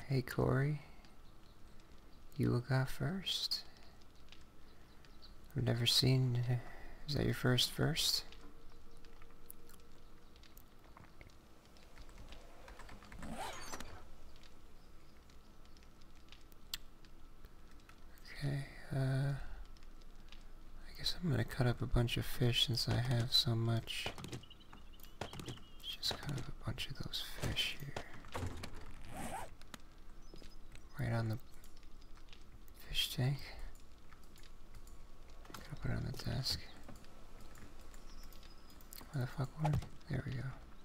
Hey Corey, you look out first. I've never seen. Is that your first? Okay, I guess I'm gonna cut up a bunch of fish since I have so much. Just cut up a bunch of those fish here. Right on the fish tank. Gotta put it on the desk. Where the fuck were we? There we go.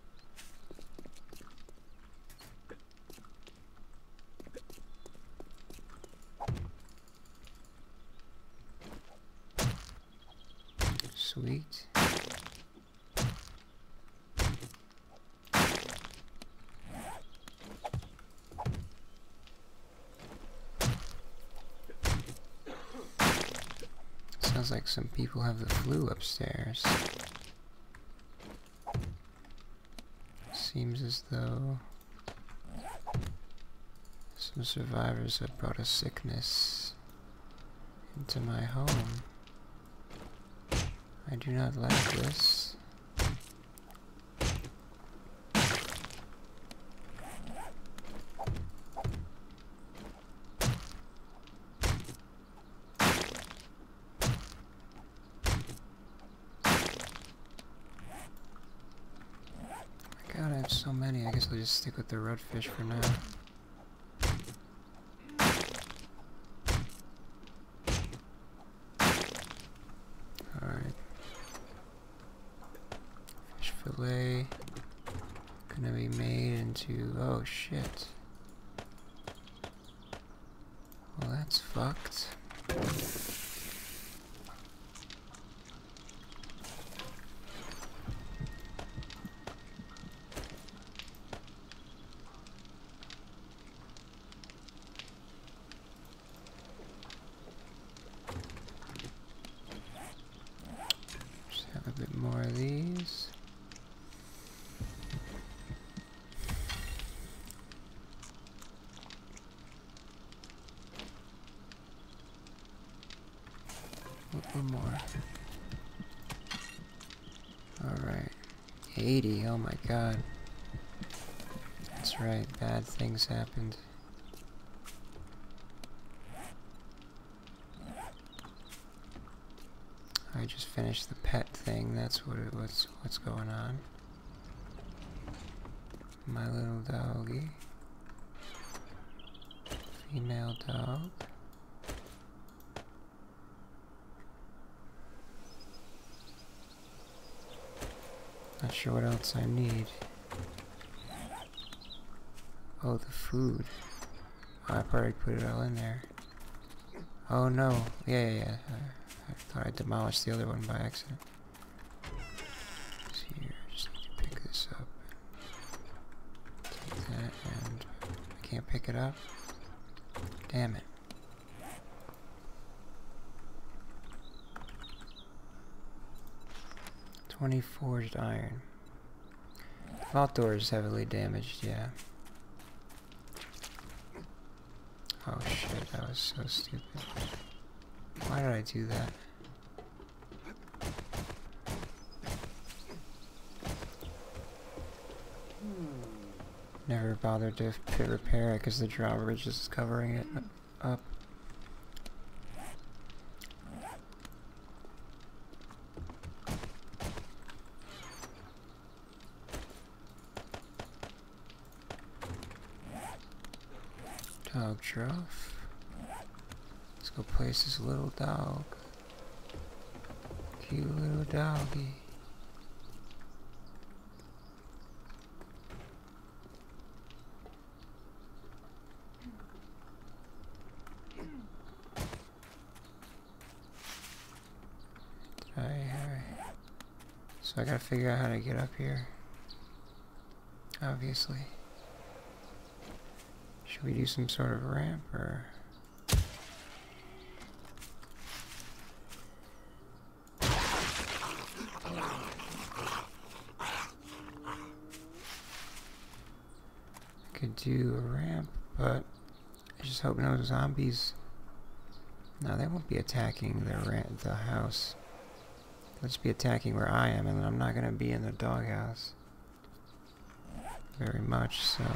Sweet. Sounds like some people have the flu upstairs. Seems as though some survivors have brought a sickness into my home. I do not like this. God, I have so many. I guess I'll just stick with the redfish for now. Alright. Fish fillet. Gonna be made into... oh shit. Well, that's fucked. A bit more of these. One more. Alright. 80, oh my god. That's right, bad things happened. I just finished the pet thing, that's what's going on. My little doggy. Female dog. Not sure what else I need. Oh, the food. Oh, I probably put it all in there. Oh no, yeah. I thought I demolished the other one by accident. See here, I just need to pick this up. Take that, and I can't pick it up. Damn it. $20 forged iron. The vault door is heavily damaged, yeah. Oh shit, that was so stupid. Why did I do that? Never bothered to repair it because the drawbridge is covering it up. Dog trough. Let's go place this little dog. Cute little doggy. Alright. So I gotta figure out how to get up here. Obviously. Should we do some sort of ramp or... could do a ramp, But I just hope no zombies. No, they won't be attacking the house. They'll just be attacking where I am, and I'm not gonna be in the doghouse very much, so.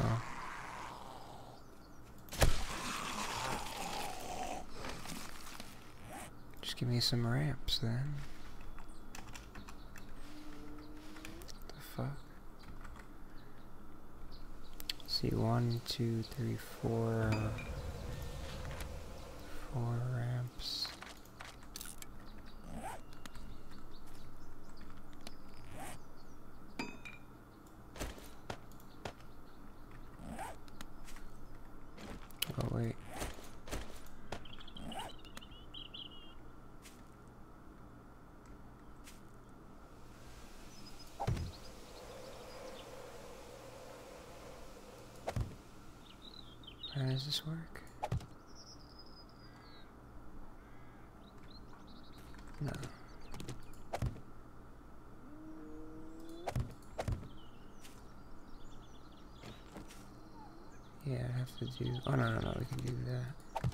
Just give me some ramps then. What the fuck? Let's see, 1, 2, 3, 4. 4 ramps. Oh wait. How does this work? No. Yeah, I have to do. Oh no, no, no, we can do that.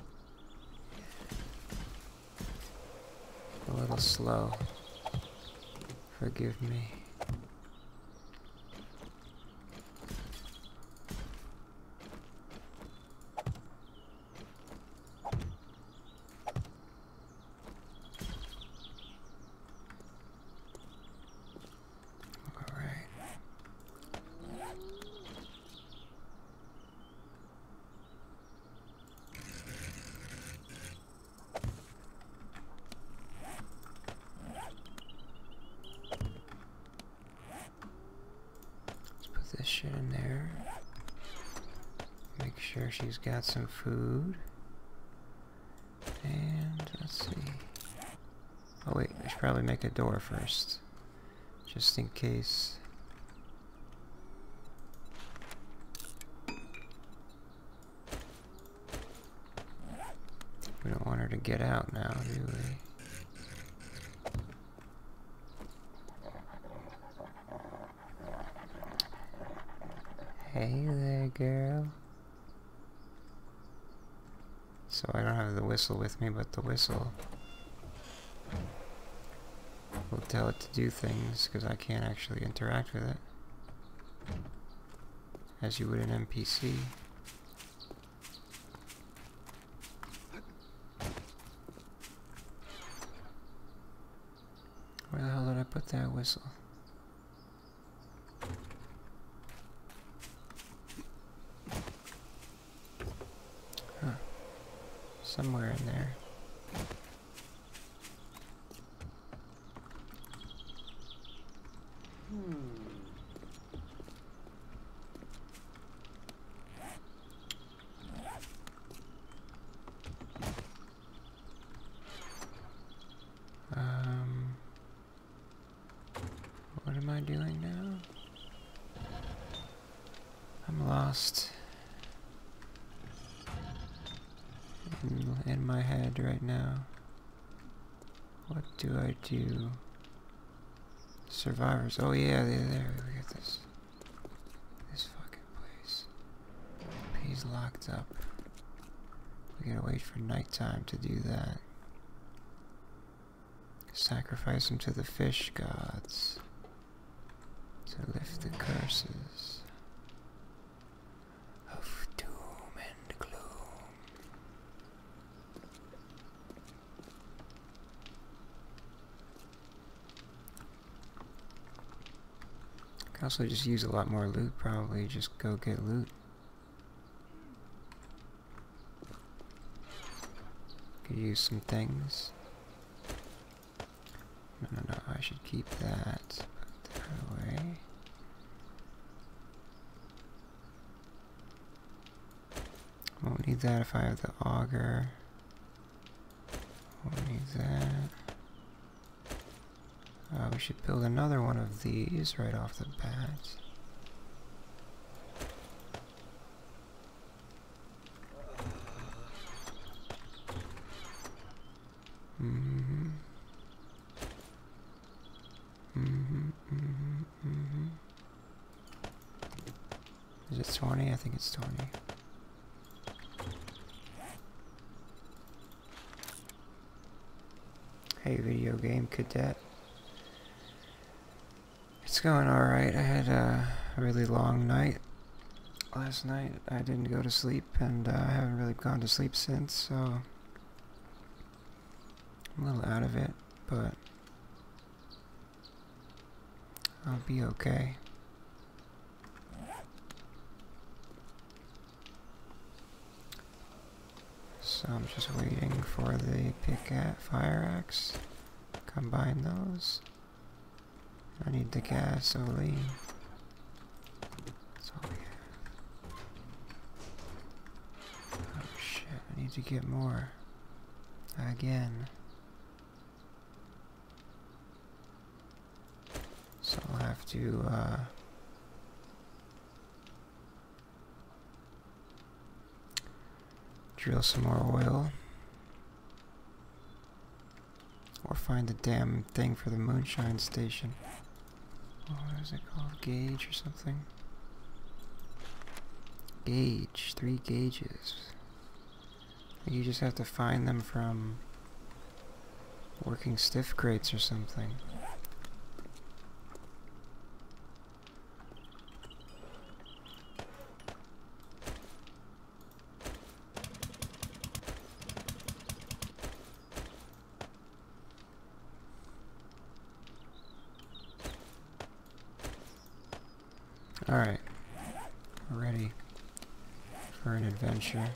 A little slow. Forgive me. This shit in there. Make sure she's got some food. And let's see. Oh wait, I should probably make a door first. Just in case. We don't want her to get out now, do we? Hey there, girl. So I don't have the whistle with me, but the whistle will tell it to do things, because I can't actually interact with it as you would an NPC. Where the hell did I put that whistle? Somewhere in there. What am I doing now? I'm lost. In my head right now. What do I do? Survivors. Oh yeah, there. We got this. This fucking place. He's locked up. We gotta wait for nighttime to do that. Sacrifice him to the fish gods to lift the curses of doom and gloom. I can also just use a lot more loot, probably. Just go get loot. Could use some things. No, I should keep that. Put that away. Won't need that if I have the auger. Won't need that. We should build another one of these right off the bat. Is it 20? I think it's 20. Hey, video game cadet. It's going alright. I had a really long night last night. I didn't go to sleep, and I haven't really gone to sleep since, so I'm a little out of it, but I'll be okay. So I'm just waiting for the fire axe. Combine those. I need the gasoline. That's all we have. Oh shit, I need to get more. Again. So I'll have to, drill some more oil. Or find the damn thing for the moonshine station. Oh, what is it called? Gauge or something? Gauge. 3 gauges. You just have to find them from working stiff crates or something. Alright, we're ready for an adventure.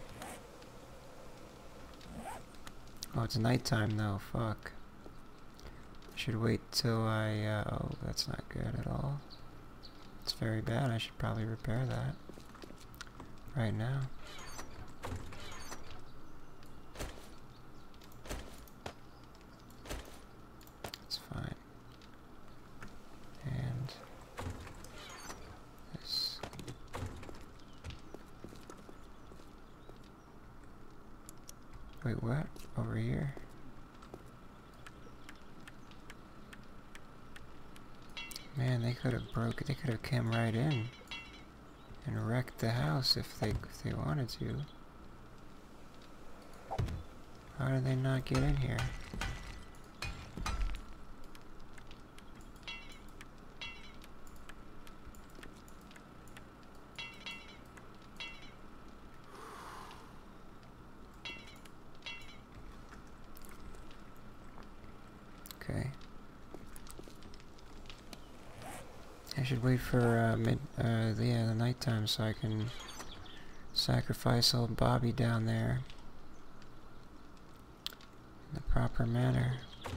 Oh, it's nighttime though, fuck. I should wait till oh, that's not good at all. It's very bad, I should probably repair that right now. It's fine. And this. Wait, what? Over here? Man, they could have they could have come right in and wrecked the house if they wanted to. How did they not get in here? Okay. I should wait for the nighttime so I can sacrifice old Bobby down there in the proper manner.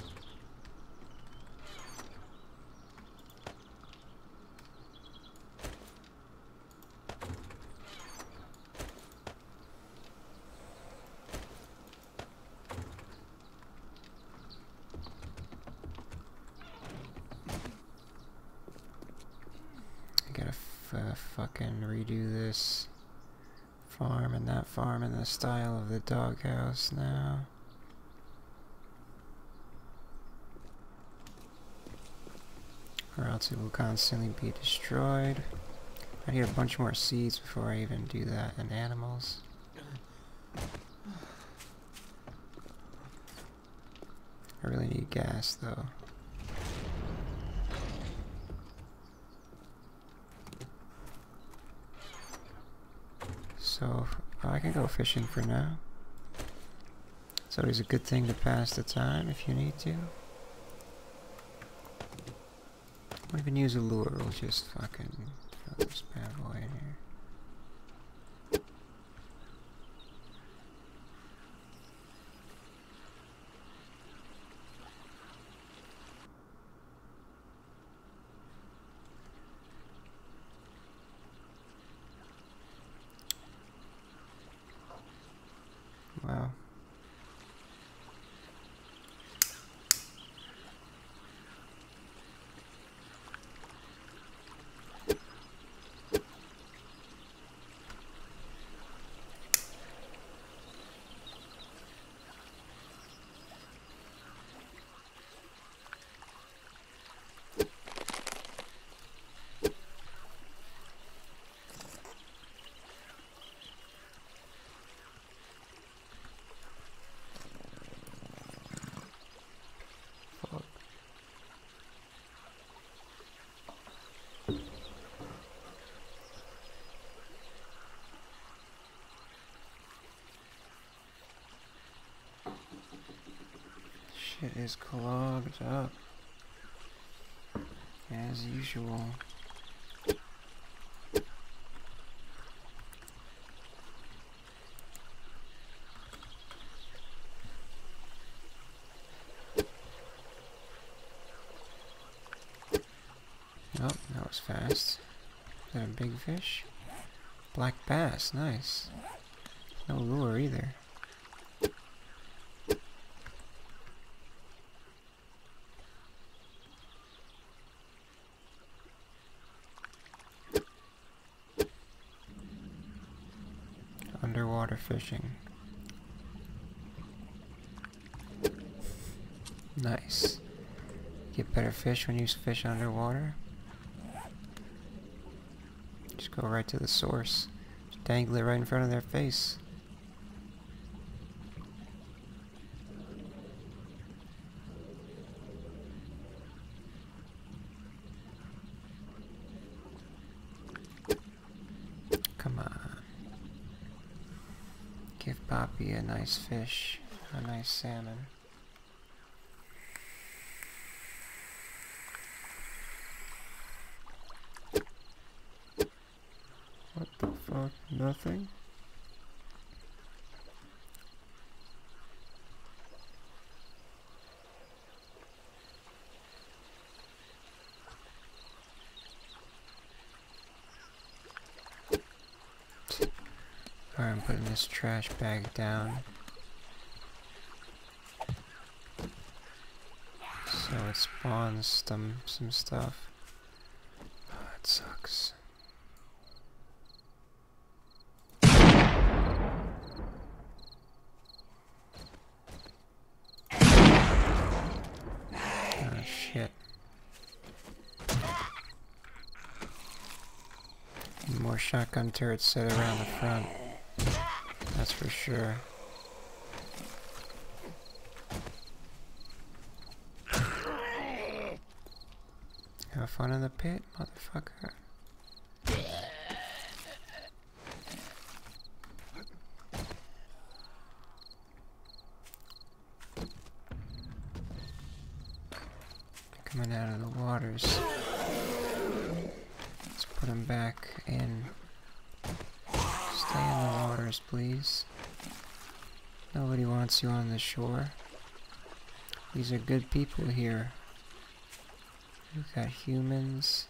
Fucking redo this farm and that farm in the style of the doghouse now. Or else it will constantly be destroyed. I need a bunch more seeds before I even do that, and animals. I really need gas though. So, I can go fishing for now. It's always a good thing to pass the time if you need to. Won't even use a lure, we'll just fucking throw this bad boy in here. Wow. shit is clogged up. As usual. Oh, that was fast. Is that a big fish? Black bass, nice. No lure either. Underwater fishing. Nice. Get better fish when you fish underwater. Just go right to the source. Just dangle it right in front of their face. Come on. Give Poppy a nice fish, a nice salmon. What the fuck? Nothing? Alright, I'm putting this trash bag down. So it spawns some stuff. Oh, that sucks. Oh shit. Need more shotgun turrets set around the front. That's for sure. Have fun in the pit, motherfucker. Coming out of the waters. Let's put them back in. Stay in the waters, please. Nobody wants you on the shore. These are good people here. We've got humans.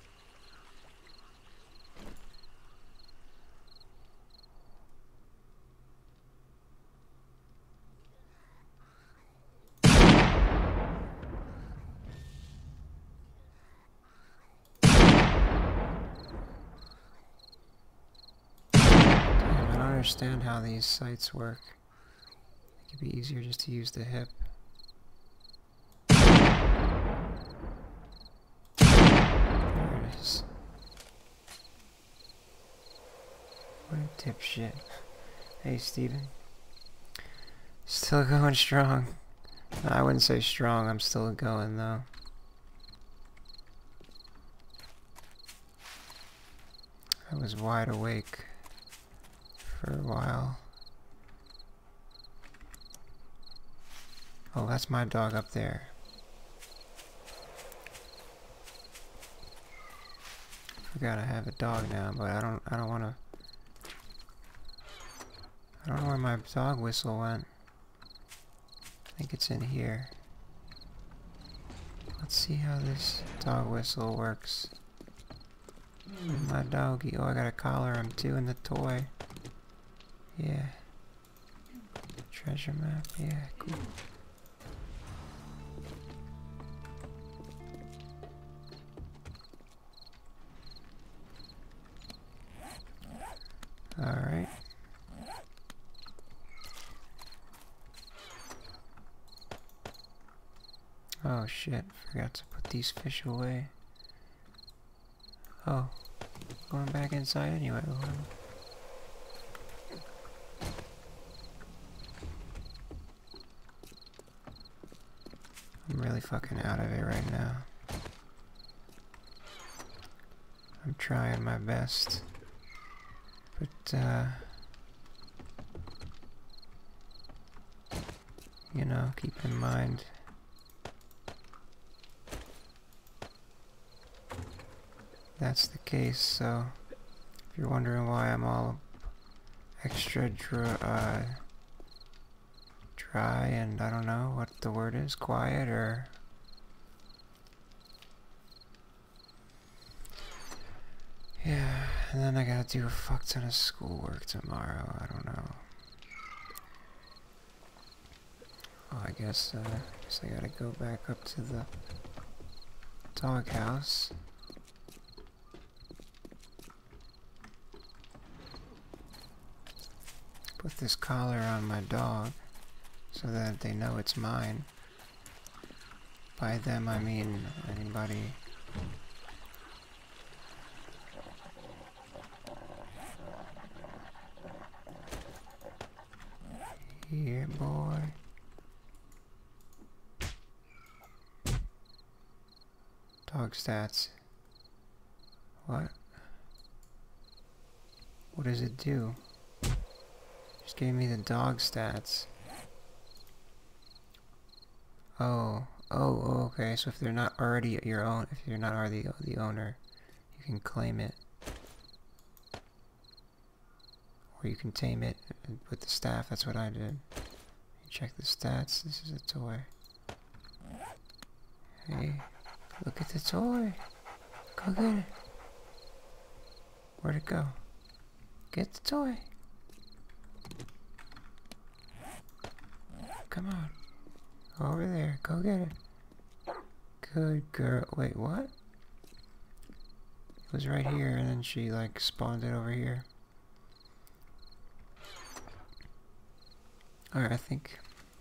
I don't understand how these sights work. It could be easier just to use the hip. There it is. What a dipshit. Hey, Steven. Still going strong. No, I wouldn't say strong, I'm still going though. I was wide awake for a while. Oh, that's my dog up there. Forgot I have a dog now, but I don't wanna. I don't know where my dog whistle went. I think it's in here. Let's see how this dog whistle works. My doggy. Oh, I gotta collar him too in the toy. Yeah. Treasure map. Yeah, cool. Alright. Oh shit, forgot to put these fish away. Oh, going back inside anyway. I'm really fucking out of it right now. I'm trying my best. But, you know, keep in mind, that's the case, so if you're wondering why I'm all extra dry and I don't know what the word is, quiet or... Yeah, and then I gotta do a fuck ton of schoolwork tomorrow, I don't know. Oh, I guess I gotta go back up to the doghouse. Put this collar on my dog so that they know it's mine. By them, I mean anybody. Here, boy. Dog stats. What? What does it do? Just gave me the dog stats. Oh, okay. So if they're not already your own, if you're not already the owner, you can claim it, or you can tame it with the staff. That's what I did. You check the stats. This is a toy. Hey, look at the toy. Go get it. Where'd it go? Get the toy. Come on. Over there. Go get it. Good girl. Wait, what? It was right here and then she like spawned it over here. Alright, I think...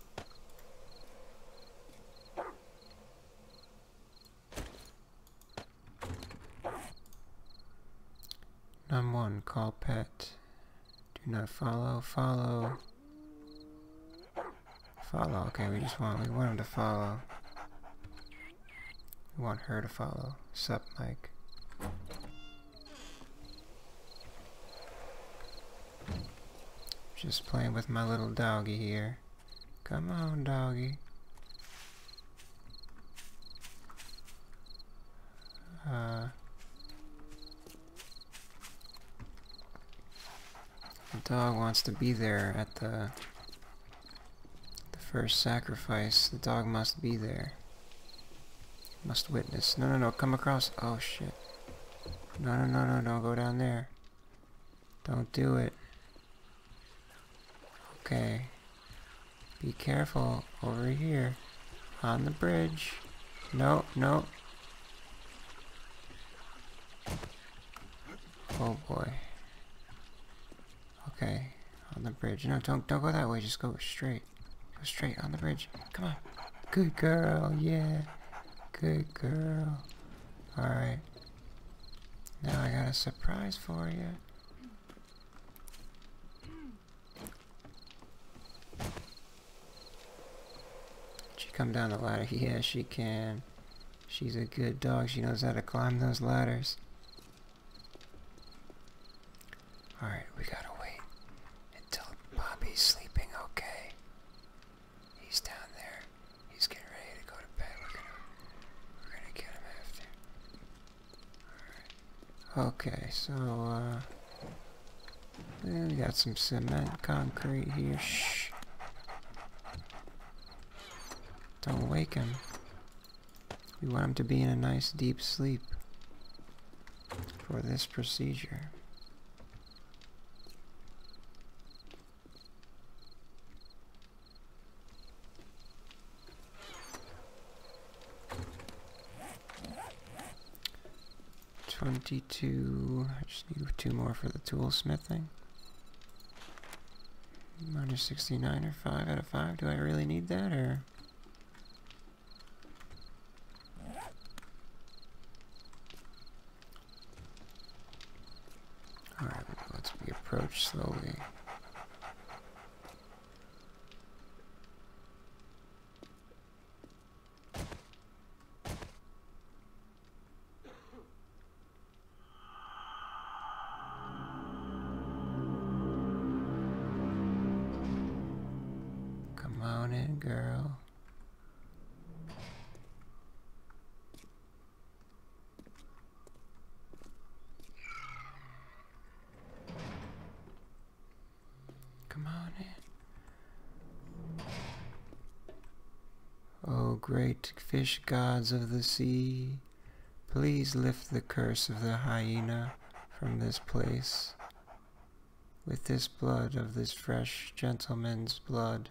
Num1, call pet. Do not follow. Follow. Follow. Okay, we want him to follow. We want her to follow. Sup, Mike. Just playing with my little doggy here. Come on, doggy. The dog wants to be there at the first sacrifice. The dog must be there. Must witness. No, come across. Oh shit. No, don't go down there. Don't do it. Okay. Be careful over here. On the bridge. No. Oh boy. Okay. On the bridge. No, don't go that way. Just go straight. Go straight on the bridge. Come on. Good girl. Yeah. Good girl. Alright. Now I got a surprise for you. She come down the ladder? Yeah, she can. She's a good dog. She knows how to climb those ladders. Alright, we gotta wait until Bobby's sleeping, okay? He's down there. He's getting ready to go to bed. We're gonna get him after. Alright. Okay, so, we got some cement, concrete here. Shh. Don't wake him. We want him to be in a nice deep sleep for this procedure. $22. I just need 2 more for the tool smithing. Minus 69 or 5 out of 5. Do I really need that or? Alright, let's approach slowly. Come on in, girl. Oh, great fish gods of the sea, please lift the curse of the hyena from this place. With this blood of this fresh gentleman's blood,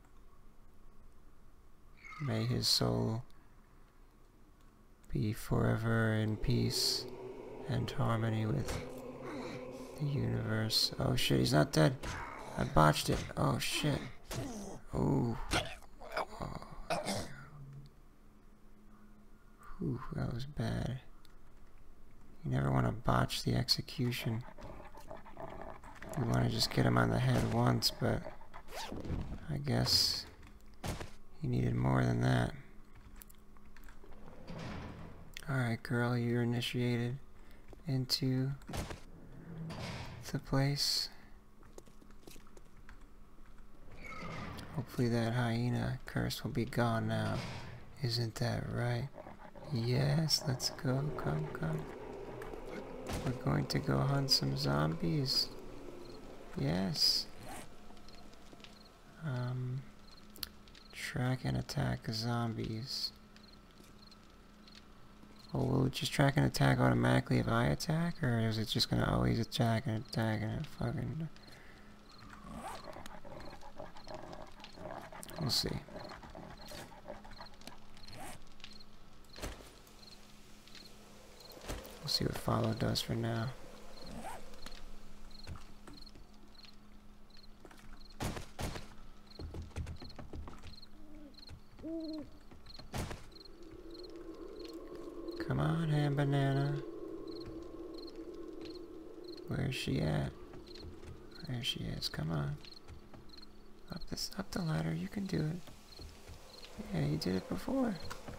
may his soul be forever in peace and harmony with the universe. Oh shit, he's not dead. I botched it. Oh shit. Ooh. Oh. Ooh, that was bad. You never want to botch the execution. You want to just get him on the head once, but I guess he needed more than that. Alright, girl, you're initiated into the place. Hopefully that hyena curse will be gone now. Isn't that right? Yes, let's go. Come, come. We're going to go hunt some zombies. Yes. Track and attack zombies. Oh, will it just track and attack automatically if I attack? Or is it just gonna always attack and fucking... We'll see. We'll see what follow does for now. Come on, Ham Banana. Where's she at? There she is. Come on. Up the ladder. You can do it. Yeah, you did it before.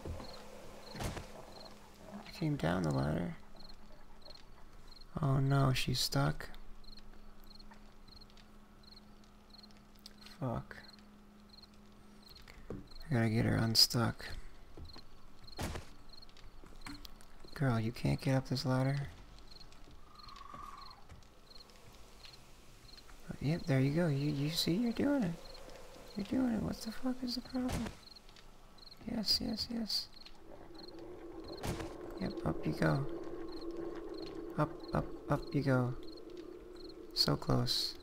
You came down the ladder. Oh no, she's stuck. Fuck. I gotta get her unstuck. Girl, you can't get up this ladder? Yep, there you go. You see, you're doing it. You're doing it. What the fuck is the problem? Yes, yes, yes. Yep, up you go. Up, up, up you go. So close.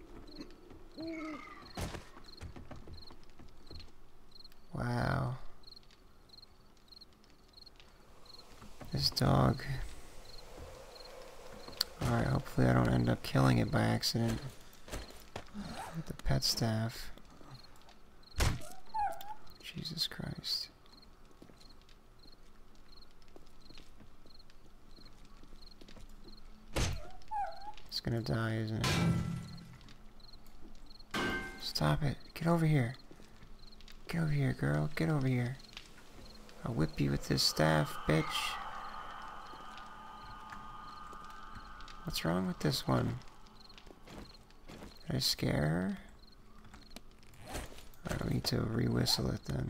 Wow. This dog. Alright, hopefully I don't end up killing it by accident. With the pet staff. Jesus Christ. It's gonna die, isn't it? Stop it. Get over here. Get over here, girl. Get over here. I'll whip you with this staff, bitch. What's wrong with this one? Did I scare her? I don't need to re-whistle it then.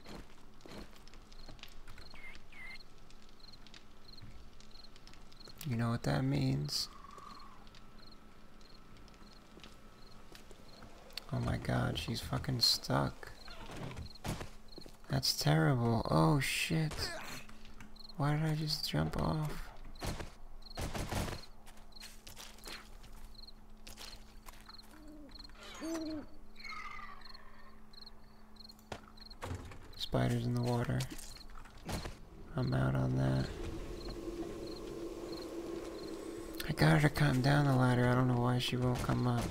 You know what that means? Oh my god, she's fucking stuck. That's terrible. Oh shit. Why did I just jump off? Spiders in the water. I'm out on that. I got her to come down the ladder. I don't know why she won't come up.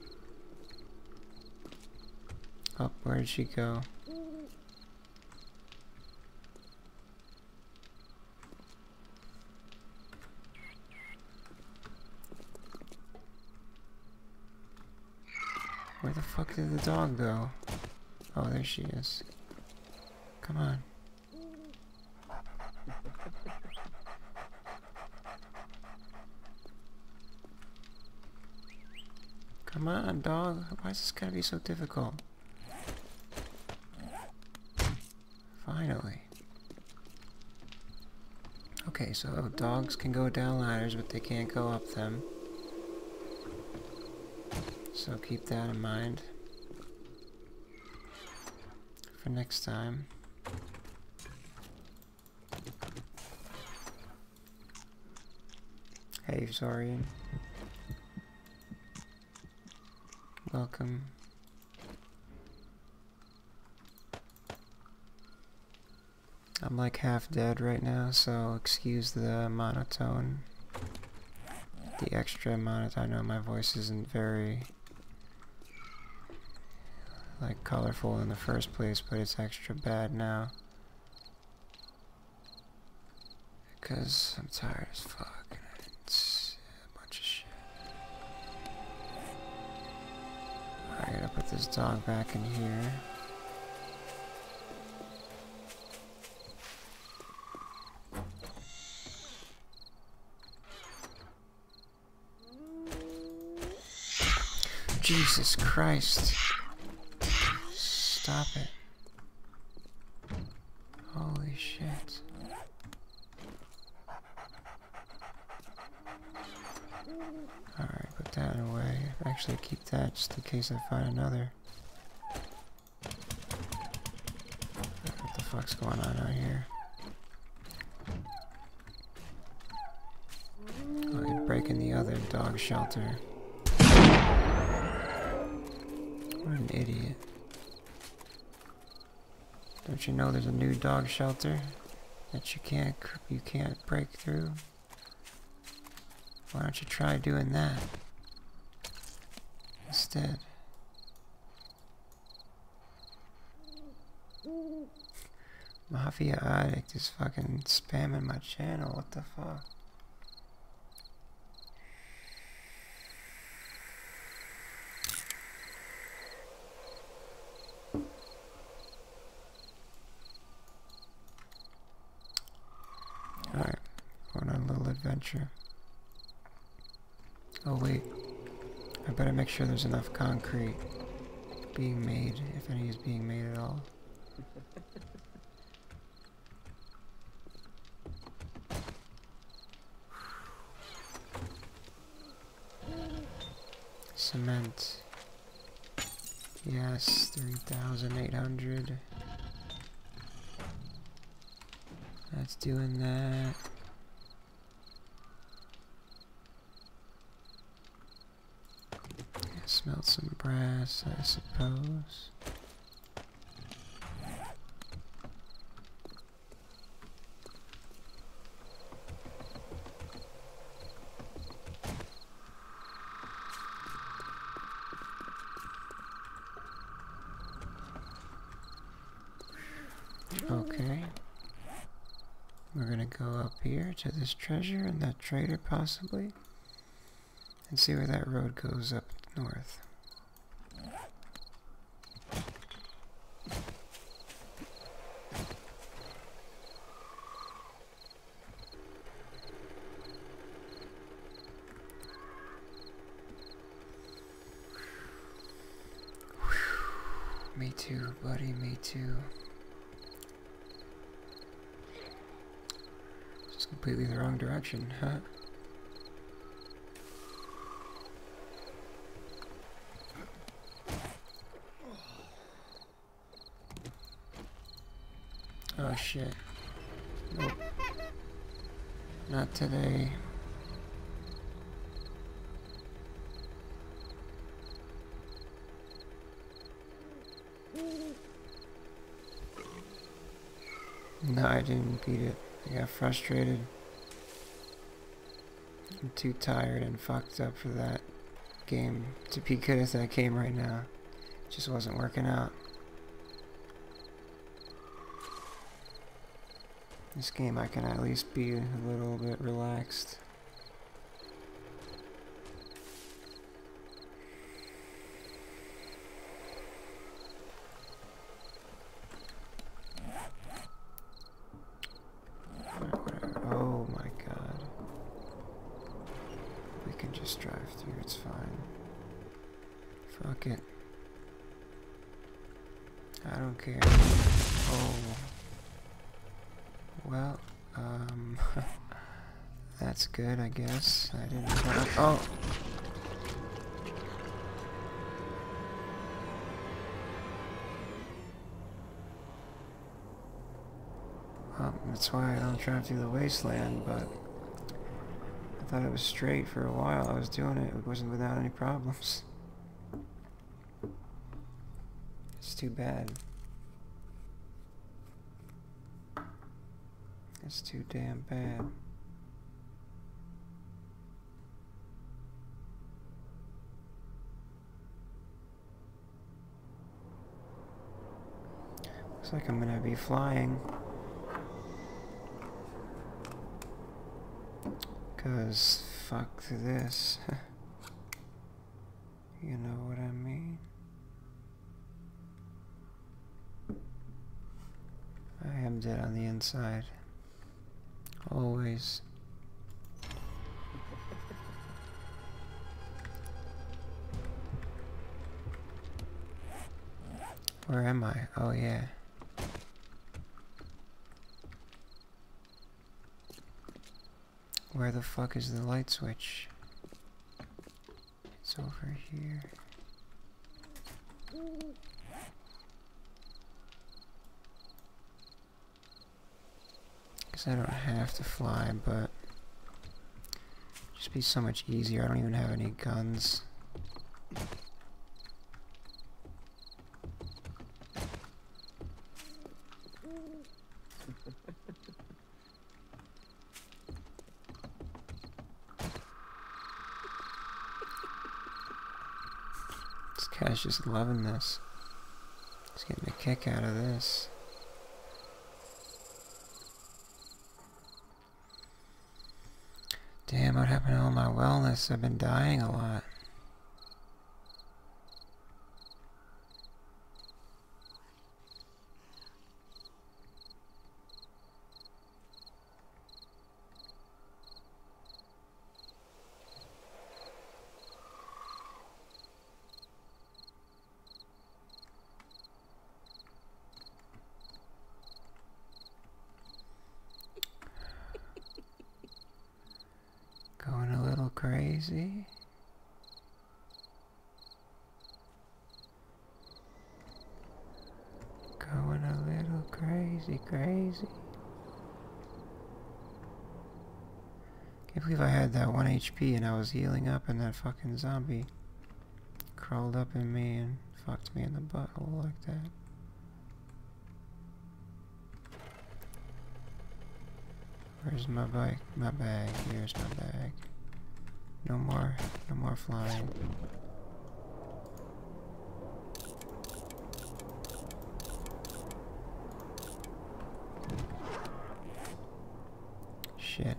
Up, where'd she go? Where the fuck did the dog go? Oh, there she is. Come on. Come on, dog. Why is this gotta be so difficult? Finally. Okay, so dogs can go down ladders, but they can't go up them. So keep that in mind for next time. Hey, Zorian. Welcome. I'm like half dead right now, so excuse the monotone. The extra monotone. I know my voice isn't very like colorful in the first place, but it's extra bad now. Because I'm tired as fuck. And it's a bunch of shit. I gotta put this dog back in here. Jesus Christ. Stop it. Holy shit. Alright, put that away. Actually, keep that just in case I find another. What the fuck's going on out here? Oh, you're breaking the other dog shelter. What an idiot. Don't you know there's a new dog shelter that you can't break through? Why don't you try doing that instead? Mafia Addict is fucking spamming my channel, what the fuck? Alright, going on a little adventure. Oh wait, I better make sure there's enough concrete being made, if any is being made at all. Cement. Yes, 3,800. That's doing that. Smelt some brass, I suppose. Okay. We're gonna go up here to this treasure and that trader possibly, and see where that road goes up north. Me too, buddy, me too. Just completely the wrong direction, huh? Oh shit. Nope. Not today. No, I didn't beat it. I got frustrated. I'm too tired and fucked up for that game to be good at that game right now. It just wasn't working out. This game I can at least be a little bit relaxed. Oh my god. We can just drive through, it's fine. Fuck it. I don't care. Oh. Well, that's good, I guess. I didn't. Oh! Well, that's why I don't drive through the wasteland, but I thought it was straight for a while. I was doing it. It wasn't without any problems. It's too bad. It's too damn bad. Looks like I'm gonna be flying. 'Cause fuck this. You know what I mean? I am dead on the inside. Always. Where am I? Oh yeah. Where the fuck is the light switch? It's over here. Guess I don't have to fly, but it'd just be so much easier. I don't even have any guns. This guy's just loving this. He's getting a kick out of this. Damn, what happened to all my wellness? I've been dying a lot. Going a little crazy. Going a little crazy. Can't believe I had that 1 HP and I was healing up and that fucking zombie crawled up in me and fucked me in the butthole like that. Where's my bike? My bag. Here's my bag. No more flying. Shit.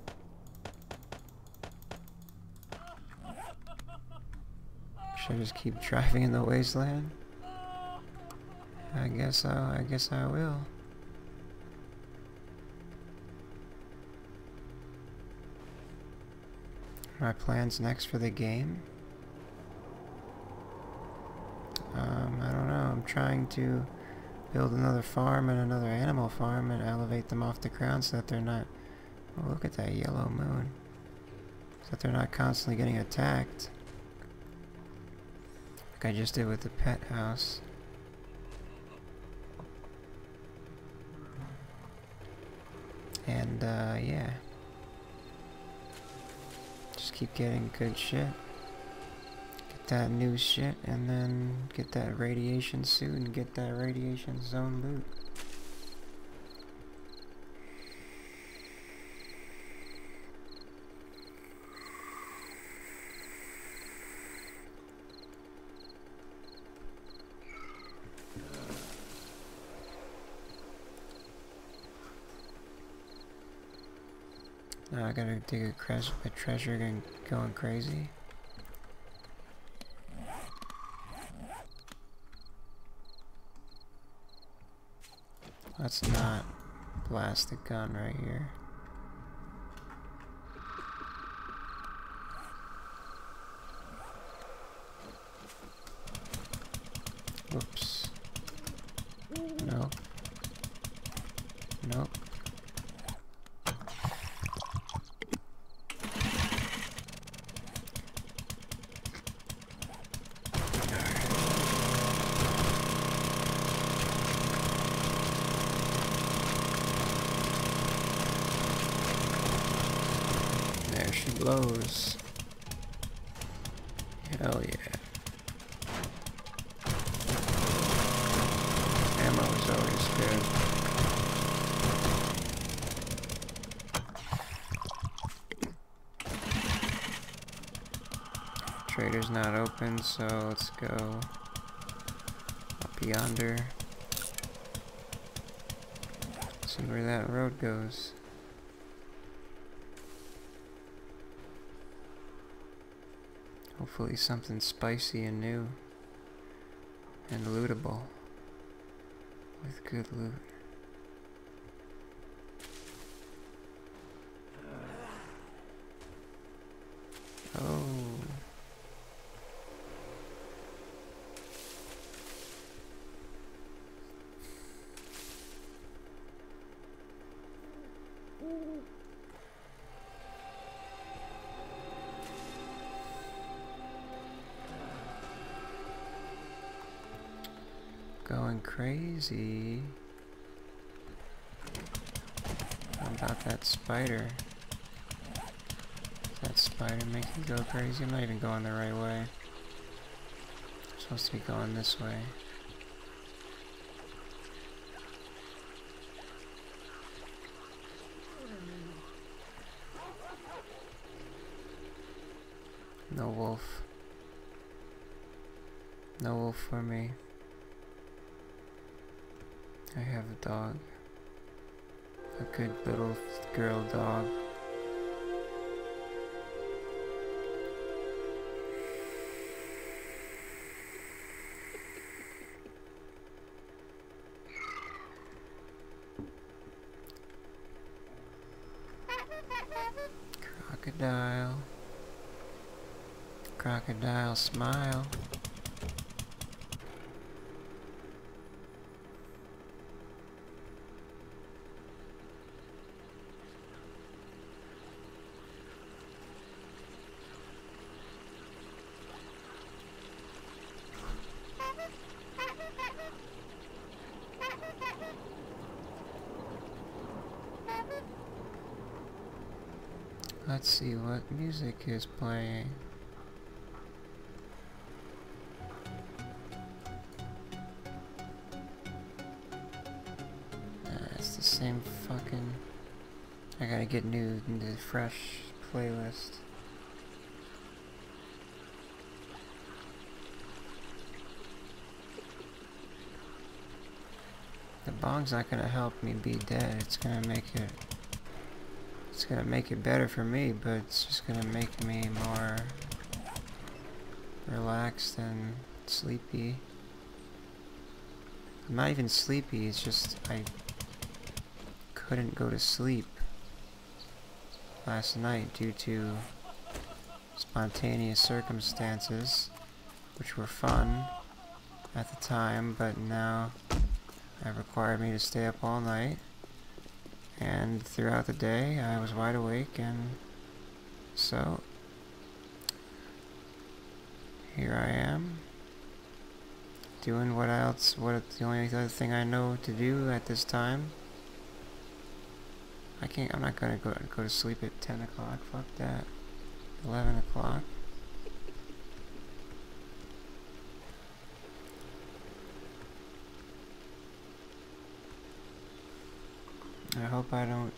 Should I just keep driving in the wasteland? I guess I will. My plans next for the game? I don't know. I'm trying to build another farm and another animal farm and elevate them off the ground so that they're not... Oh, look at that yellow moon. So that they're not constantly getting attacked. Like I just did with the pet house. And, yeah. Just keep getting good shit. Get that new shit, and then get that radiation suit and get that radiation zone loot. Now I gotta dig a treasure and going crazy. Let's not blast the gun right here. Whoops. Nope. Nope. blows. Hell yeah. Ammo is always good. Trader's not open, so let's go up yonder. See where that road goes. Hopefully something spicy and new and lootable with good loot. Oh. Going crazy. How about that spider? Does that spider make you go crazy? I'm not even going the right way. I'm supposed to be going this way. No wolf. No wolf for me. I have a dog. A good little girl dog. Crocodile. Crocodile smile. Let's see what music is playing. It's the same fucking... I gotta get new, fresh playlist. The bong's not gonna help me be dead. It's gonna make it... It's gonna make it better for me, but it's just gonna make me more relaxed and sleepy. I'm not even sleepy, it's just I couldn't go to sleep last night due to spontaneous circumstances, which were fun at the time, but now have required me to stay up all night. And throughout the day, I was wide awake, and so here I am, doing what's the only other thing I know to do at this time. I'm not gonna go to sleep at 10 o'clock, fuck that. 11 o'clock. I hope I don't,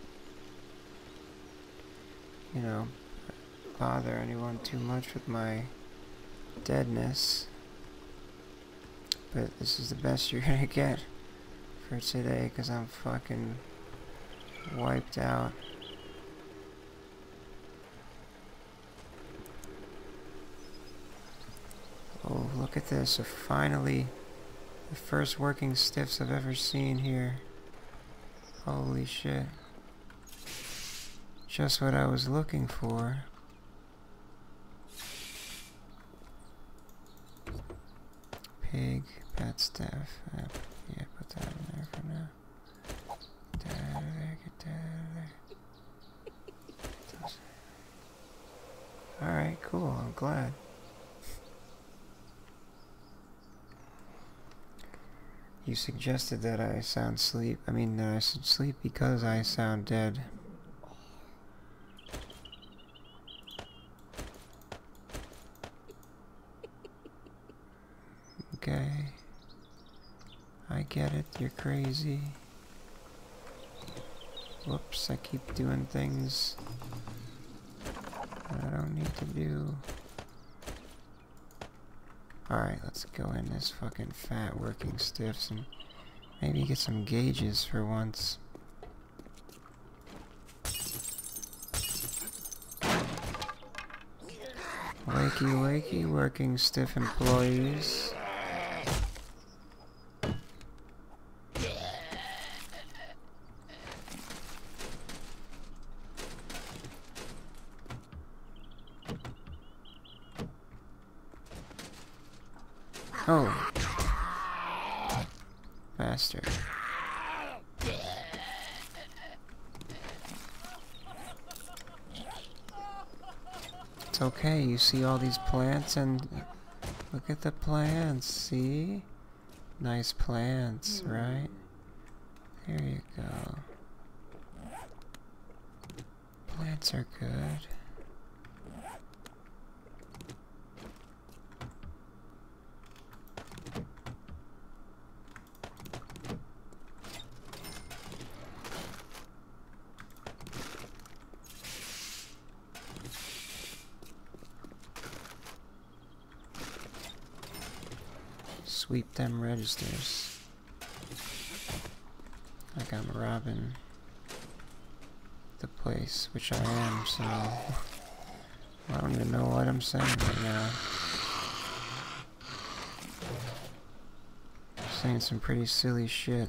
you know, bother anyone too much with my deadness. But this is the best you're gonna get for today, because I'm fucking wiped out. Oh, look at this. Finally, the first working stiffs I've ever seen here. Holy shit. Just what I was looking for. Pig, pet staff. Yeah, put that in there for now. Get that out of there, get that out of there. Alright, cool, I'm glad. You suggested that I sound sleep. I mean, I should sleep because I sound dead. okay. I get it, you're crazy. Whoops, I keep doing things that I don't need to do. Alright, let's go in this fucking fat working stiffs and maybe get some gauges for once. Wakey wakey, working stiff employees. Oh. Bastard. It's okay, you see all these plants and look at the plants, see? Nice plants, right? There you go. Plants are good. Sweep them registers. Like I'm robbing the place, which I am, so I don't even know what I'm saying right now. I'm saying some pretty silly shit.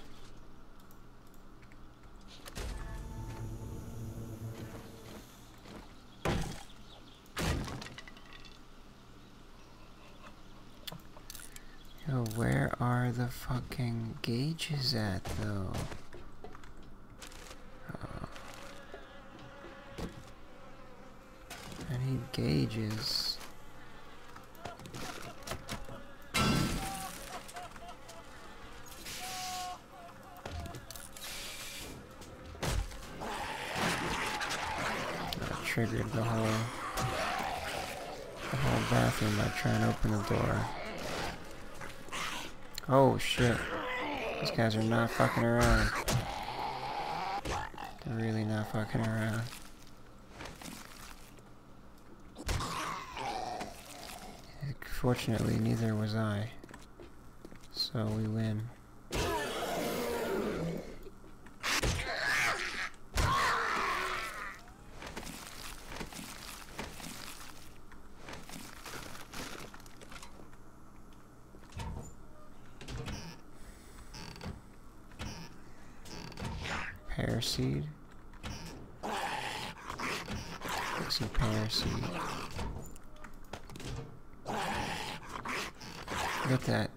Yo, where are the fucking gauges at, though? I need gauges. I triggered the whole bathroom by trying to open the door. Oh shit. These guys are not fucking around. They're really not fucking around. Fortunately, neither was I. So we win. Pear seed. Take some pear seed. Look at that.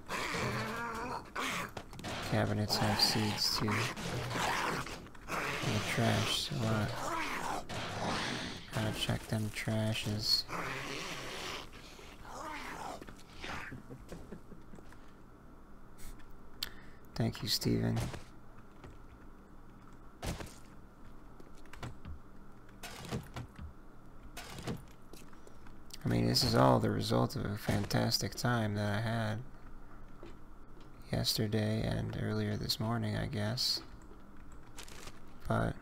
Cabinets have seeds too. And the trash, so gotta check them trashes. Thank you, Steven. I mean, this is all the result of a fantastic time that I had yesterday and earlier this morning, I guess. But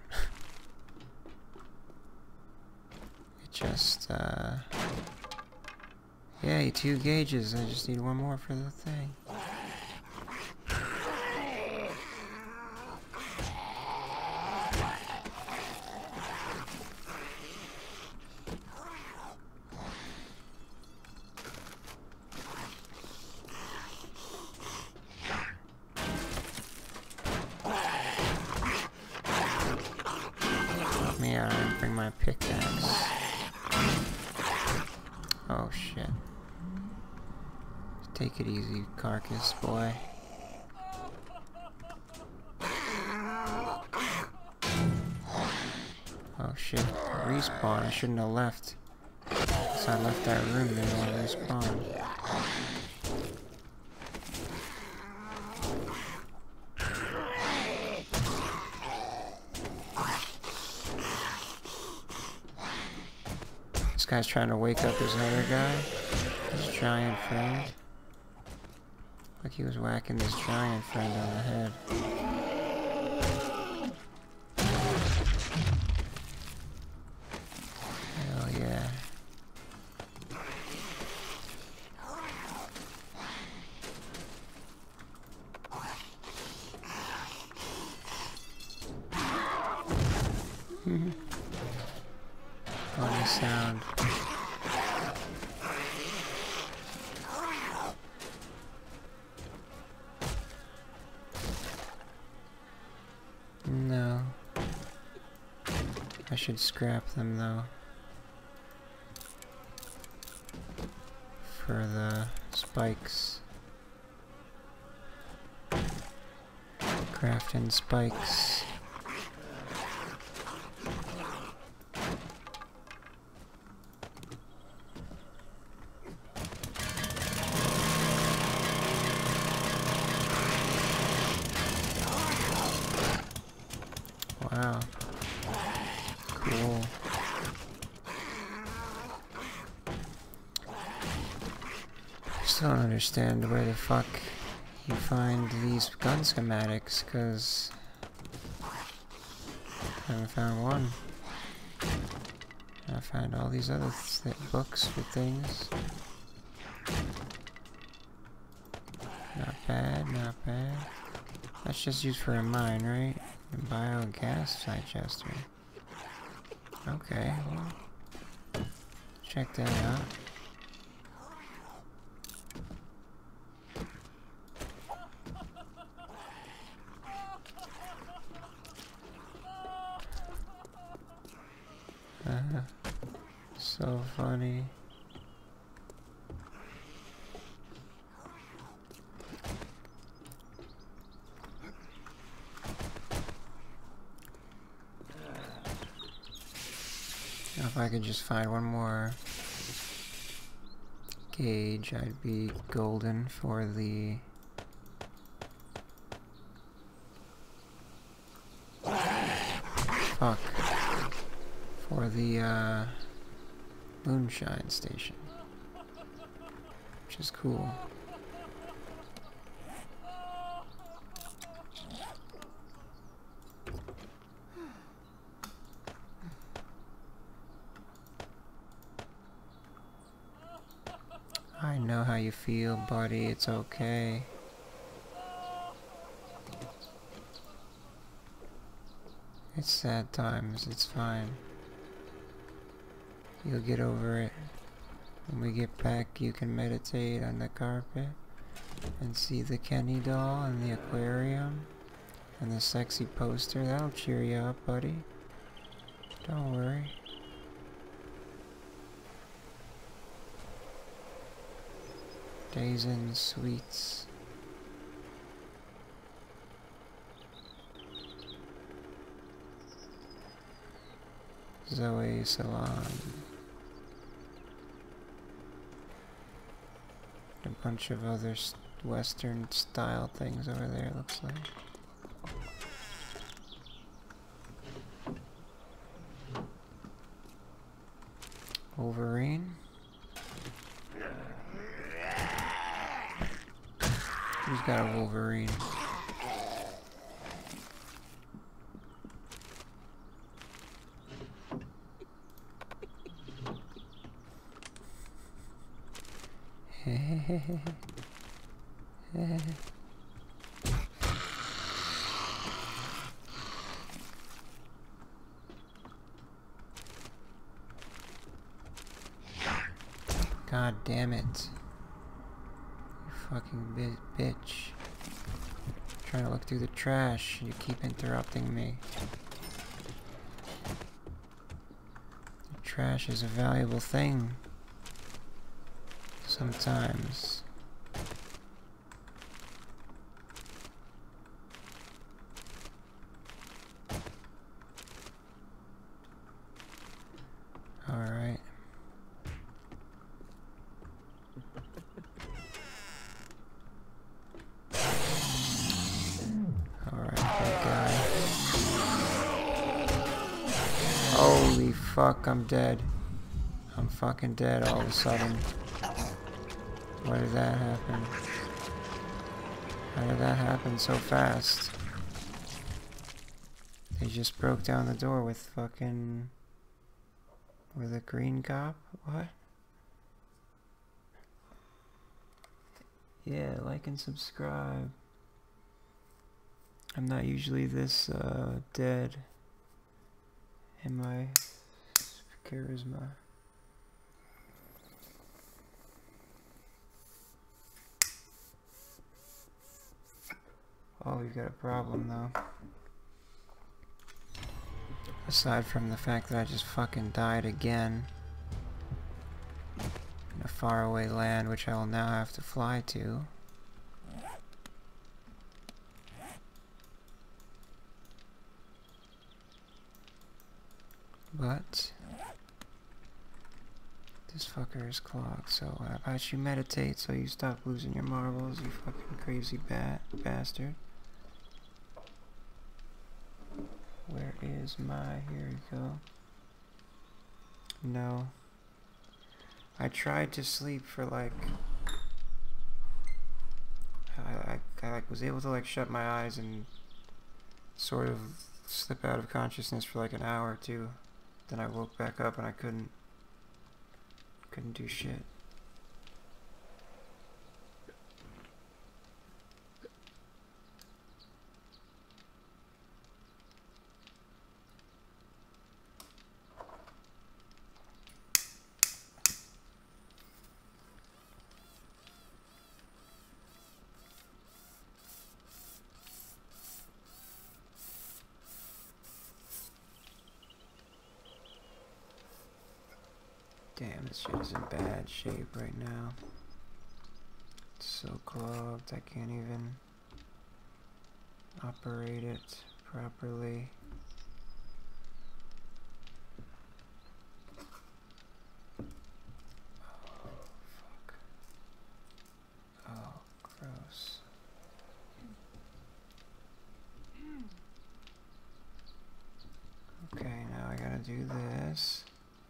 it just, yay, 2 gauges. I just need one more for the thing. I didn't bring my pickaxe. Oh shit. Take it easy, carcass boy. Oh shit. Respawn. I shouldn't have left. Guess I left that room, they didn't want to respawn. This guy's trying to wake up his other guy, his giant friend. Like he was whacking this giant friend on the head. Hell yeah. Funny sound. No. I should scrap them though. For the spikes. Crafting spikes. Wow. Cool. I still don't understand where the fuck you find these gun schematics, cause I haven't found one. I found all these other books with things. Not bad, not bad. That's just used for a mine, right? And biogas digester. Okay, well, check that out. So funny. Now if I could just find one more gauge, I'd be golden for the fuck. For the moonshine station. Which is cool. I know how you feel, buddy. It's okay. It's sad times. It's fine. You'll get over it. When we get back, you can meditate on the carpet and see the Kenny doll and the aquarium and the sexy poster. That'll cheer you up, buddy. Don't worry. Days and sweets. Zoe Salon. A bunch of other Western style things over there, looks like. Wolverine. Who's got a Wolverine? God damn it. You fucking bitch. I'm trying to look through the trash. You keep interrupting me. The trash is a valuable thing. Sometimes. Alright. Alright, that guy. Holy fuck, I'm dead. I'm fucking dead all of a sudden. Why did that happen? How did that happen so fast? They just broke down the door with fucking... with a green cop? What? Yeah, like and subscribe. I'm not usually this dead in my charisma. Oh, we've got a problem though. Aside from the fact that I just fucking died again in a faraway land which I will now have to fly to. But this fucker is clogged, so how about you meditate so you stop losing your marbles, you fucking crazy bastard. Where is my... here we go. No. I tried to sleep for like... I like was able to like shut my eyes and sort of slip out of consciousness for like an hour or two. Then I woke back up and I couldn't do shit. Damn, this shit is in bad shape right now. It's so clogged, I can't even operate it properly. Oh, fuck. Oh, gross. Okay, now I gotta do this.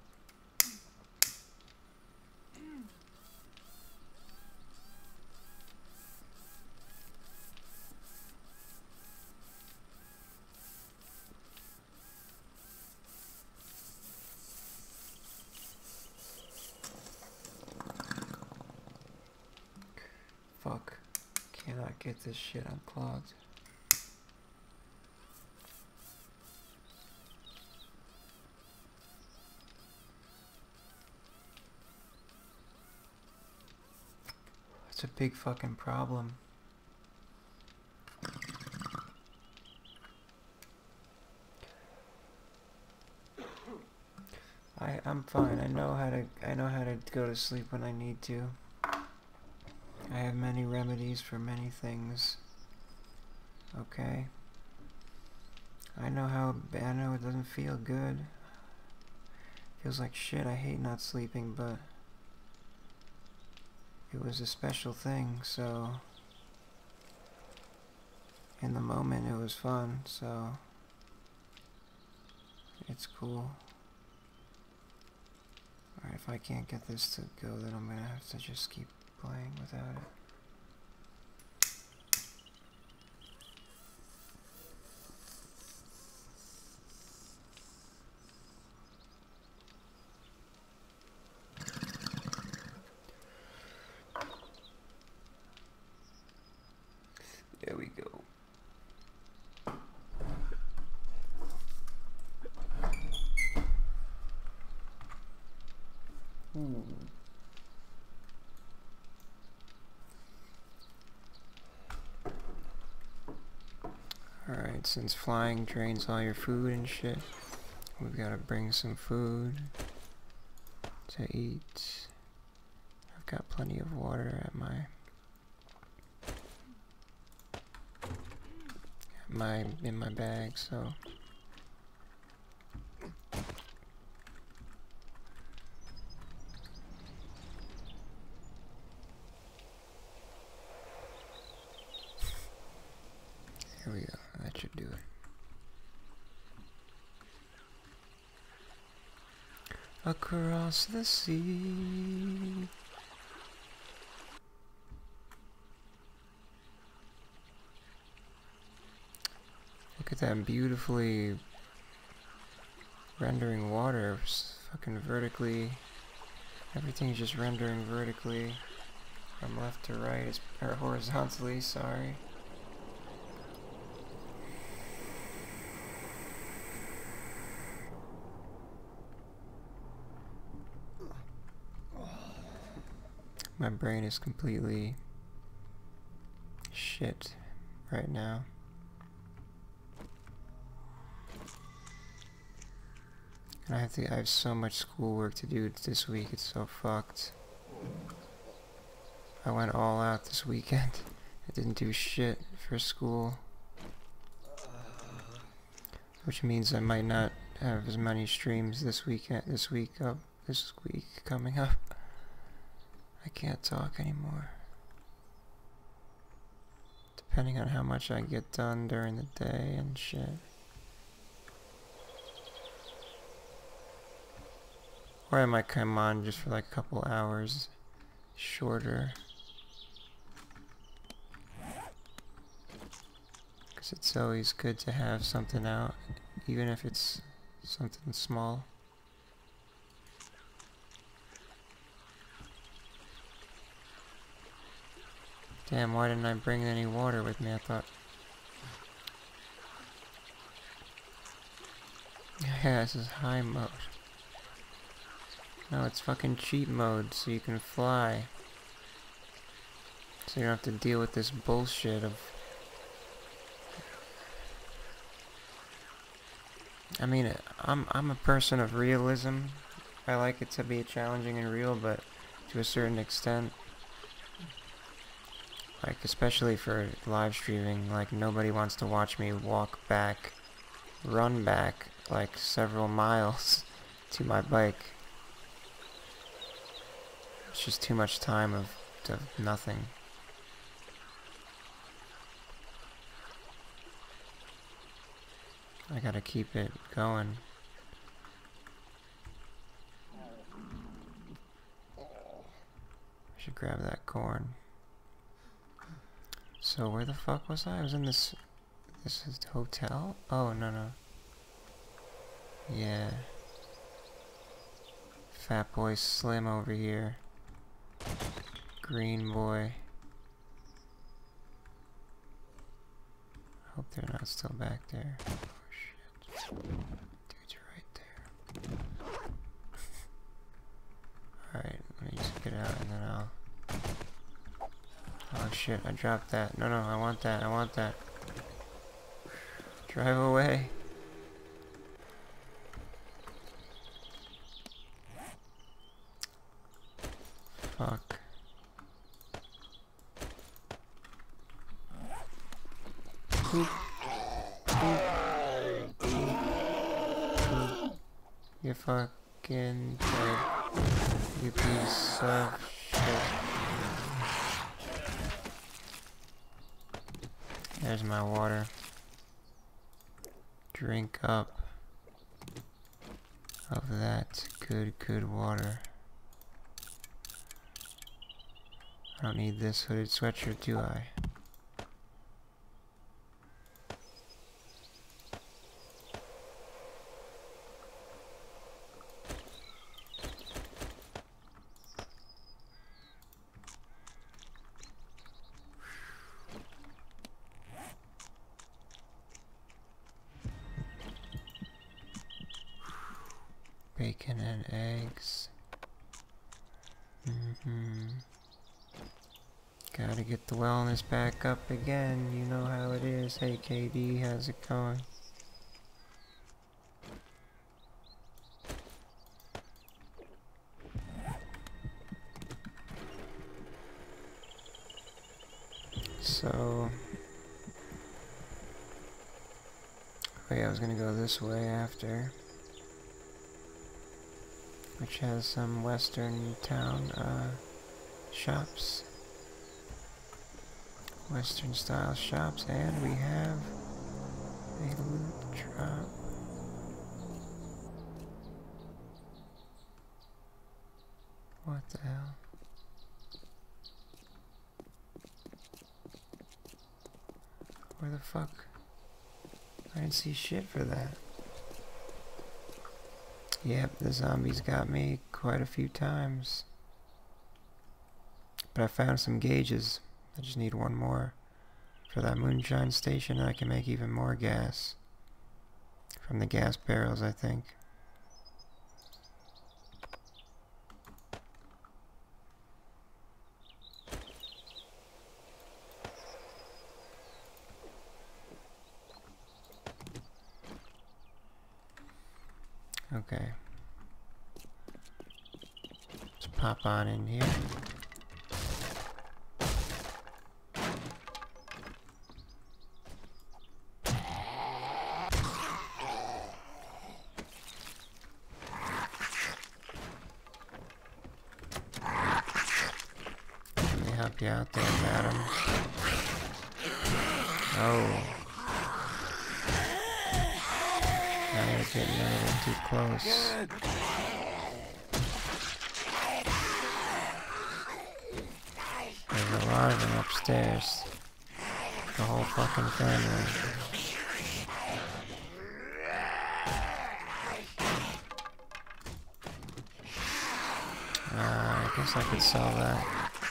Fuck. Cannot get this shit unclogged. That's a big fucking problem. I'm fine. I know how to go to sleep when I need to. I have many remedies for many things. Okay. I know it doesn't feel good. Feels like shit. I hate not sleeping, but it was a special thing, so in the moment it was fun, so it's cool. Alright, if I can't get this to go, then I'm gonna have to just keep playing without it. There we go. Ooh. Alright, since flying drains all your food and shit, we've got to bring some food to eat. I've got plenty of water at in my bag, so here we go. That should do it. Across the sea. that beautifully rendering water fucking vertically. Everything's just rendering vertically from left to right, or horizontally, sorry. My brain is completely shit right now. And I have so much schoolwork to do this week, it's so fucked. I went all out this weekend. I didn't do shit for school. Which means I might not have as many streams this week coming up. I can't talk anymore. Depending on how much I get done during the day and shit. Or I might come on just for like a couple hours shorter. Because it's always good to have something out, even if it's something small. Damn, why didn't I bring any water with me? I thought... Yeah, this is high mode. No, it's fucking cheat mode, so you can fly. So you don't have to deal with this bullshit of... I mean, I'm a person of realism. I like it to be challenging and real, but to a certain extent. Like, especially for live streaming, like, nobody wants to watch me walk back, run back, like, several miles to my bike. It's just too much time of nothing. I gotta keep it going. I should grab that corn. So where the fuck was I? I was in this is the hotel? Oh, no. Yeah. Fat boy Slim over here. Green boy. Hope they're not still back there. Oh shit. Dude's right there. Alright, let me just get out and then I'll... Oh shit, I dropped that. No, I want that, Drive away. Fuck. Boop. Boop. Boop. You fucking dead. You piece of shit. There's my water. Drink up of that good water. I don't need this hooded sweatshirt, do I? Bacon and eggs. Gotta get the wellness back up again. You know how it is. Hey KD, how's it going? So... oh yeah, I was gonna go this way after. Which has some western town shops. Western style shops, and we have a loot drop. What the hell? Where the fuck? I didn't see shit for that. Yep, the zombies got me quite a few times. But I found some gauges. I just need one more for that moonshine station, and I can make even more gas. From the gas barrels, I think. Okay. Let's pop on in here. Let me help you out there, madam. Oh. Now you're getting a little too close. There's a lot of them upstairs. The whole fucking family. I guess I could sell that.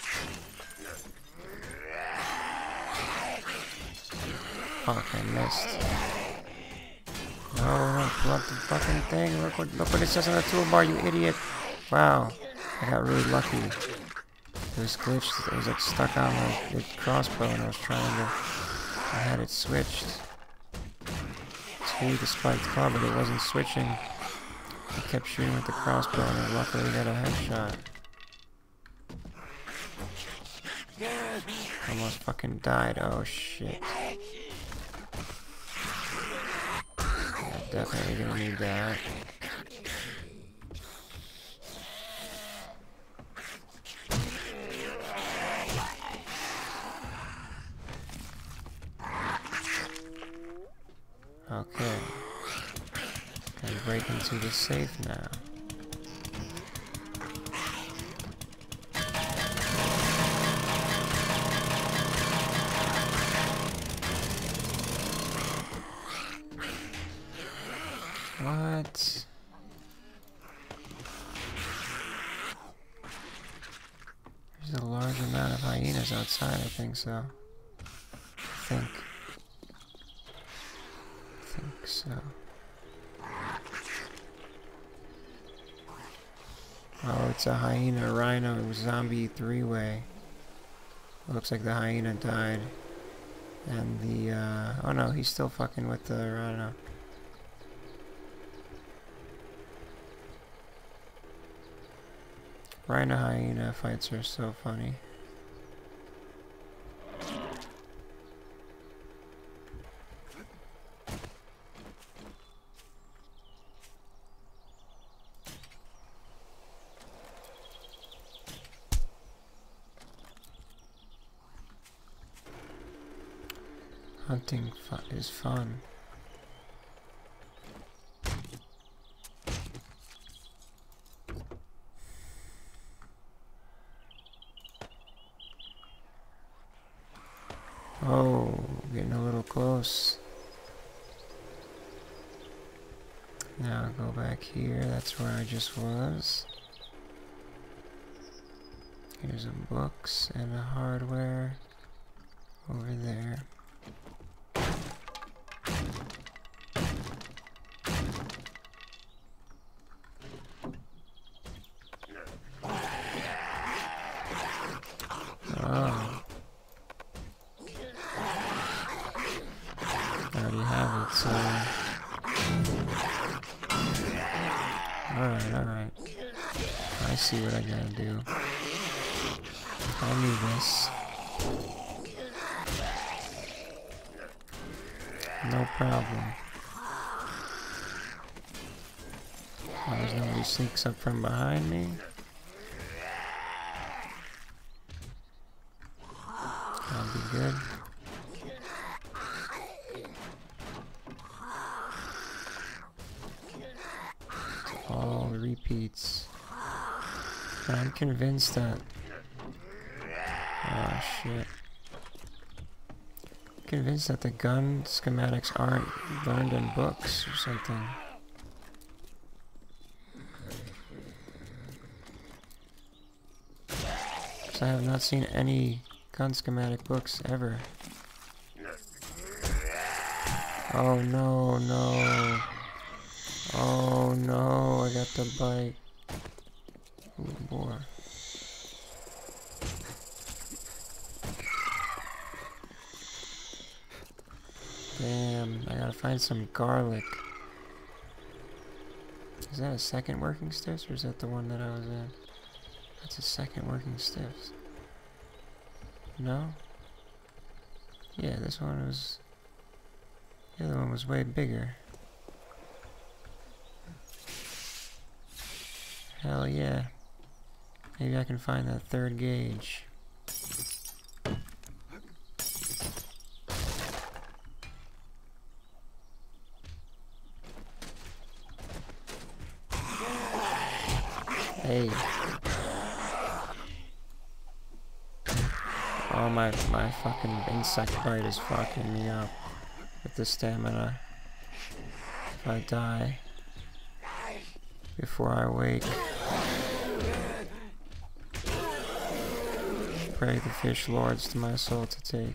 Fuck, I missed. No, don't plug the fucking thing. Look what it says on the toolbar, you idiot. Wow, I got really lucky. It was glitched. It was like stuck on the crossbow, and I was trying to. I had it switched to the spiked claw, but it wasn't switching. I kept shooting with the crossbow, and I luckily got a headshot. Almost fucking died. Oh shit. Definitely gonna need that. Okay. Can break into the safe now. What? There's a large amount of hyenas outside, I think so. I think so. Oh, it's a hyena rhino zombie three-way. Looks like the hyena died. And the, oh no, he's still fucking with the rhino. Rhino hyena fights are so funny. Hunting is fun. Oh, getting a little close. Now I'll go back here, that's where I just was. Here's some books and a hardware over there. Oh. I already have it, so... Alright. I see what I gotta do. I need this. No problem. As long as nobody sneaks up from behind me. That'll be good. All repeats. I'm convinced that... Oh shit. convinced that the gun schematics aren't learned in books or something. I have not seen any gun schematic books ever. Oh no, no. Oh no, I got the bite. Ooh, boy. Damn, I gotta find some garlic. Is that a second working stiffs or is that the one that I was in? That's a second working stiffs. No? Yeah, this one was... The other one was way bigger. Hell yeah. Maybe I can find that third gauge. Hey. Oh, my fucking insect bite is fucking me up with the stamina. If I die before I wake, pray the fish lords to my soul to take.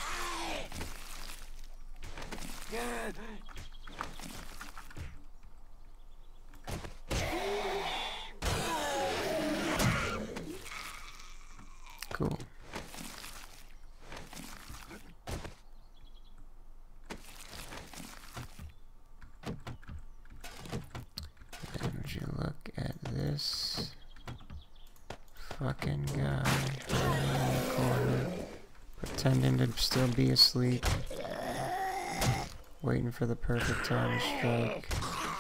Cool. And would you look at this fucking guy in the corner, pretending to still be asleep, waiting for the perfect time to strike.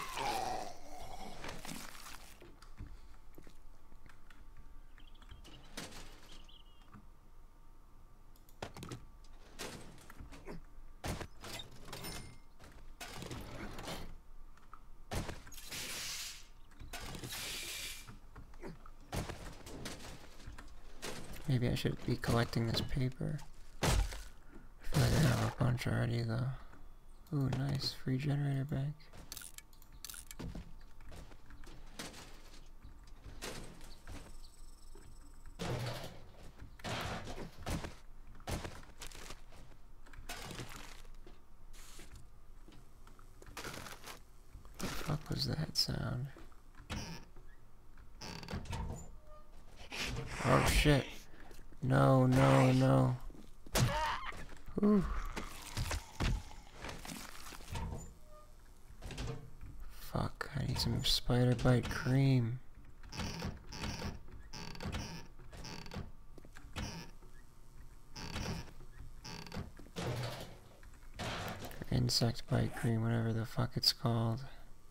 Maybe I should be collecting this paper. I feel like I have a bunch already though. Ooh, nice. Free generator bank. What the fuck was that sound? Oh shit. No, no, no. Ooh. Fuck, I need some spider bite cream. Or insect bite cream, whatever the fuck it's called.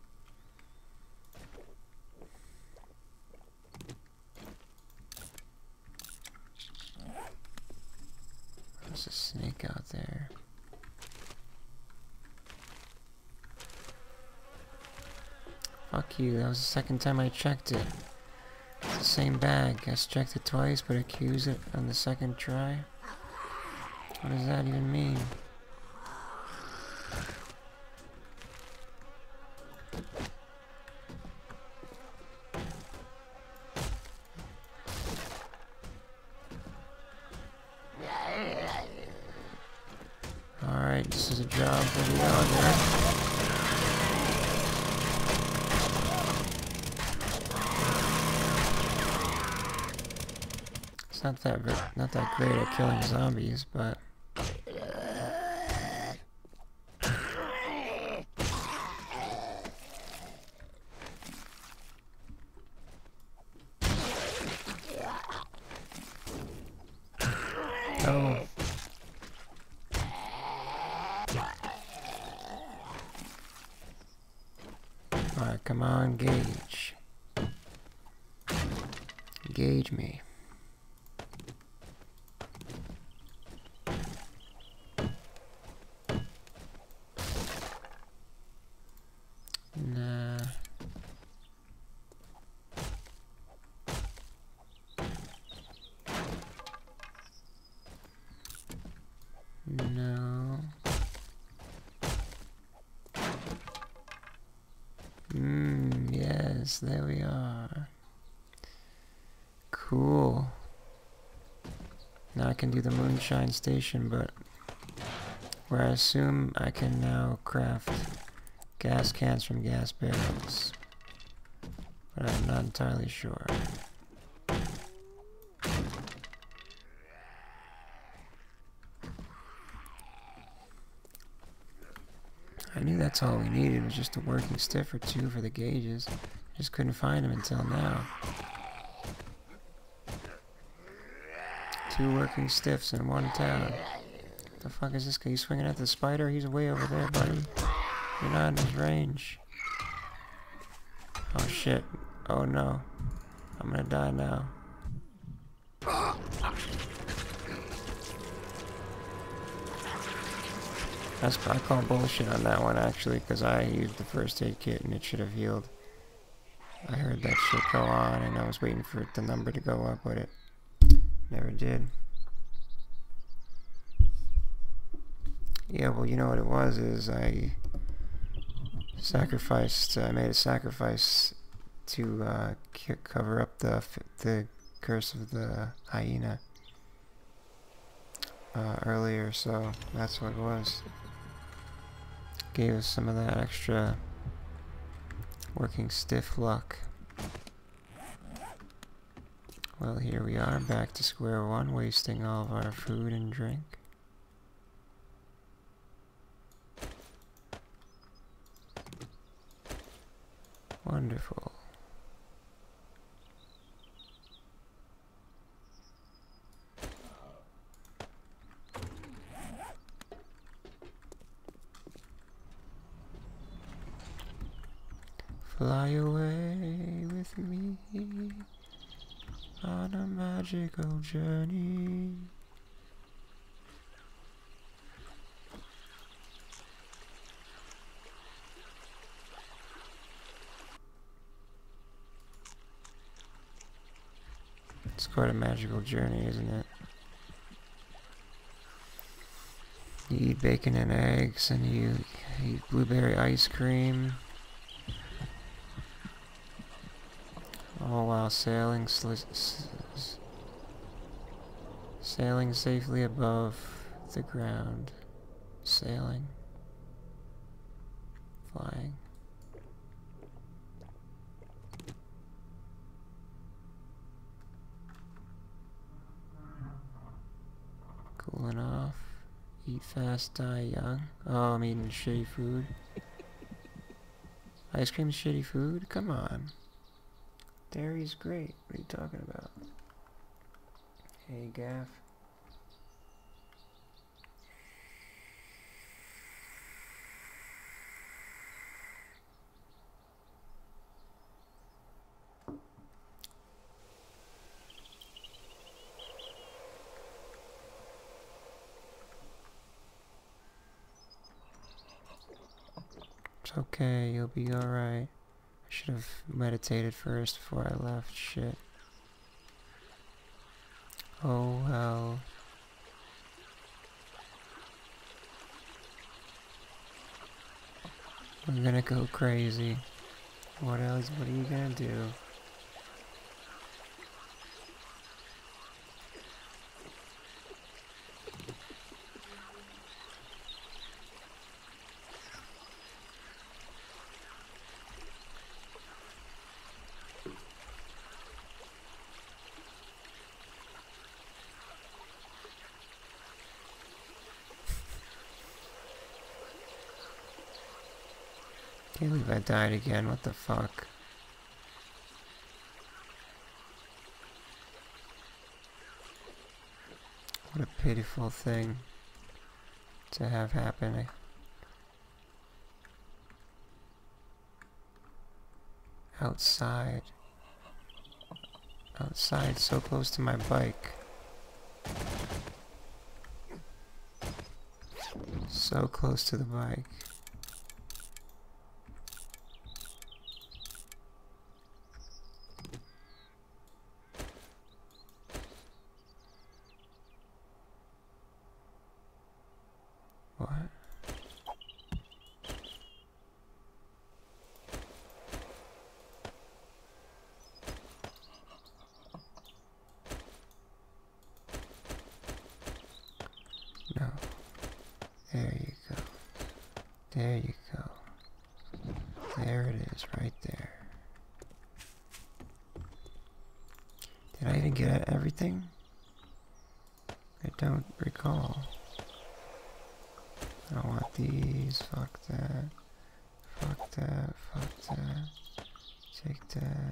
There's a snake out there. Fuck you, that was the second time I checked it. It's the same bag. I checked it twice, but accused it on the second try. What does that even mean? Alright, this is a job for the auger. It's not that great at killing zombies, but no. Alright, come on, gauge. Gauge me. Nah. No. guys, there we are. Cool. Now I can do the Moonshine Station, but where I assume I can now craft gas cans from gas barrels. But I'm not entirely sure. I knew that's all we needed, was just a working stiff or two for the gauges. Just couldn't find them until now. 2 working stiffs in 1 town. What the fuck is this guy? You swinging at the spider? He's way over there, buddy. You're not in his range. Oh shit. Oh no. I'm gonna die now. I call bullshit on that one actually, because I used the first aid kit and it should have healed. I heard that shit go on and I was waiting for the number to go up, but it never did. Yeah, well, you know what it was is I made a sacrifice to cover up the curse of the hyena earlier, so that's what it was. Gave us some of that extra working stiff luck. Well, here we are, back to square one, wasting all of our food and drink. Wonderful. Fly away with me on a magical journey. It's quite a magical journey, isn't it? You eat bacon and eggs, and you eat blueberry ice cream. All while sailing safely above the ground. Sailing. Flying. Cooling off. Eat fast, die young. Oh, I'm eating shitty food. Ice cream's shitty food? Come on. Dairy's great. What are you talking about? Hey, Gaff. It's okay, you'll be alright. I should have meditated first before I left. Shit. Oh well. I'm gonna go crazy. What else? What are you gonna do? Can't believe I died again, what the fuck? What a pitiful thing to have happen. Outside. Outside, so close to my bike. So close to the bike. What? No. There you go. There you go. There it is, right there. Did I even get everything? I don't recall. I don't want these. Fuck that. Fuck that. Fuck that. Take that.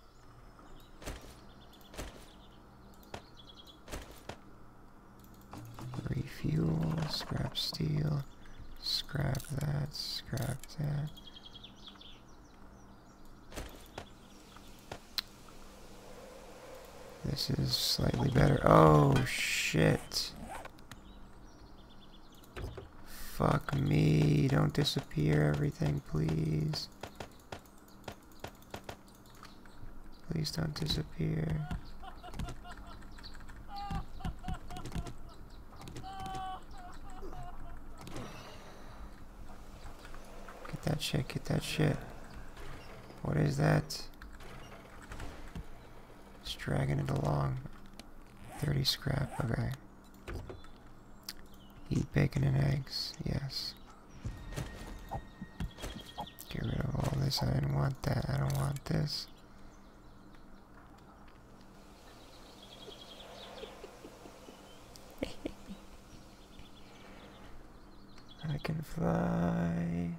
Refuel. Scrap steel. Scrap that. Scrap that. This is slightly better. Oh, shit. Fuck me. Don't disappear everything, please. Please don't disappear. Get that shit, get that shit. What is that? Just dragging it along. 30 scrap, okay. Eat bacon and eggs, yes. Get rid of all this, I didn't want that, I don't want this. I can fly.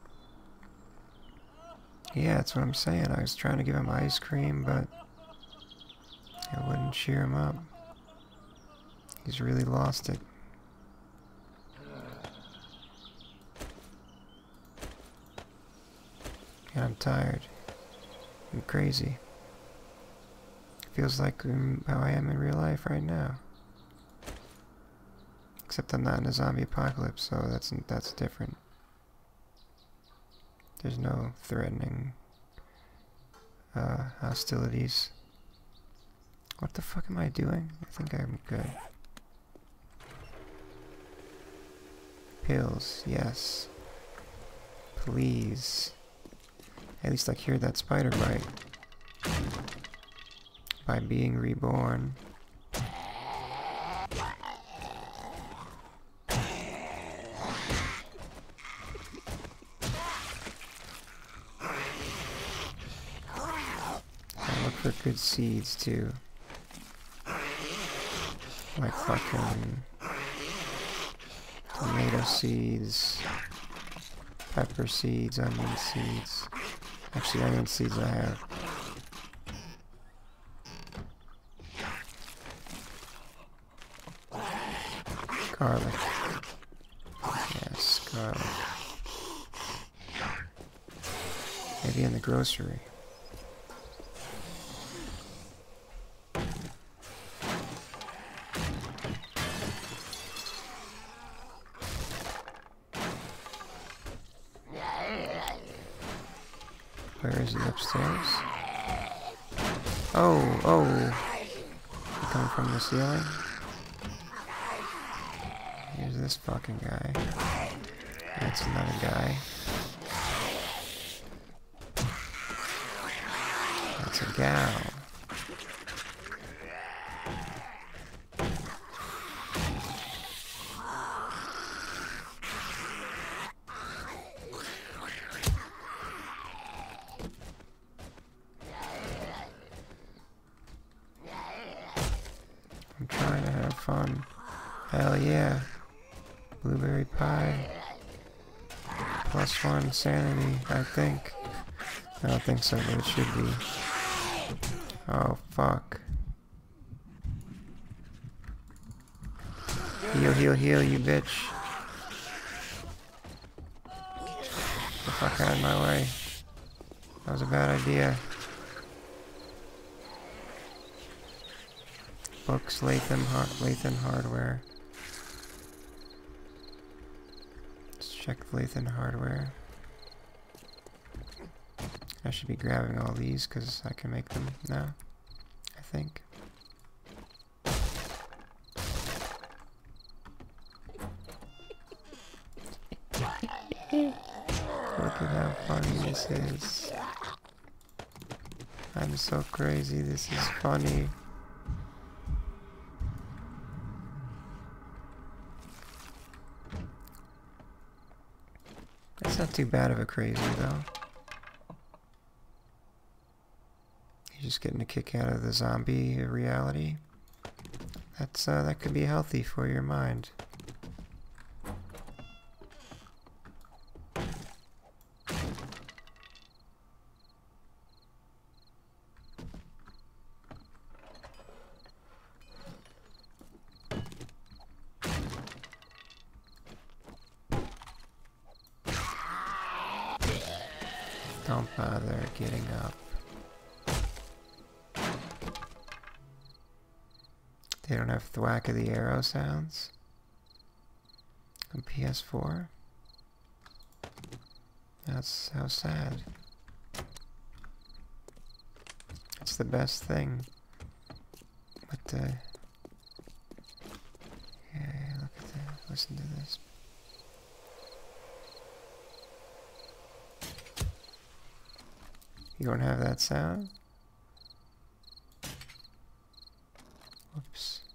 Yeah, that's what I'm saying. I was trying to give him ice cream, but it wouldn't cheer him up. He's really lost it. And I'm tired. I'm crazy. Feels like how I am in real life right now. Except I'm not in a zombie apocalypse, so that's different. There's no threatening hostilities. What the fuck am I doing? I think I'm good. Pills, yes. Please. At least I cured that spider bite. By being reborn. For good seeds too, like fucking tomato seeds, pepper seeds, onion seeds. Actually, onion seeds I have. Garlic. Yes, garlic. Maybe in the grocery. Where is he? Upstairs? Oh, oh. You coming from the ceiling? Here's this fucking guy. That's another guy. That's a gal. I'm trying to have fun. Hell yeah. Blueberry pie. +1 sanity, I think. I don't think so, but it should be. Oh, fuck. Heal, heal, heal, you bitch. Get the fuck out of my way. That was a bad idea. Books, Latham Hardware. Let's check Latham Hardware. I should be grabbing all these because I can make them now, I think. Look at how funny this is. I'm so crazy, this is funny. He's not too bad of a crazy, though. He's just getting a kick out of the zombie reality. That could be healthy for your mind. Don't bother getting up. They don't have thwack of the arrow sounds on PS4. That's how sad. It's the best thing. But yeah, look at that. Listen to this. You don't have that sound? Whoops.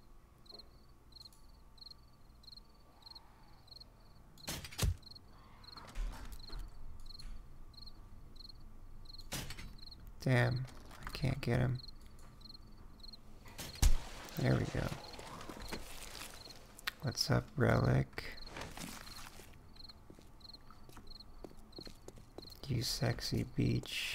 Damn, I can't get him. There we go. What's up, Relic? You sexy beach.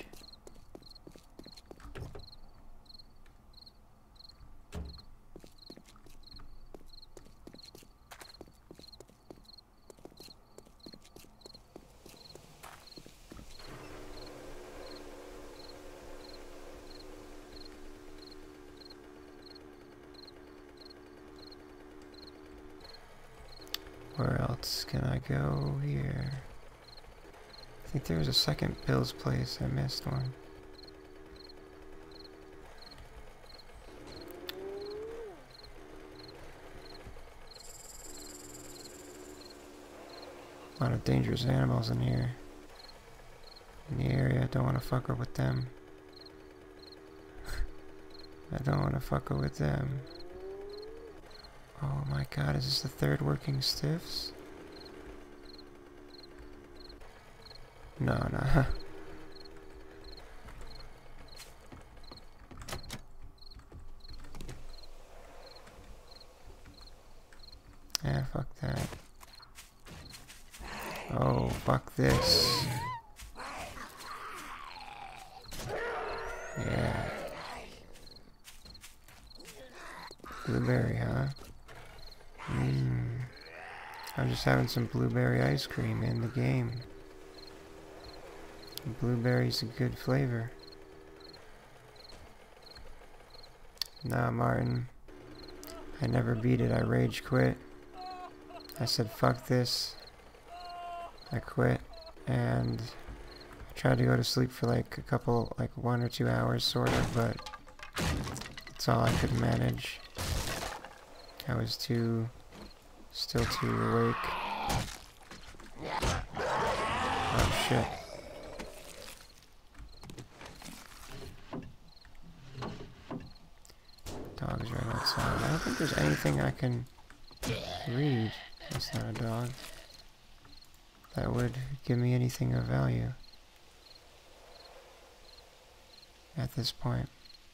Where else can I go here? I think there was a second Bill's place. I missed one. A lot of dangerous animals in here. In the area, don't want to fuck with them. I don't want to fuck with them. Oh my god, is this the third working stiffs? No, no. Yeah, fuck that. Oh, fuck this. Yeah. Blueberry, huh? I'm just having some blueberry ice cream in the game. Blueberry's a good flavor. Nah, Martin. I never beat it. I rage quit. I said, fuck this. I quit. And I tried to go to sleep for like a couple, like 1 or 2 hours, sort of, but that's all I could manage. I was still too awake. Oh shit. Dog's right outside. I don't think there's anything I can read. That's not a dog. That would give me anything of value at this point.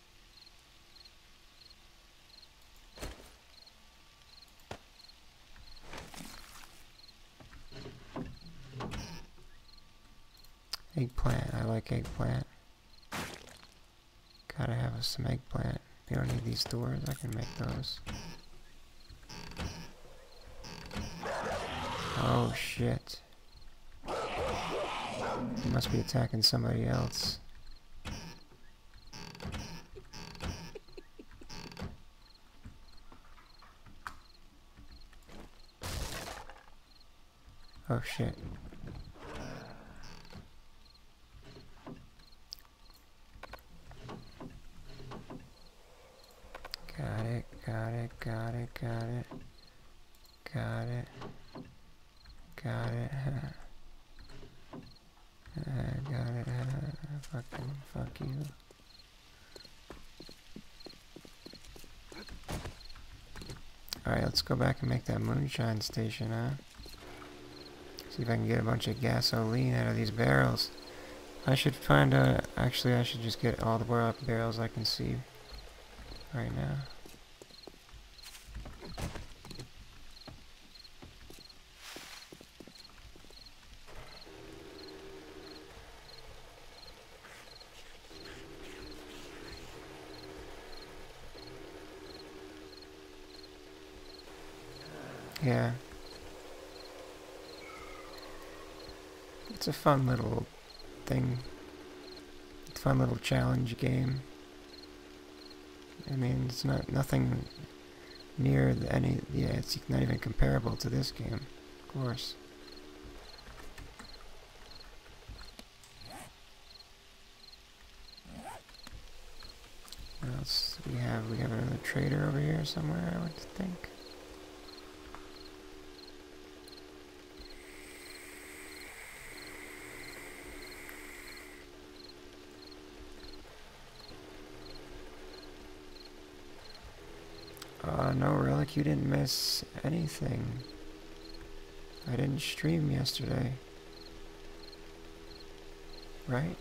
Eggplant. I like eggplant. Gotta have some eggplant. You don't need these doors. I can make those. Oh shit. He must be attacking somebody else. Oh shit. Got it, got it, got it, got it. Got it. Got it. Got it. Fuck you. Alright, let's go back and make that moonshine station, huh? See if I can get a bunch of gasoline out of these barrels. I should find actually I should just get all the barrels I can see right now. Yeah. It's a fun little thing. It's a fun little challenge game. I mean, it's nothing near any, yeah, it's not even comparable to this game, of course. What else do we have? We have another trader over here somewhere, I would think. No, Relic, you didn't miss anything. I didn't stream yesterday. Right?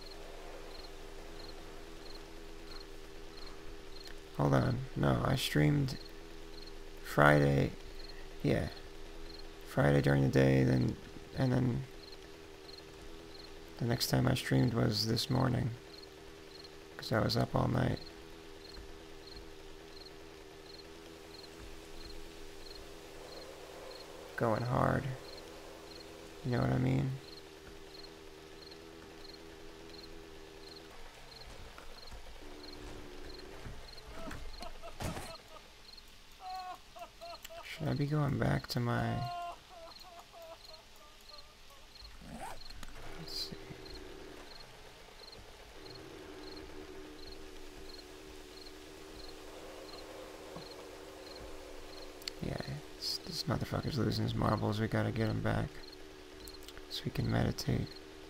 Hold on. No, I streamed Friday. Yeah. Friday during the day, and then the next time I streamed was this morning. Because I was up all night. Going hard. You know what I mean? Should I be going back to my... Let's see. Yeah, this motherfucker's losing his marbles. We gotta get him back so we can meditate.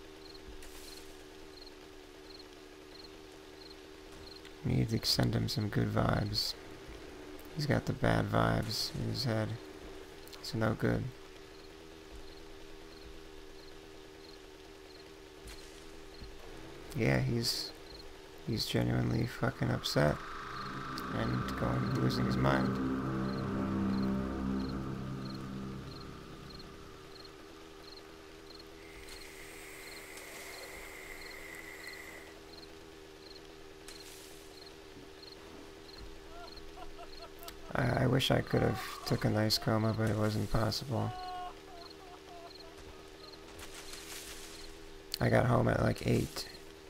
We need to send him some good vibes. He's got the bad vibes in his head. It's no good. Yeah, he's genuinely fucking upset and losing his mind. I wish I could have took a nice coma, but it wasn't possible. I got home at like 8.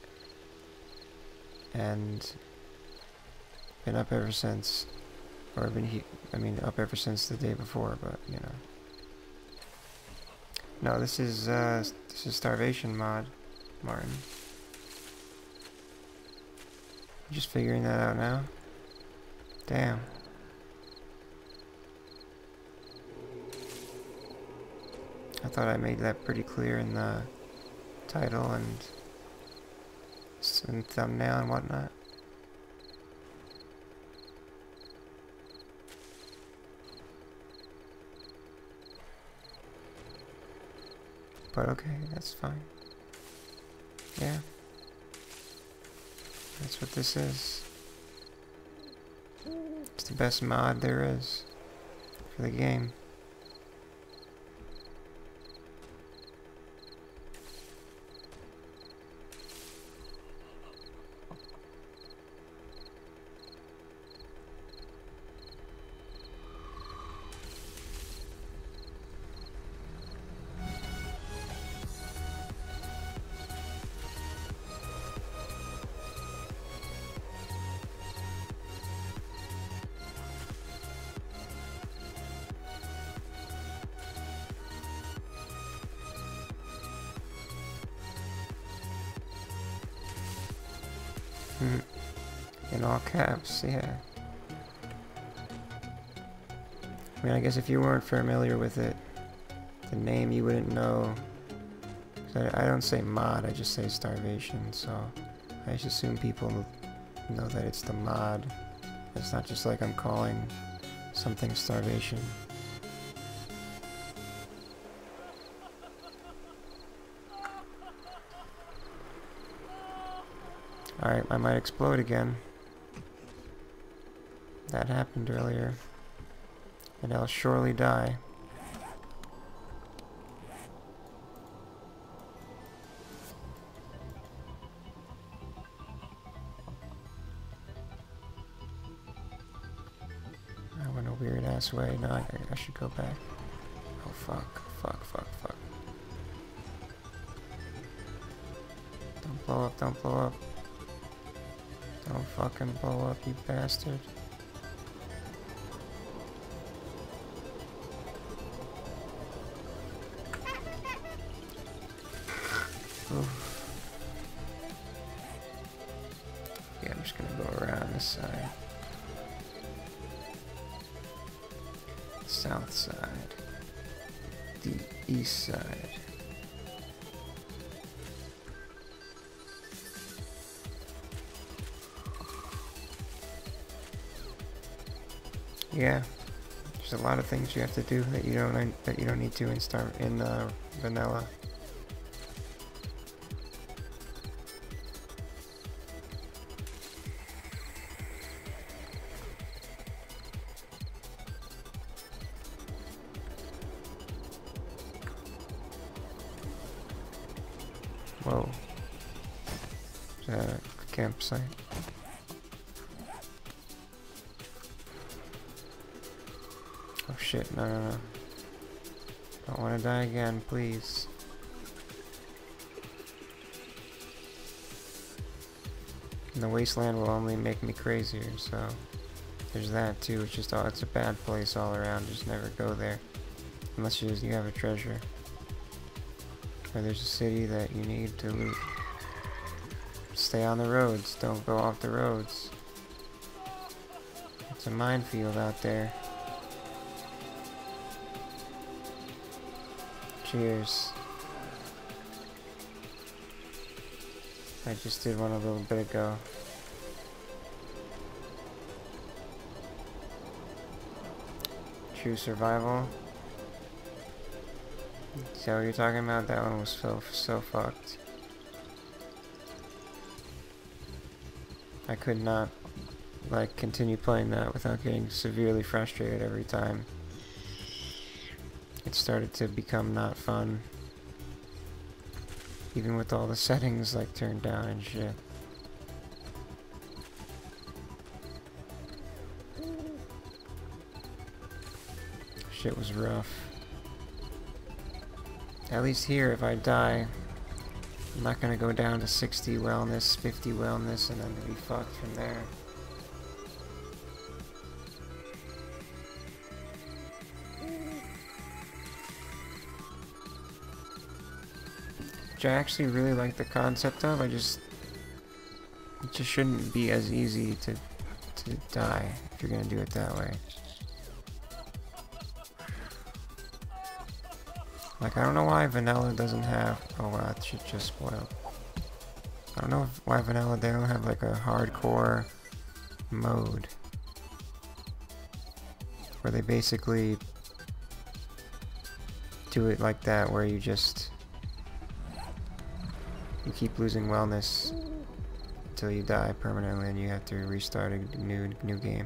And been up ever since. Or up ever since the day before, but you know. No, this is Starvation mod, Martin. You just figuring that out now? Damn. I thought I made that pretty clear in the title and thumbnail and whatnot. But okay, that's fine. Yeah. That's what this is. It's the best mod there is for the game. In all caps, yeah. I mean, I guess if you weren't familiar with it, the name you wouldn't know. I don't say mod, I just say Starvation, so I just assume people know that it's the mod. It's not just like I'm calling something Starvation. Alright, I might explode again. That happened earlier. And I'll surely die. I went a weird ass way. No, I should go back. Oh fuck, fuck, fuck, fuck. Don't blow up, don't blow up. Don't fucking blow up, you bastard. Oof. Yeah, I'm just gonna go around this side. South side. The east side. Yeah, there's a lot of things you have to do that you don't need to in vanilla. Whoa. Is that a campsite? Oh shit, no, no, no. Don't want to die again, please. And the wasteland will only make me crazier, so there's that too. It's just it's a bad place all around. Just never go there. Unless you have a treasure. Or there's a city that you need to loot. Stay on the roads, don't go off the roads. It's a minefield out there. Cheers. I just did one a little bit ago. True survival. Is that what you're talking about? That one was so fucked. I could not like continue playing that without getting severely frustrated every time. It started to become not fun. Even with all the settings like turned down and shit. Shit was rough. At least here, if I die, I'm not gonna go down to 60 wellness, 50 wellness, and then be fucked from there. Which I actually really like the concept of. It just shouldn't be as easy to die if you're gonna do it that way. Like, I don't know why vanilla doesn't have... Oh wow, that shit just spoiled. I don't know why vanilla, they don't have like a hardcore mode. Where they basically do it like that, where you just... You keep losing wellness until you die permanently and you have to restart a new game.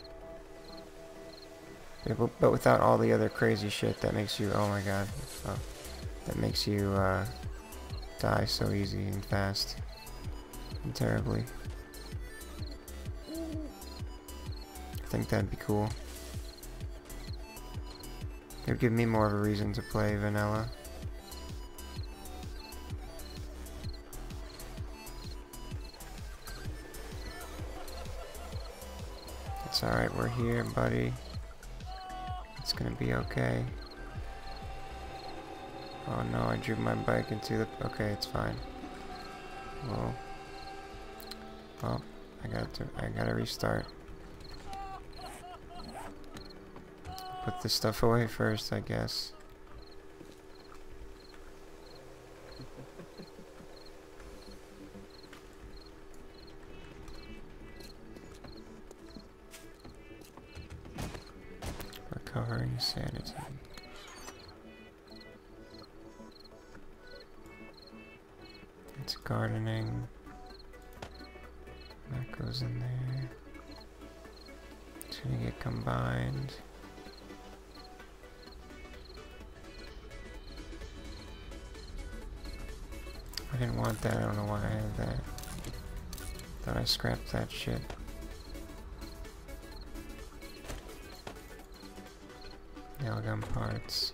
But without all the other crazy shit that makes you, oh my god, that makes you die so easy and fast and terribly. I think that'd be cool. It would give me more of a reason to play vanilla. It's alright, we're here, buddy. It's gonna be okay. Oh no, I drew my bike into the... Okay, it's fine. Well, I gotta restart. Put this stuff away first, I guess. Recovering sanity. It's gardening. That goes in there. It's gonna get combined. I didn't want that, I don't know why I have that. Thought I scrapped that shit. Nailgun parts.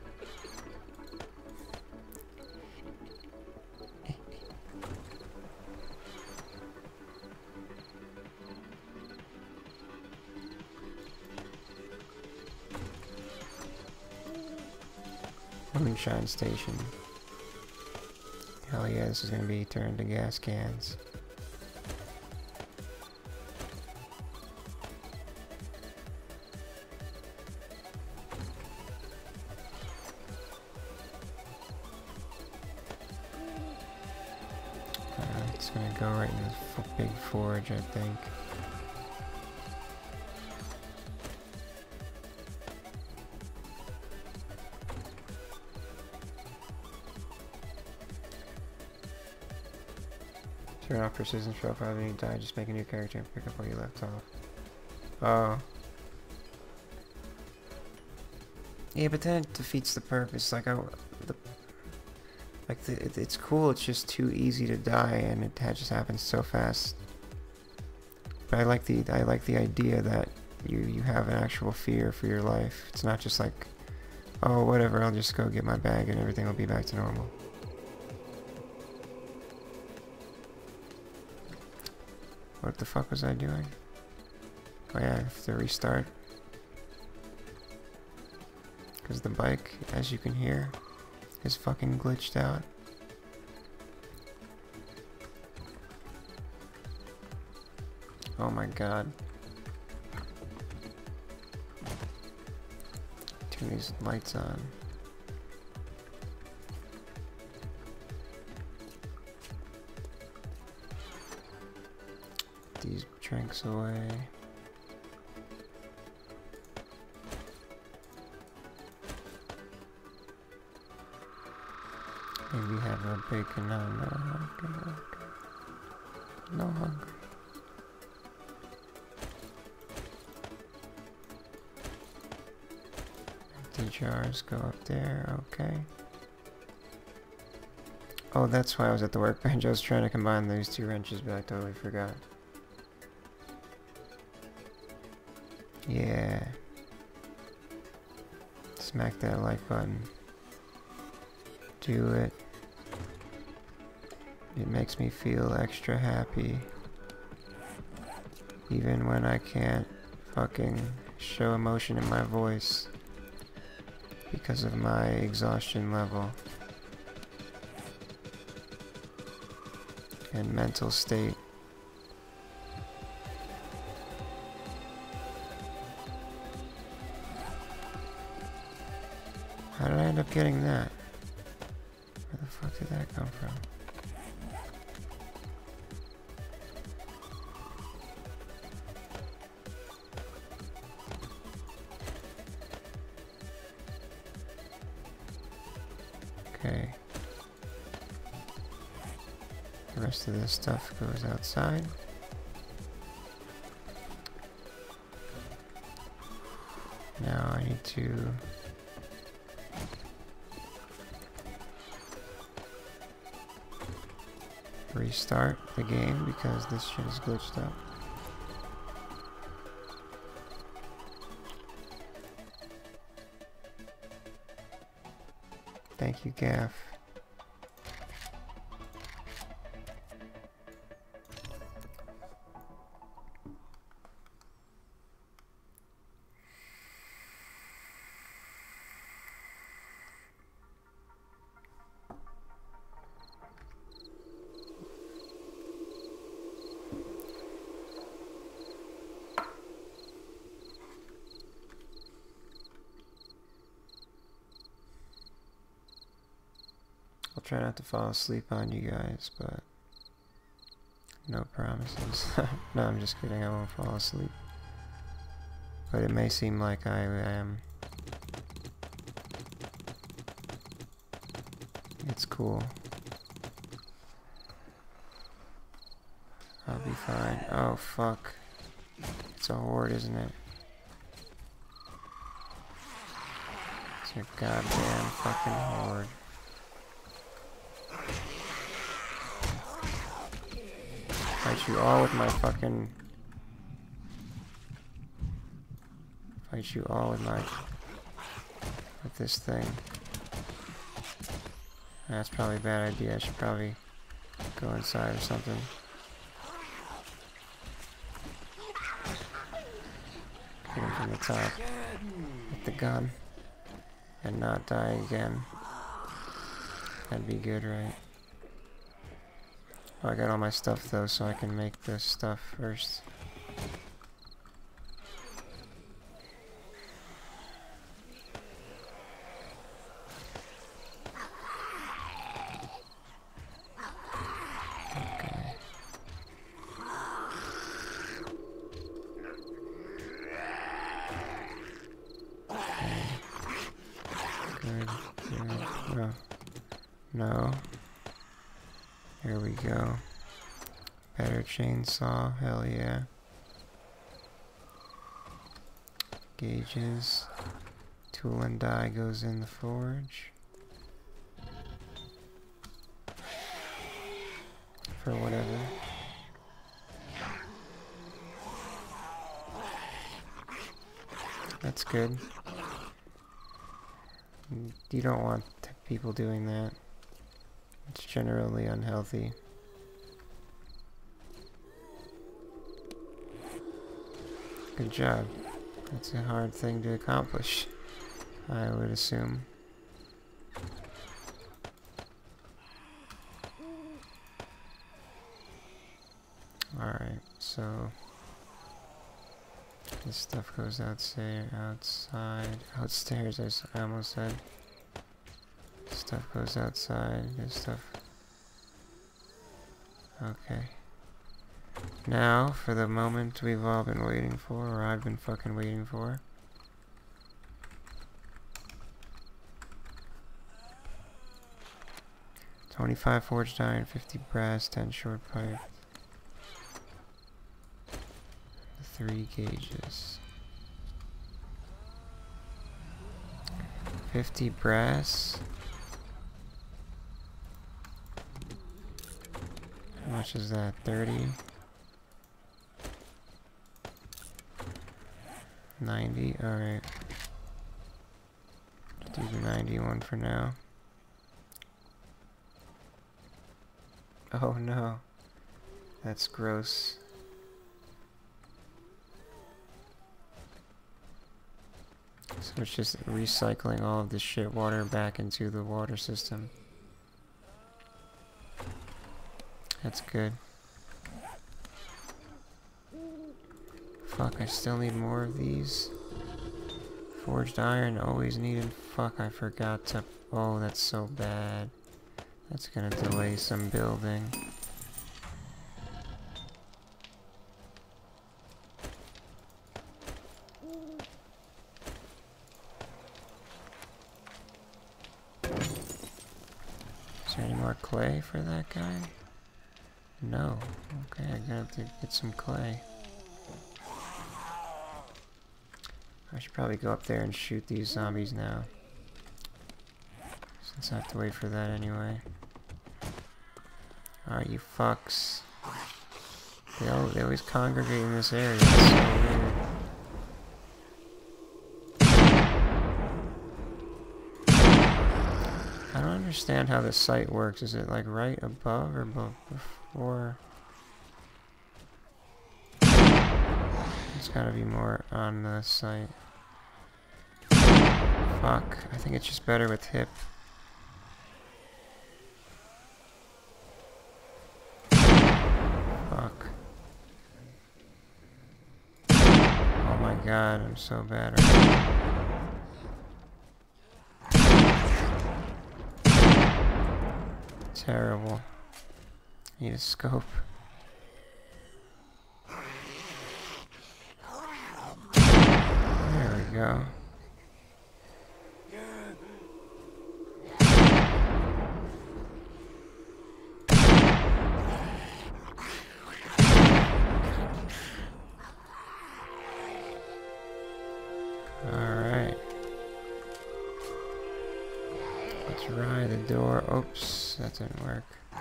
Moonshine Station. Hell yeah, this is gonna be turned to gas cans. It's gonna go right in the big forge, I think. Turn off persistence profile when you die, just make a new character and pick up where you left off. Oh. Yeah, but then it defeats the purpose. Like, it's cool, it's just too easy to die and it just happens so fast. But I like the idea that you have an actual fear for your life. It's not just like, oh, whatever, I'll just go get my bag and everything will be back to normal. What the fuck was I doing? Oh yeah, I have to restart. Because the bike, as you can hear, is fucking glitched out. Oh my god. Turn these lights on. These drinks away. Maybe have a bacon. No, no hunger. No hunger. Empty jars go up there. Okay. Oh, that's why I was at the workbench. I was trying to combine these two wrenches, but I totally forgot. Yeah. Smack that like button. Do it. It makes me feel extra happy. Even when I can't fucking show emotion in my voice because of my exhaustion level and mental state. How did I end up getting that? Where the fuck did that come from? Okay. The rest of this stuff goes outside. Now I need to restart the game because this shit is glitched up. Thank you, Gaff. I'll try not to fall asleep on you guys, but no promises. No, I'm just kidding, I won't fall asleep. But it may seem like I am. It's cool. I'll be fine. Oh, fuck. It's a horde, isn't it? It's a goddamn fucking horde. Fight you all with my fucking... Fight you all with my... with this thing. That's probably a bad idea. I should probably go inside or something. Hit him from the top with the gun and not die again. That'd be good, right? Oh, I got all my stuff though, so I can make this stuff first. No. Here we go. Better chainsaw, hell yeah. Gauges. Tool and die goes in the forge. For whatever. That's good. You don't want people doing that. It's generally unhealthy. Good job. That's a hard thing to accomplish, I would assume. Alright, so this stuff goes outside, outstairs, I almost said. Stuff goes outside, this stuff. Okay. Now, for the moment we've all been waiting for, or I've been fucking waiting for. $25 forged iron, 50 brass, 10 short pipe. 3 gauges. 50 brass. How much is that? 30? 90? Alright. Do the 91 for now. Oh no. That's gross. So it's just recycling all of this shit water back into the water system. That's good. Fuck, I still need more of these. Forged iron, always needed. Fuck, I forgot to... Oh, that's so bad. That's gonna delay some building. Is there any more clay for that guy? No. Okay, I'm gonna have to get some clay. I should probably go up there and shoot these zombies now, since I have to wait for that anyway. Alright, you fucks. They always congregate in this area. It's so weird. I don't understand how this site works. Is it like right above or before? It's gotta be more on the site. Fuck, I think it's just better with hip. Fuck. Oh my god, I'm so bad right now. Terrible. Need a scope. There we go. Let's try the door. Oops, that didn't work.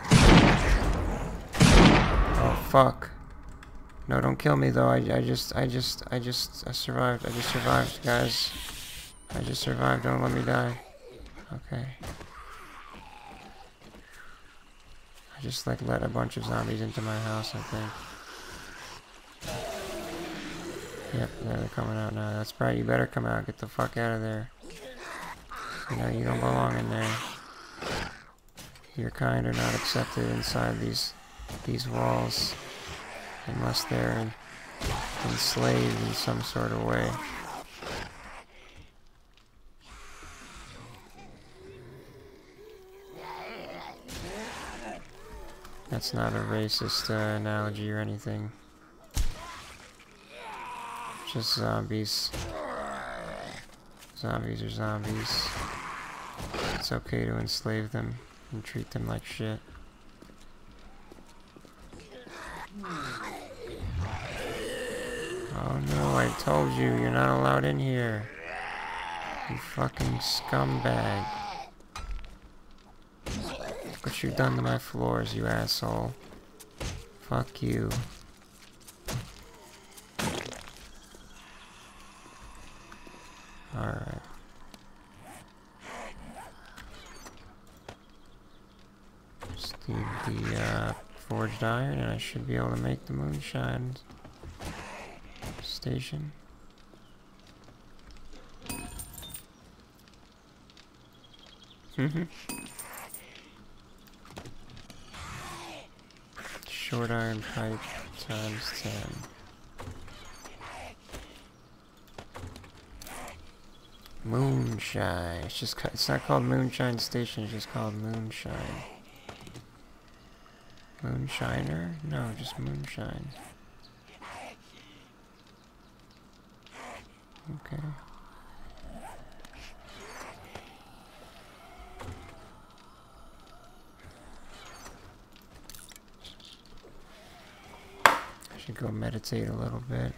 Oh fuck. No, don't kill me though. I survived. I just survived, guys. I just survived. Don't let me die. Okay. I just like let a bunch of zombies into my house, I think. Yep, yeah, they're coming out now. That's right. You better come out. Get the fuck out of there. You know, you don't belong in there. Your kind are not accepted inside these walls unless they're enslaved in some sort of way. That's not a racist analogy or anything. Just zombies. Zombies are zombies. It's okay to enslave them and treat them like shit. Oh no, I told you, you're not allowed in here. You fucking scumbag. Look what you've done to my floors, you asshole. Fuck you. Alright. Just need the forged iron and I should be able to make the moonshine station. Short iron pipe times 10. Moonshine. It's not called Moonshine Station, it's just called Moonshine. Moonshiner? No, just Moonshine. Okay. I should go meditate a little bit.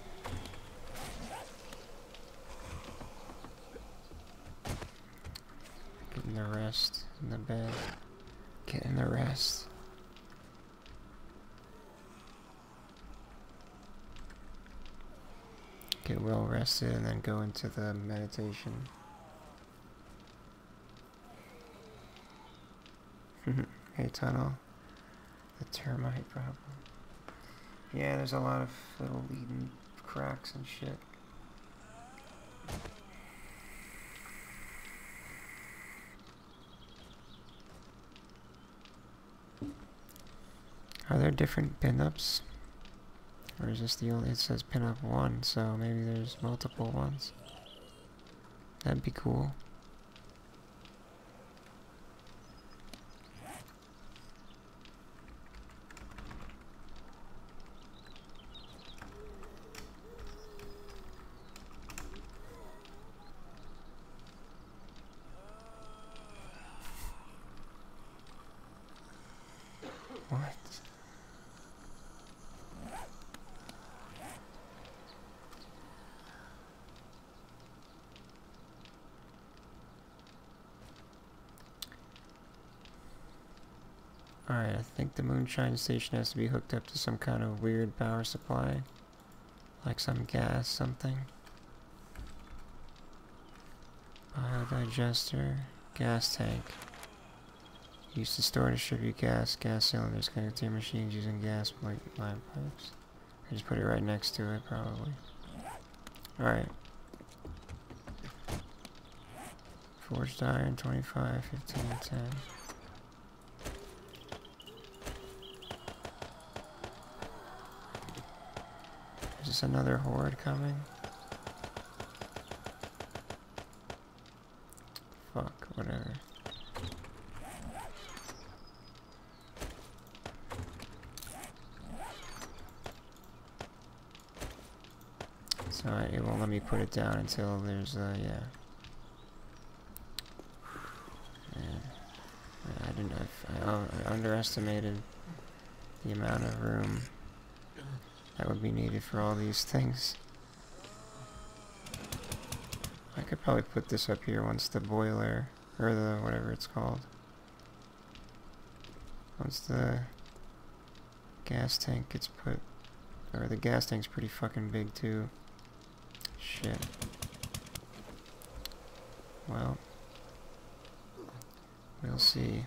Getting the rest in the bed. Getting the rest. Get well rested and then go into the meditation. Hey Tunnel. The termite problem. Yeah, there's a lot of little leading cracks and shit. Are there different pinups? Or is this the only, it says pinup 1, so maybe there's multiple ones. That'd be cool. What? Alright, I think the Moonshine Station has to be hooked up to some kind of weird power supply. Like some gas something. Biodigester. Gas tank. Used to store and distribute gas. Gas cylinders connected to your machines using gas line pipes. I just put it right next to it, probably. Alright. Forged iron, 25, 15, 10. Is this another horde coming? Fuck, whatever. So it won't let me put it down until there's yeah. I underestimated the amount of room that would be needed for all these things. I could probably put this up here once the boiler Or the whatever it's called. Once the gas tank gets put... Or the gas tank's pretty fucking big too. Shit. Well. We'll see.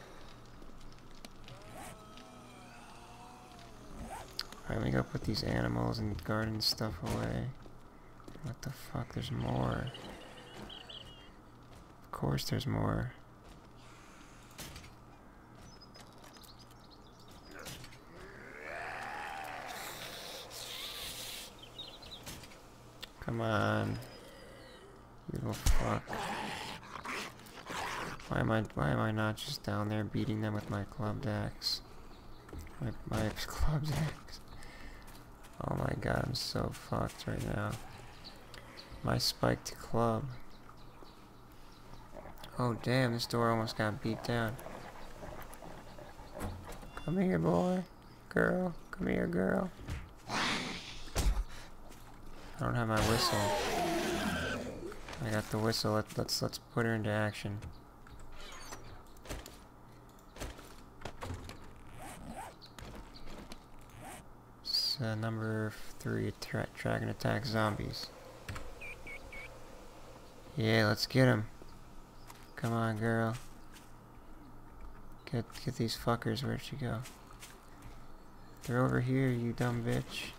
Alright, let me go put these animals and garden stuff away. What the fuck? There's more. Of course there's more. Come on. You little fuck. Why am I not just down there beating them with my clubbed axe? My clubbed axe. Oh my god, I'm so fucked right now. My spiked club. Oh damn, this door almost got beat down. Come here, boy. Girl. Come here, girl. I don't have my whistle. I got the whistle. Let's put her into action. It's number 3, track and attack zombies. Yeah, let's get him. Come on, girl. Get these fuckers. Where'd she go? They're over here, you dumb bitch.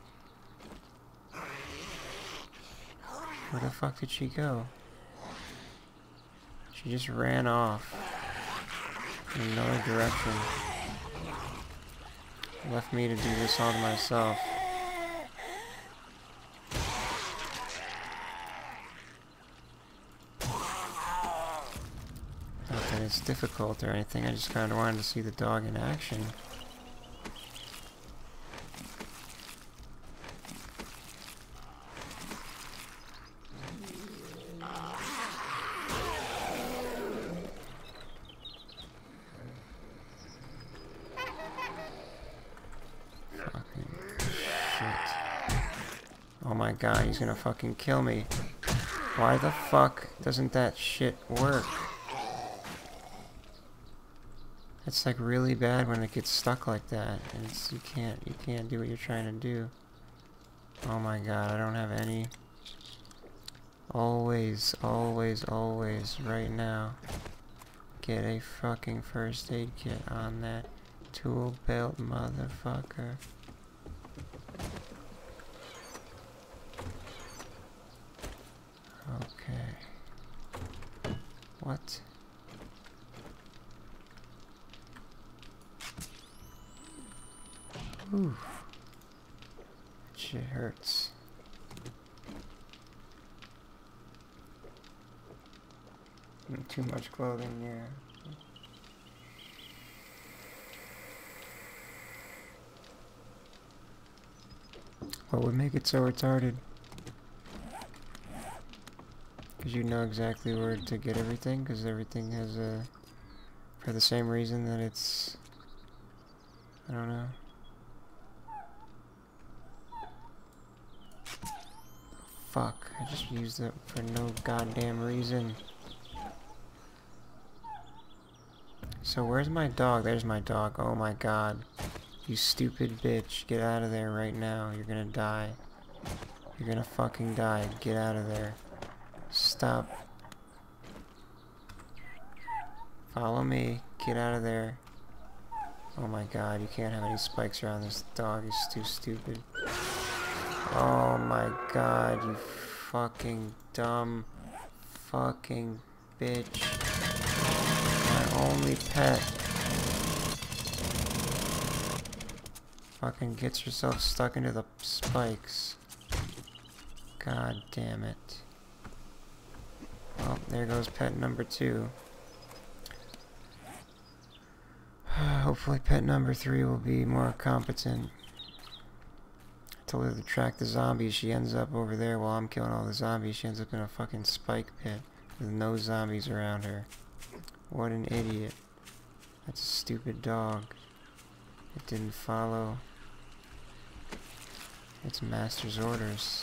Where the fuck did she go? She just ran off in another direction. Left me to do this all to myself. Not that it's difficult or anything, I just kinda wanted to see the dog in action. Oh my god, he's gonna fucking kill me. Why the fuck doesn't that shit work? It's like really bad when it gets stuck like that, and it's, you can't do what you're trying to do. Oh my god, I don't have any. Always, always, always, right now, get a fucking first aid kit on that tool belt, motherfucker. Okay. What? Ooh. That shit hurts. Too much clothing, yeah. What would make it so retarded? Because you know exactly where to get everything, because everything has a... For the same reason that it's... I don't know. Fuck, I just used it for no goddamn reason. So where's my dog? There's my dog. Oh my god. You stupid bitch. Get out of there right now. You're gonna die. You're gonna fucking die. Get out of there. Stop. Follow me. Get out of there. Oh my god, you can't have any spikes around this dog. He's too stupid. Oh my god, you fucking dumb fucking bitch. My only pet. Fucking gets herself stuck into the spikes. God damn it. Well, there goes pet number 2. Hopefully pet number 3 will be more competent. I told her to track the zombies. She ends up over there while I'm killing all the zombies. She ends up in a fucking spike pit with no zombies around her. What an idiot. That's a stupid dog. It didn't follow its master's orders.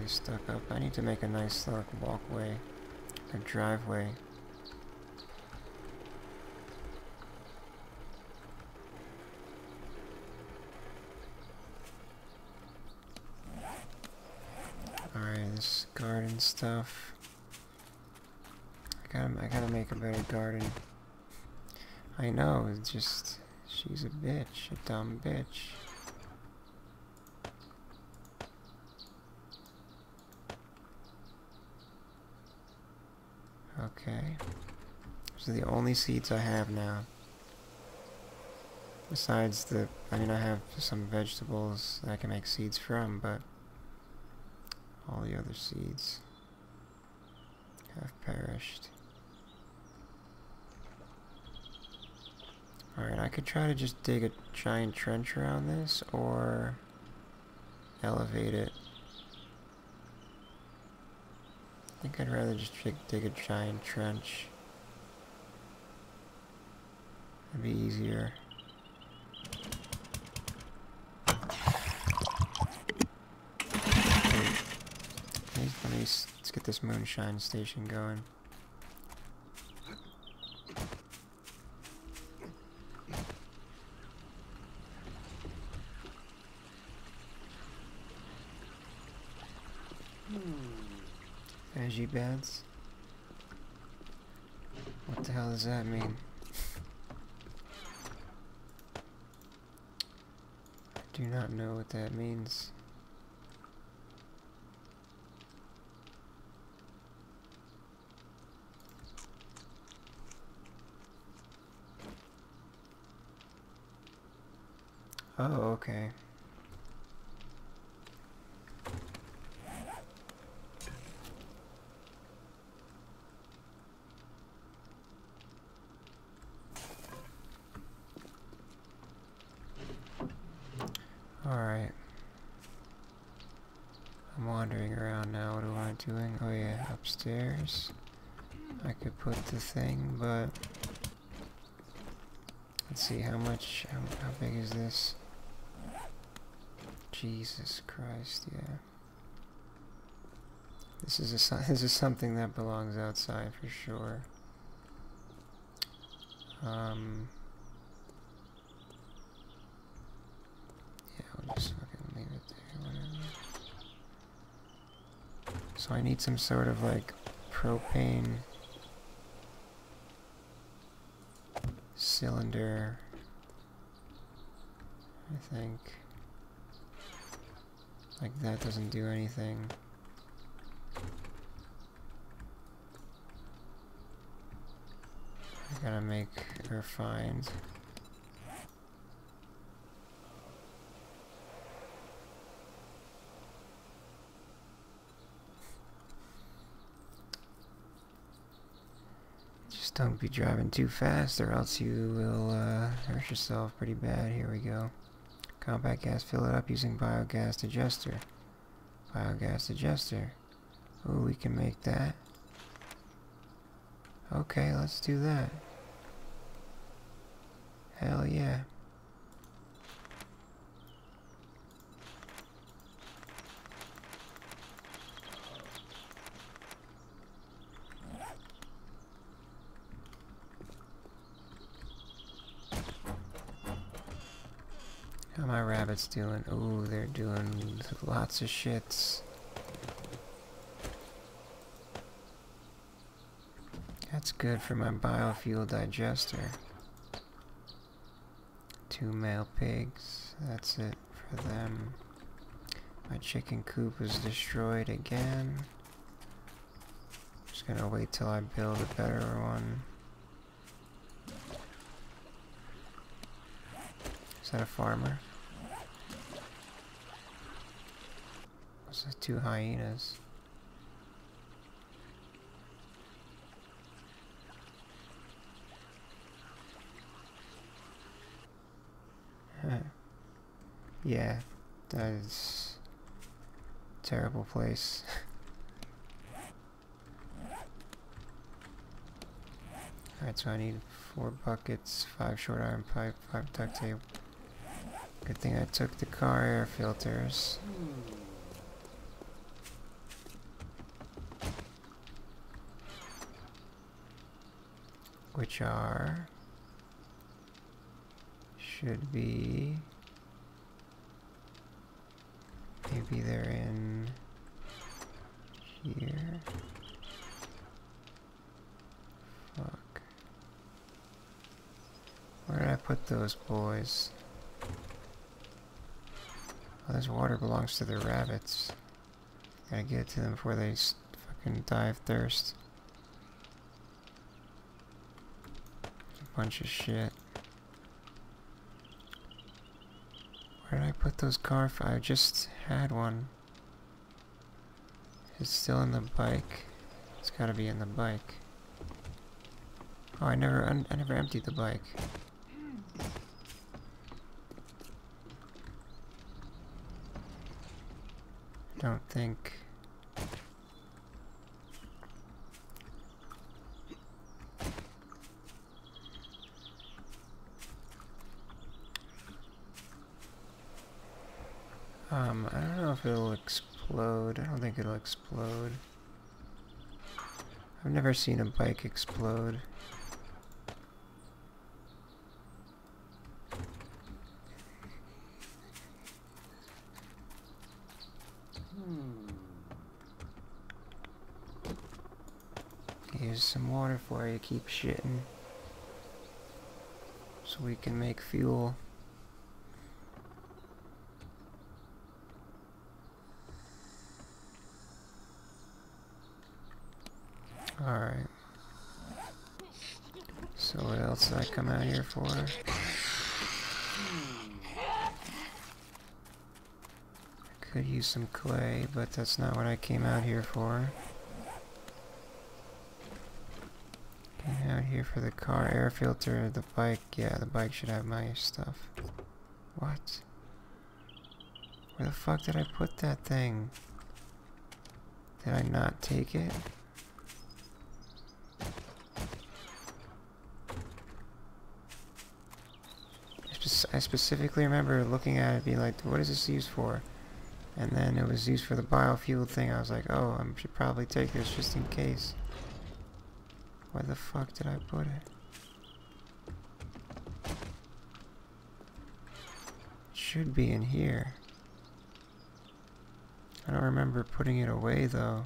really stuck up. I need to make a nice like walkway, a driveway. Alright, this garden stuff. I gotta make a better garden. I know, it's just, she's a bitch, a dumb bitch. Okay. So the only seeds I have now. Besides the, I mean I have some vegetables that I can make seeds from, but all the other seeds have perished. Alright, I could try to just dig a giant trench around this, or elevate it. I think I'd rather just dig a giant trench. It'd be easier. Let's get this moonshine station going. Veggie beds? What the hell does that mean? I do not know what that means. Oh, okay. Alright. I'm wandering around now. What am I doing? Oh yeah, upstairs. I could put the thing, but let's see how much, how big is this? Jesus Christ, yeah. This is something that belongs outside for sure. Yeah, we'll just fucking leave it there, whatever. So I need some sort of like propane cylinder, I think. Like that doesn't do anything. I gotta make her find. Just don't be driving too fast or else you will hurt yourself pretty bad. Here we go. Compact gas, fill it up using biogas digester. Biogas digester. Ooh, we can make that. Okay, let's do that. Hell yeah. How my rabbits doing? Ooh, they're doing lots of shits. That's good for my biofuel digester. 2 male pigs. That's it for them. My chicken coop is destroyed again. Just gonna wait till I build a better one. Is that a farmer? What's that? 2 hyenas. Yeah, that is a terrible place. Alright, so I need 4 buckets, 5 short iron pipe, 5 duct tape. Good thing I took the car air filters. which are should be maybe they're in here. Fuck. Where did I put those boys? Oh, this water belongs to the rabbits. Gotta get it to them before they fucking die of thirst. It's a bunch of shit. Where did I put those I just had one. It's still in the bike. It's gotta be in the bike. Oh, I never emptied the bike. Don't think. I don't know if it'll explode. I don't think it'll explode. I've never seen a bike explode. Here's some water for you, keep shitting. So we can make fuel. Alright. So what else did I come out here for? I could use some clay, but that's not what I came out here for. Came out here for the car air filter, the bike. Yeah, the bike should have my stuff. What? Where the fuck did I put that thing? Did I not take it? I specifically remember looking at it being like, what is this used for? And then it was used for the biofuel thing. I was like, oh, I should probably take this just in case. Where the fuck did I put it? It should be in here. I don't remember putting it away though.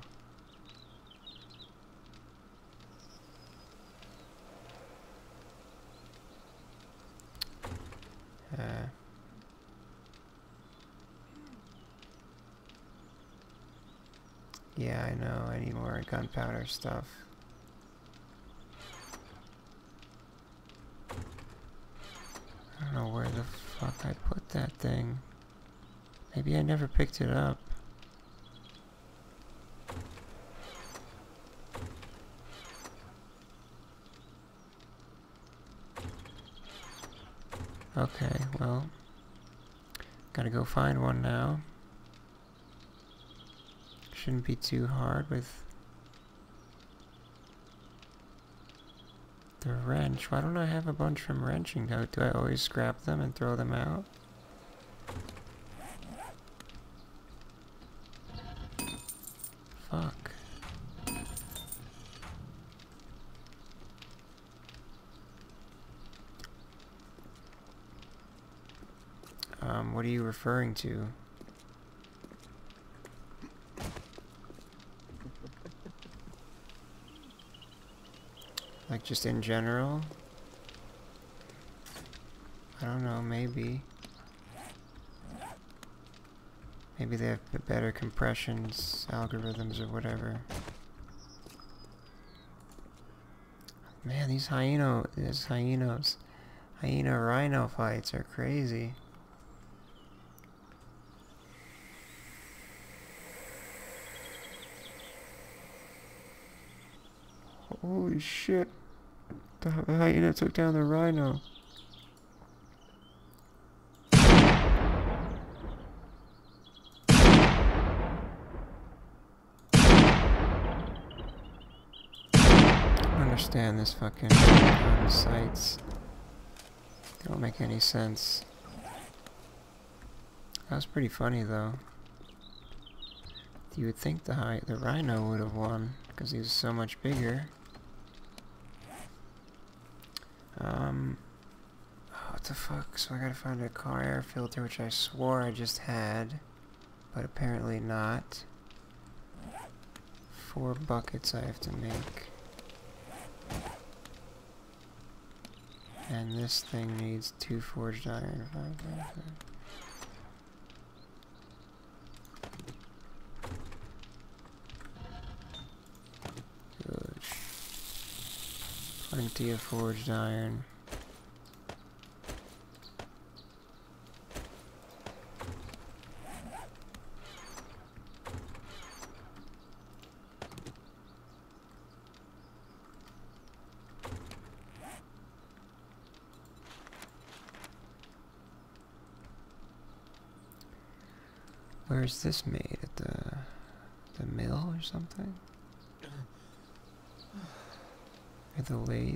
Yeah, I know, I need more gunpowder stuff. I don't know where the fuck I put that thing. Maybe I never picked it up. Okay, well, gotta go find one now. Shouldn't be too hard with the wrench. Why don't I have a bunch from wrenching? Do I always scrap them and throw them out? Fuck. What are you referring to? Like just in general? I don't know, maybe. Maybe they have better compressions, algorithms, or whatever. Man, these hyena rhino fights are crazy. Holy shit. The hyena took down the rhino. I don't understand this fucking sights. They don't make any sense. That was pretty funny though. You would think the rhino would have won because he was so much bigger. What the fuck? So I gotta find a car air filter, which I swore I just had, but apparently not. 4 buckets I have to make. And this thing needs 2 forged iron. Good. Plenty of forged iron. Where's this made? At the mill or something? At the lathe?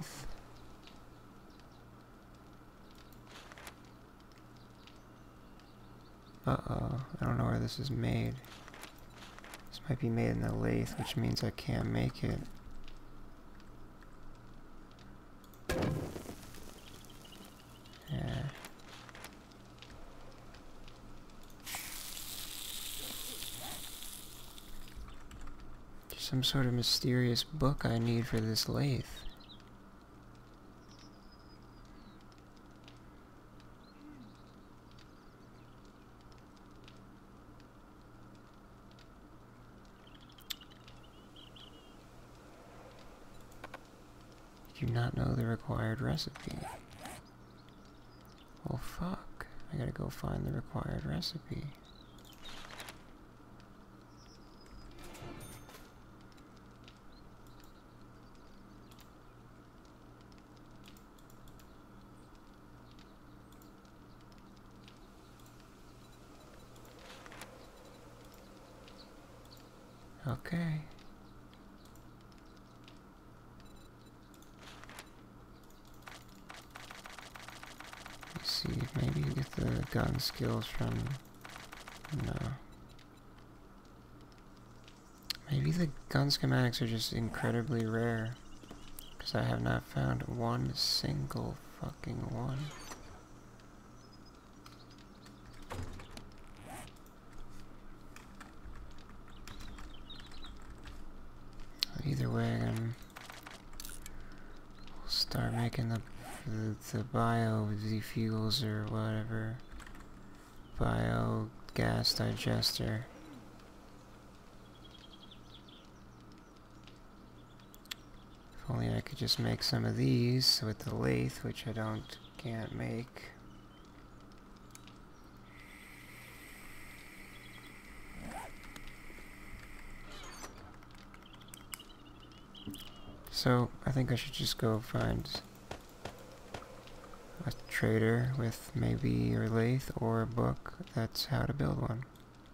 Uh-oh, I don't know where this is made. This might be made in the lathe, which means I can't make it. Yeah. Some sort of mysterious book I need for this lathe. Do not know the required recipe. Well, fuck. I gotta go find the required recipe. Okay. Let's see, maybe get the gun skills from... No. Maybe the gun schematics are just incredibly rare. Because I have not found one single fucking one. Either way, I'm gonna start making the bio defuels or whatever. Biogas digester. If only I could just make some of these with the lathe, which I can't make. So, I think I should just go find a trader with maybe a lathe or a book that's how to build one.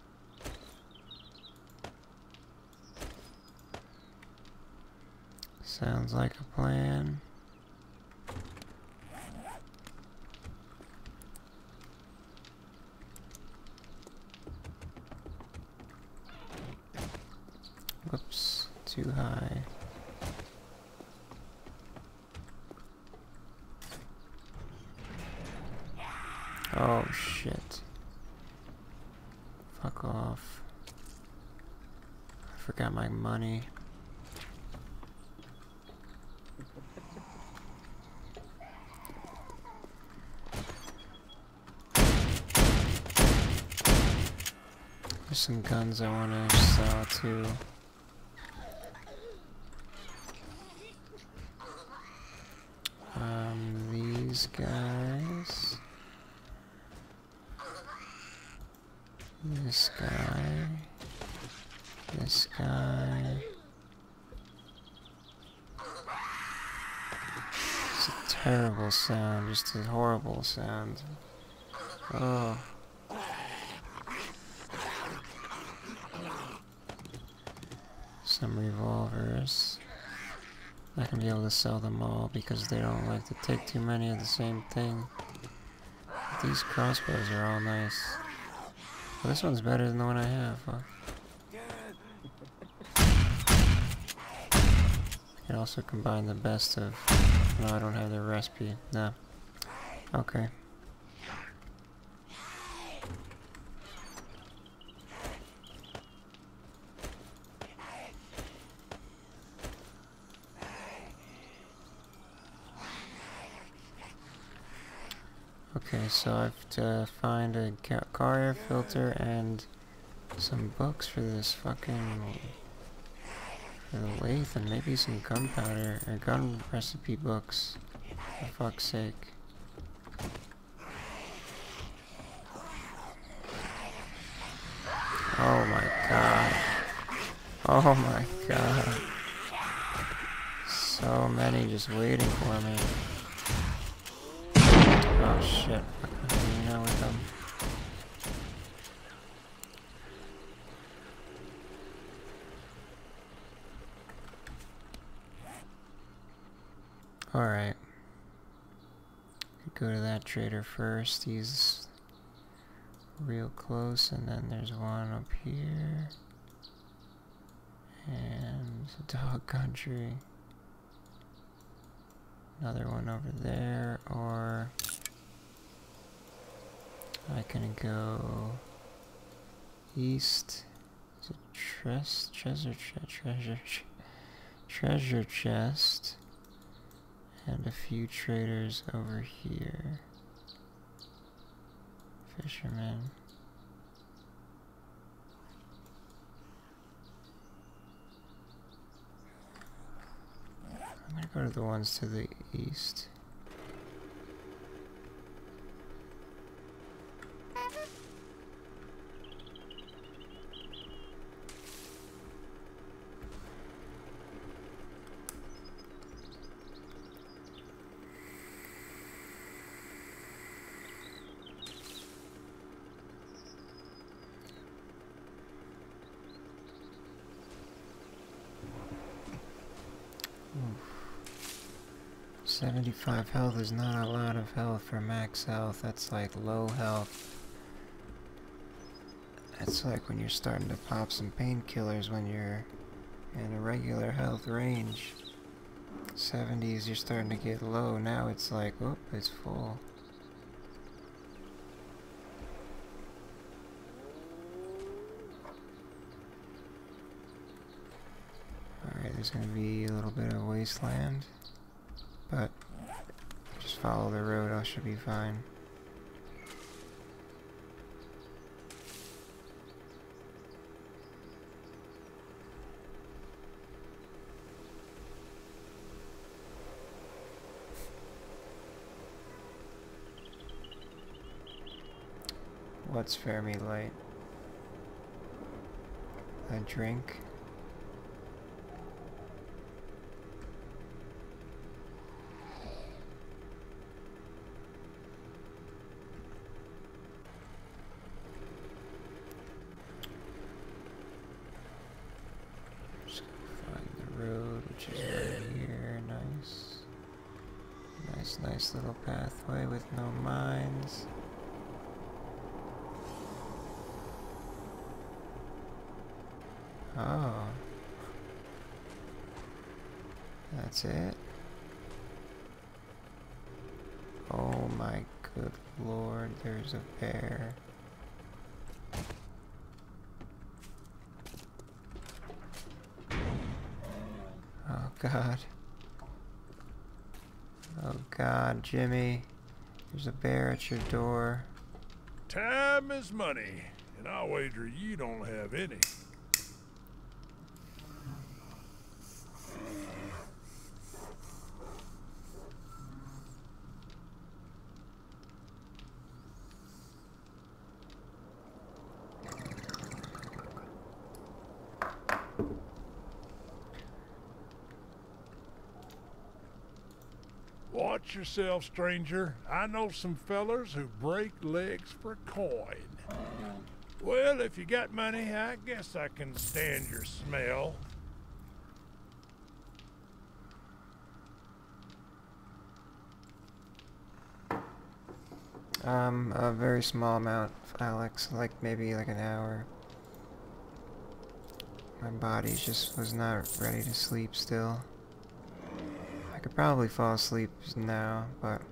Sounds like a plan. Whoops, too high. Oh shit. Fuck off. I forgot my money. There's some guns I want to sell too. These guys. This guy. This guy. It's a terrible sound, just a horrible sound. Oh. Some revolvers. Not gonna be able to sell them all because they don't like to take too many of the same thing. But these crossbows are all nice. Well, this one's better than the one I have, huh? can also combine the best of... No, I don't have the recipe. No. Okay. Okay, so I have to find a car air filter and some books for this fucking... for the lathe, and maybe some gunpowder, or gun recipe books, for fuck's sake. Oh my god. Oh my god. So many just waiting for me. Oh shit. I'm hanging out with them. Alright. Go to that trader first. He's real close, and then there's one up here. And dog country. Another one over there, or I can go east. Is it treasure chest, and a few traders over here. Fisherman. I'm gonna go to the ones to the east. Oof. 75 health is not a lot of health for max health. That's like low health. That's like when you're starting to pop some painkillers when you're in a regular health range. 70s, you're starting to get low. Now it's like, oh, it's full. Alright, there's gonna be a little bit of wasteland, but just follow the road, I should be fine. What's Fermi Light? A drink? Just gonna find the road, which is right here. Nice. Nice little pathway with no mines. Oh. That's it? Oh my good lord, there's a bear. Oh god. Oh god, Jimmy. There's a bear at your door. Time is money, and I'll wager you don't have any. Watch yourself, stranger. I know some fellers who break legs for coin. Well, if you got money, I guess I can stand your smell. A very small amount, Alex, like maybe like an hour. My body just was not ready to sleep still. probably fall asleep now, but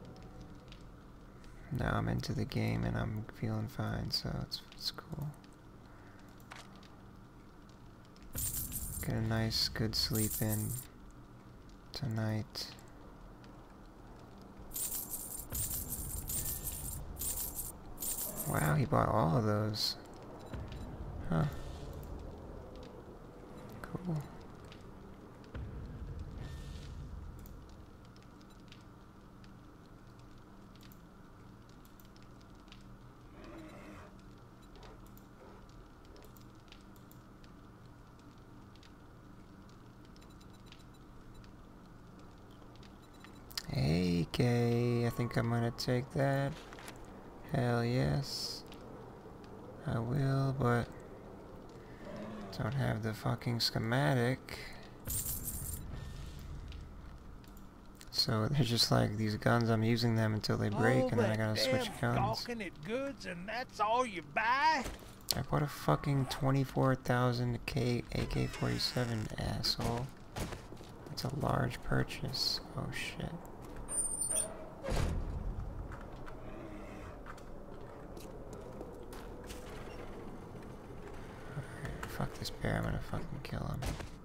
now I'm into the game and I'm feeling fine, so it's cool. Get a nice, good sleep in tonight. Wow, he bought all of those. Huh. Cool. AK, I think I'm gonna take that. Hell yes. I will, but don't have the fucking schematic. So they're just like these guns, I'm using them until they break and then I gotta switch guns. Gawking at goods and that's all you buy? I bought a fucking 24,000 AK-47, asshole. It's a large purchase. Oh shit. Alright, fuck this bear, I'm gonna fucking kill him.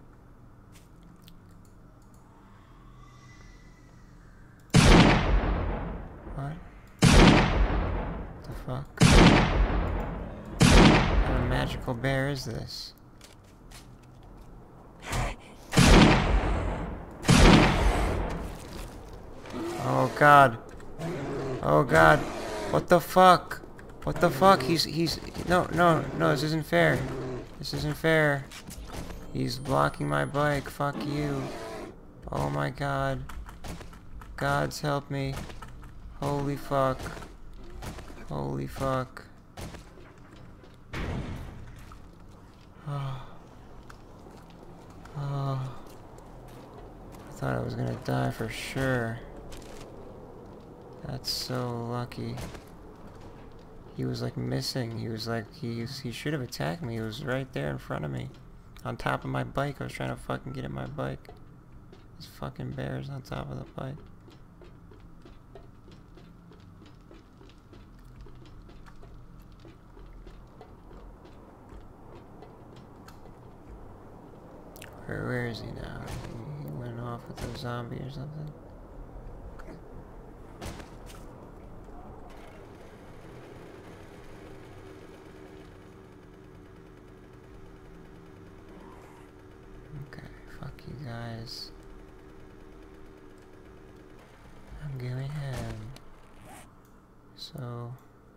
What? The fuck? What kind of magical bear is this? Oh god. Oh god. What the fuck? What the fuck? He's no, this isn't fair. This isn't fair. He's blocking my bike. Fuck you. Oh my god. Gods help me. Holy fuck. Holy fuck. Oh. Oh. I thought I was gonna die for sure. That's so lucky. He was like missing. He was like, he should have attacked me. He was right there in front of me. On top of my bike. I was trying to fucking get in my bike. This fucking bear's on top of the bike. Where is he now? He went off with a zombie or something. Okay, fuck you guys. I'm going home. So,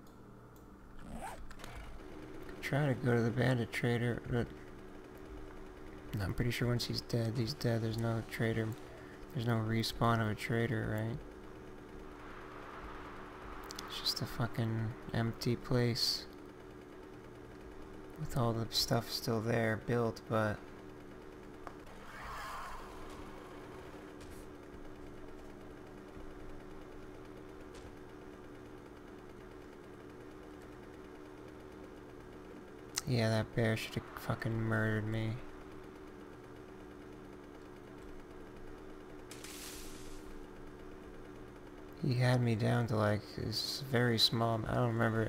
try to go to the bandit trader, but I'm pretty sure once he's dead, there's no trader. There's no respawn of a trader, right? It's just a fucking empty place. With all the stuff still there, built, but... yeah, that bear should have fucking murdered me. He had me down to like this very small, I don't remember,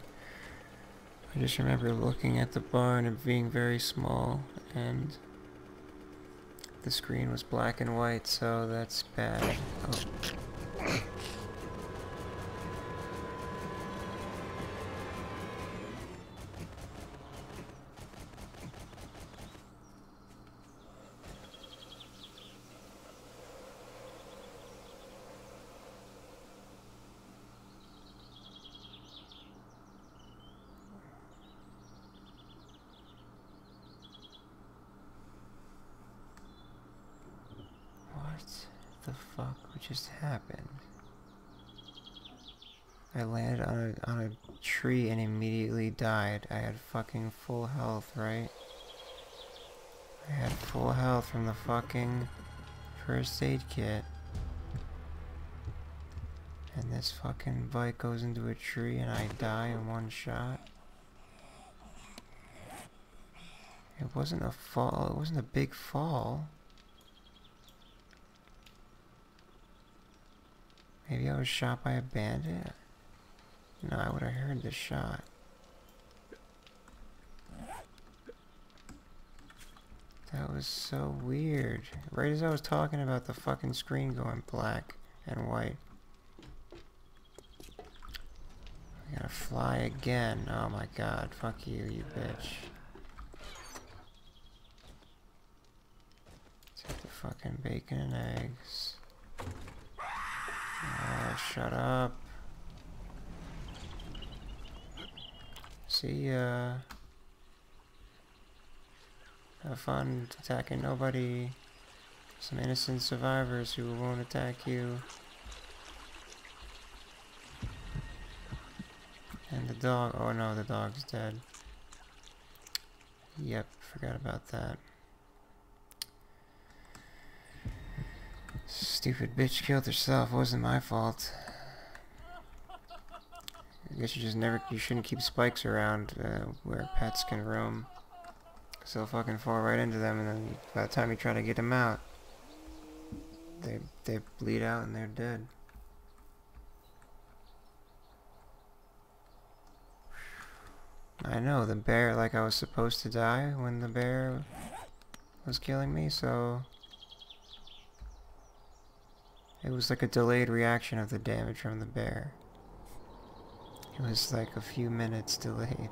I just remember looking at the bar and it being very small, and the screen was black and white, so that's bad. Oh. What the fuck just happened? I landed on a tree and immediately died. I had fucking full health, right? I had full health from the fucking first aid kit. And this fucking bike goes into a tree and I die in one shot. It wasn't a fall, it wasn't a big fall. Maybe I was shot by a bandit? No, I would have heard the shot. That was so weird. Right as I was talking about the fucking screen going black and white. I gotta fly again. Oh my god. Fuck you, you bitch. Take the fucking bacon and eggs. Oh, shut up. See ya. Have fun attacking nobody. Some innocent survivors who won't attack you. And the dog. Oh no, the dog's dead. Yep, forgot about that. Stupid bitch killed herself. It wasn't my fault. I guess you shouldn't keep spikes around where pets can roam. Cause they'll fucking fall right into them, and then by the time you try to get them out, they bleed out and they're dead. I know, the bear, like I was supposed to die when the bear was killing me, so it was like a delayed reaction of the damage from the bear. It was like a few minutes delayed.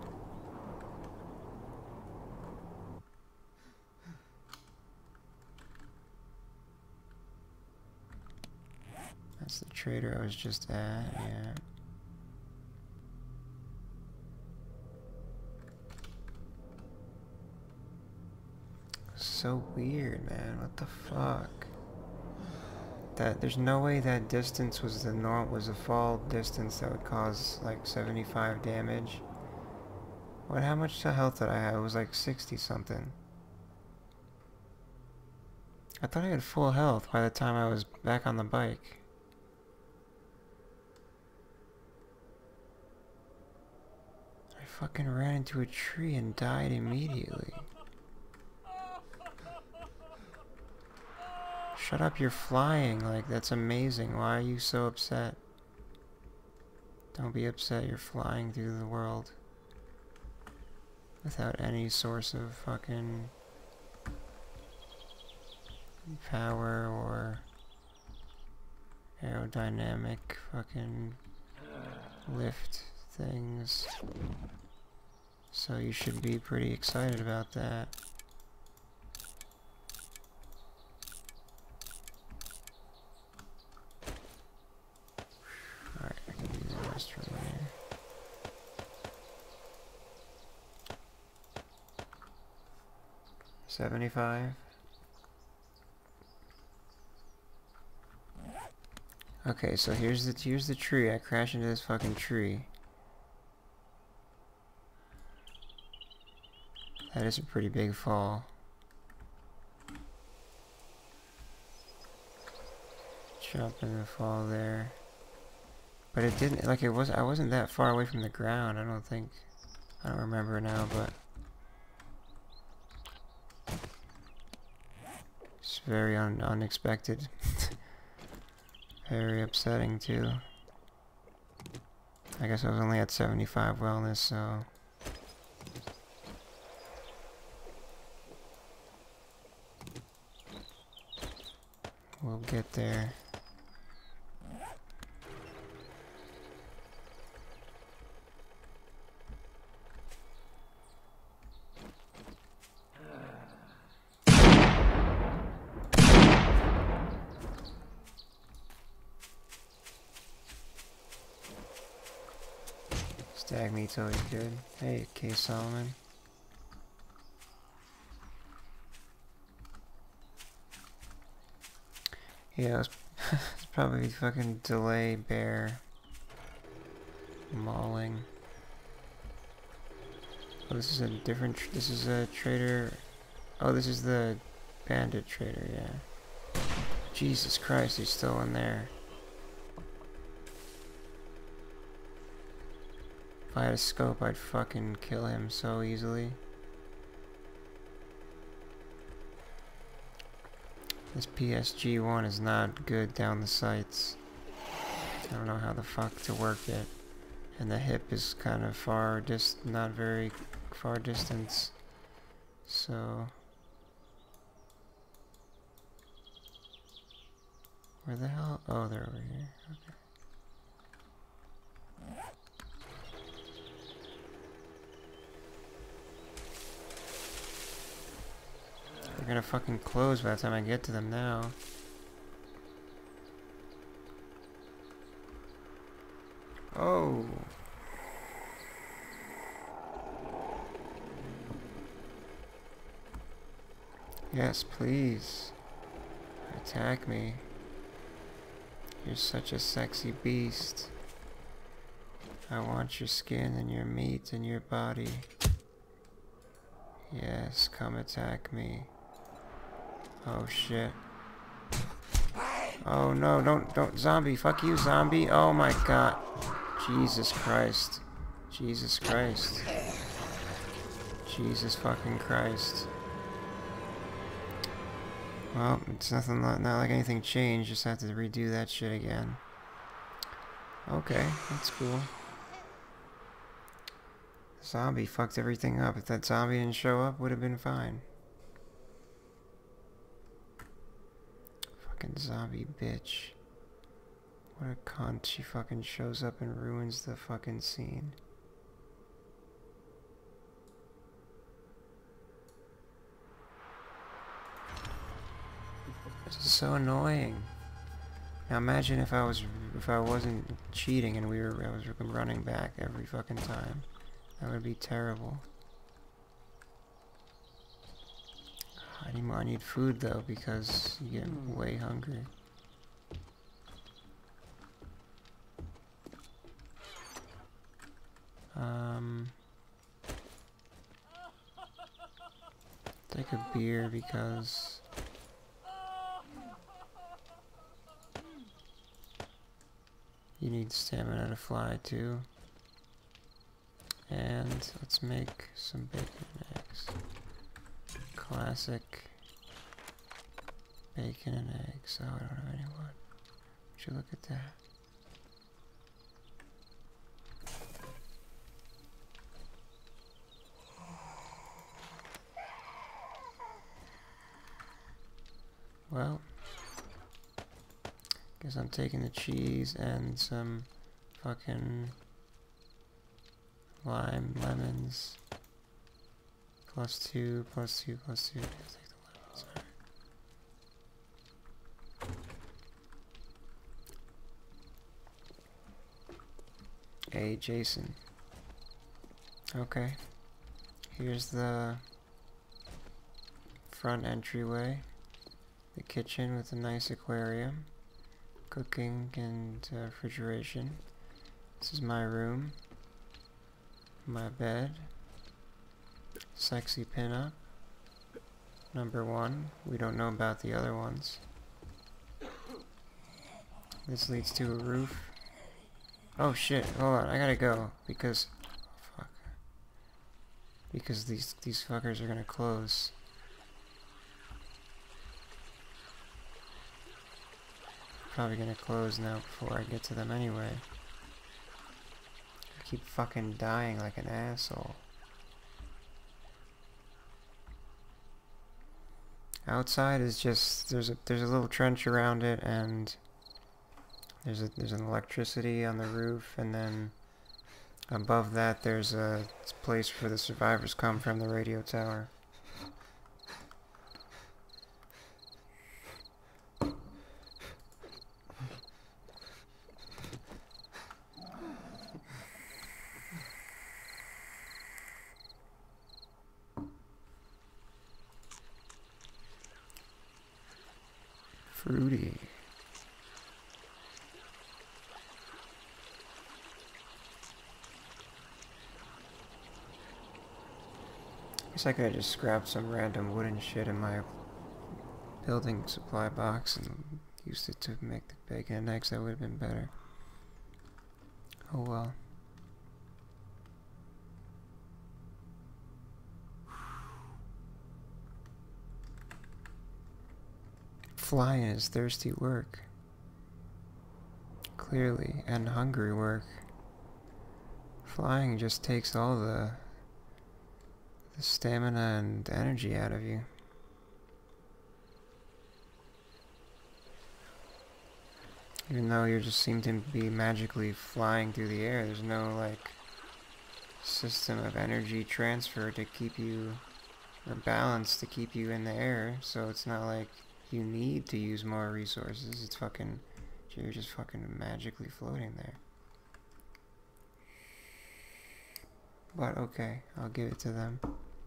That's the trader I was just at, yeah. So weird, man. What the fuck? There's no way that distance was a fall distance that would cause like 75 damage. How much health did I have? It was like 60 something. I thought I had full health by the time I was back on the bike. I fucking ran into a tree and died immediately. Shut up, you're flying. Like, that's amazing. Why are you so upset? Don't be upset, you're flying through the world. Without any source of fucking power or aerodynamic fucking lift things. So you should be pretty excited about that. Alright, I can use the rest from here. $75. Okay, so here's the tree. I crash into this fucking tree. That is a pretty big fall. Jump in the fall there. But it didn't, like, I wasn't that far away from the ground, I don't think. I don't remember now, but it's very unexpected. Very upsetting too. I guess I was only at 75 wellness, so we'll get there. Stag meat's always good. Hey, K. Solomon. Yeah, it's probably fucking delay bear mauling. Oh, this is a different. This is a trader. Oh, this is the bandit trader. Yeah. Jesus Christ, he's still in there. If I had a scope, I'd fucking kill him so easily. This PSG-1 is not good down the sights. I don't know how the fuck to work it. And the hip is kind of far, not very far distance. So... where the hell? Oh, they're over here. Okay. They're gonna fucking close by the time I get to them now. Oh! Yes, please. Attack me. You're such a sexy beast. I want your skin and your meat and your body. Yes, come attack me. Oh shit. Oh no, don't, zombie, fuck you, zombie. Oh my god. Jesus Christ. Jesus Christ. Jesus fucking Christ. Well, it's not like anything changed, just have to redo that shit again. Okay, that's cool. Zombie fucked everything up. If that zombie didn't show up, would have been fine. Fucking zombie bitch. What a cunt. She fucking shows up and ruins the fucking scene. This is so annoying. Now imagine if I wasn't cheating and I was running back every fucking time. That would be terrible. I need food though, because you get way hungry. Take a beer because you need stamina to fly too. And let's make some bacon and eggs. Classic bacon and eggs. Oh, I don't have any wood. Would you look at that? Well, guess I'm taking the cheese and some fucking lemons. +2, +2, +2. I'll take the lemons, alright. Hey, Jason. Okay. Here's the front entryway. The kitchen with a nice aquarium. Cooking and refrigeration. This is my room. My bed. Sexy pinup. Number 1. We don't know about the other ones. This leads to a roof. Oh shit, hold on, I gotta go because fuck. Because these fuckers are gonna close. Probably gonna close now before I get to them anyway. I keep fucking dying like an asshole. Outside is just there's a little trench around it, and there's an electricity on the roof, and then above that there's a place where the survivors come from, the radio tower. Fruity. Guess I could have just grabbed some random wooden shit in my building supply box and used it to make the bacon and eggs. That would have been better. Oh well. Flying is thirsty work. Clearly, and hungry work. Flying just takes all the stamina and energy out of you. Even though you just seem to be magically flying through the air, there's no, like, system of energy transfer to keep you, or balance to keep you in the air, so it's not like you need to use more resources. It's fucking, you're just fucking magically floating there. But okay, I'll give it to them.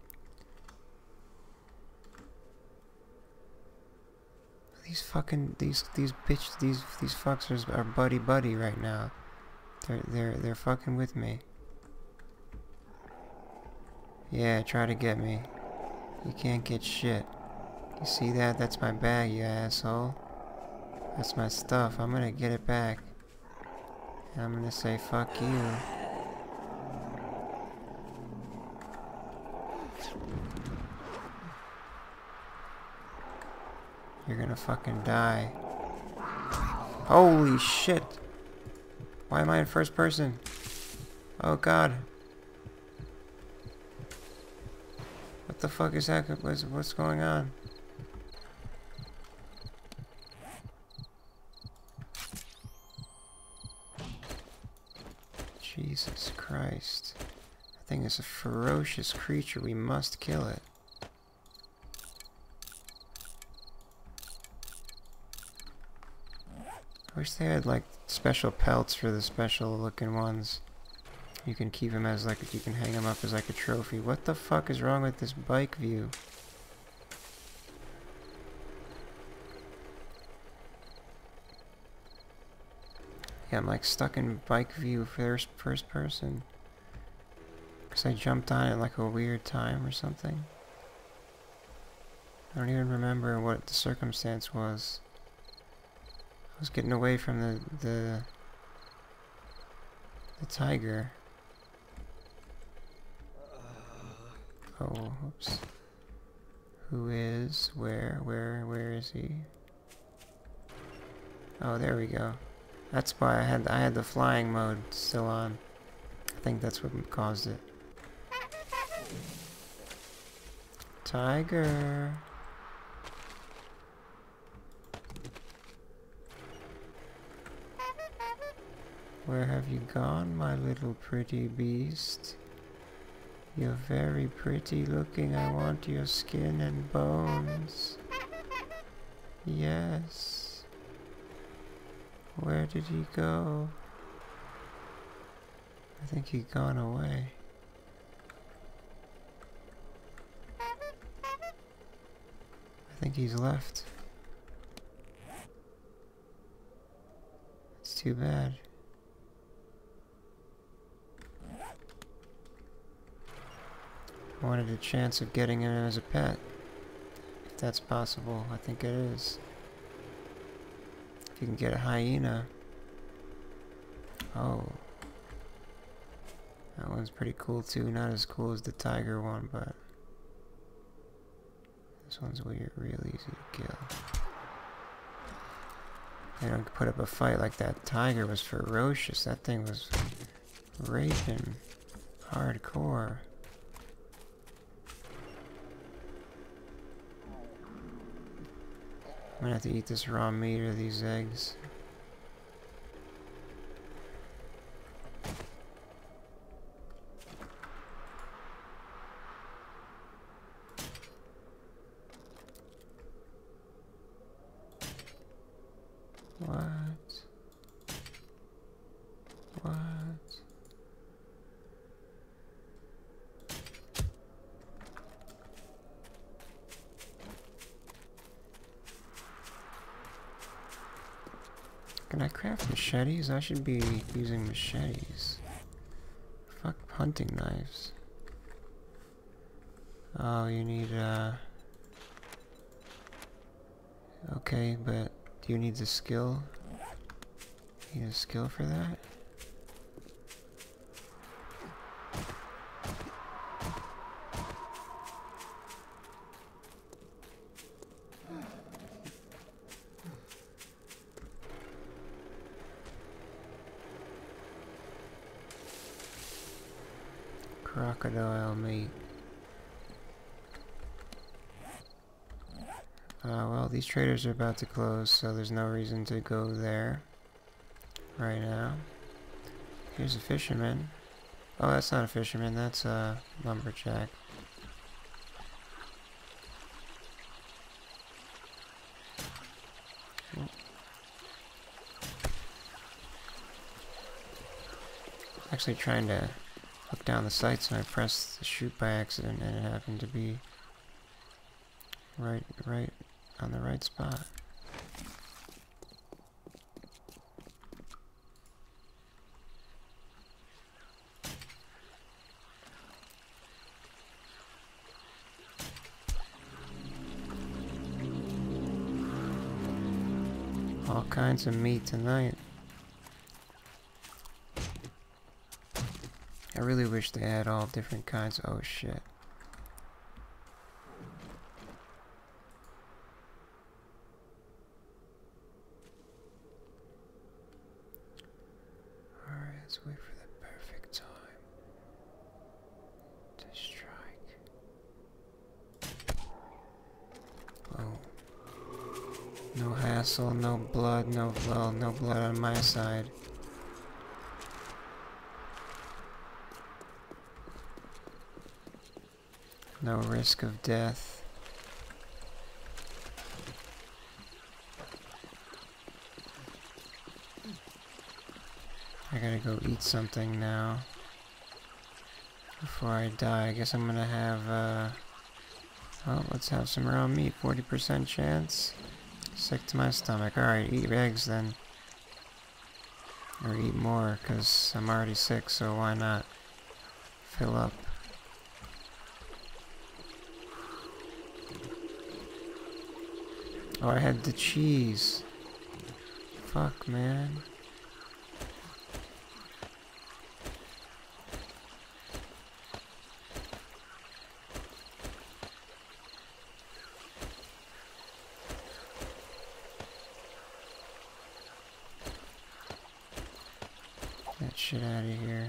These fucking, these fucks are buddy right now. They're fucking with me. Yeah, try to get me. You can't get shit. You see that? That's my bag, you asshole. That's my stuff. I'm gonna get it back. And I'm gonna say fuck you. You're gonna fucking die. Holy shit! Why am I in first person? Oh god. What the fuck is that? What's going on? Jesus Christ. That thing is a ferocious creature. We must kill it. I wish they had like special pelts for the special looking ones. You can keep them as like, you can hang them up as like a trophy. What the fuck is wrong with this bike view? Yeah, I'm like stuck in bike view first person. Because I jumped on it at like a weird time or something. I don't even remember what the circumstance was. I was getting away from the tiger. Oh, oops. Who is? Where is he? Oh, there we go. That's why I had the flying mode still on. I think that's what caused it. Tiger. Where have you gone, my little pretty beast? You're very pretty looking. I want your skin and bones. Yes. Where did he go? I think he's gone away. I think he's left. It's too bad. I wanted a chance of getting him as a pet. If that's possible, I think it is. If you can get a hyena. Oh. That one's pretty cool too. Not as cool as the tiger one, but this one's real easy to kill. They don't put up a fight like that. Tiger was ferocious. That thing was raping hardcore. I'm gonna have to eat this raw meat or these eggs. What? What? Can I craft machetes? I should be using machetes. Fuck hunting knives. Oh, you need, okay, but do you need the skill? You need a skill for that? crocodile meat. Well, these traders are about to close, so there's no reason to go there right now. Here's a fisherman. Oh, that's not a fisherman, that's a lumberjack. Actually trying to look down the sights and I pressed the shoot by accident and it happened to be right on the right spot. All kinds of meat tonight. I really wish they had all different kinds. Oh shit. Alright, let's wait for the perfect time to strike. Oh. No hassle, no blood, no blood on my side. No risk of death. I gotta go eat something now before I die. I guess I'm gonna have, well, let's have some raw meat. 40% chance. Sick to my stomach. Alright, eat eggs then. Or eat more, because I'm already sick, so why not fill up. Oh, I had the cheese. Fuck, man. Get that shit out of here.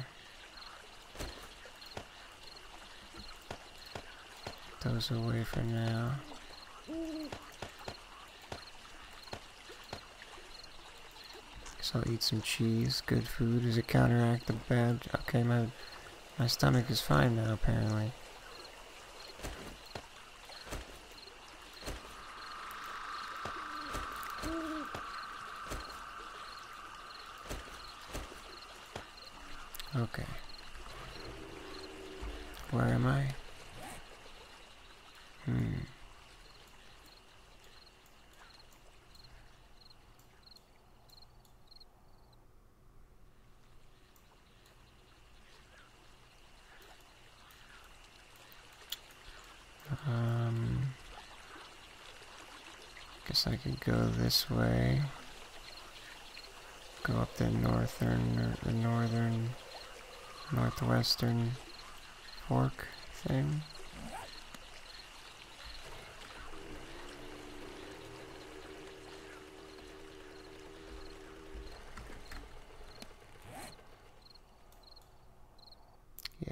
Put those away for now. So I'll eat some cheese. Good food. Does it counteract the bad? Okay, my stomach is fine now, apparently. Okay. Where am I? Guess I could go this way. Go up the northwestern fork thing. Yeah.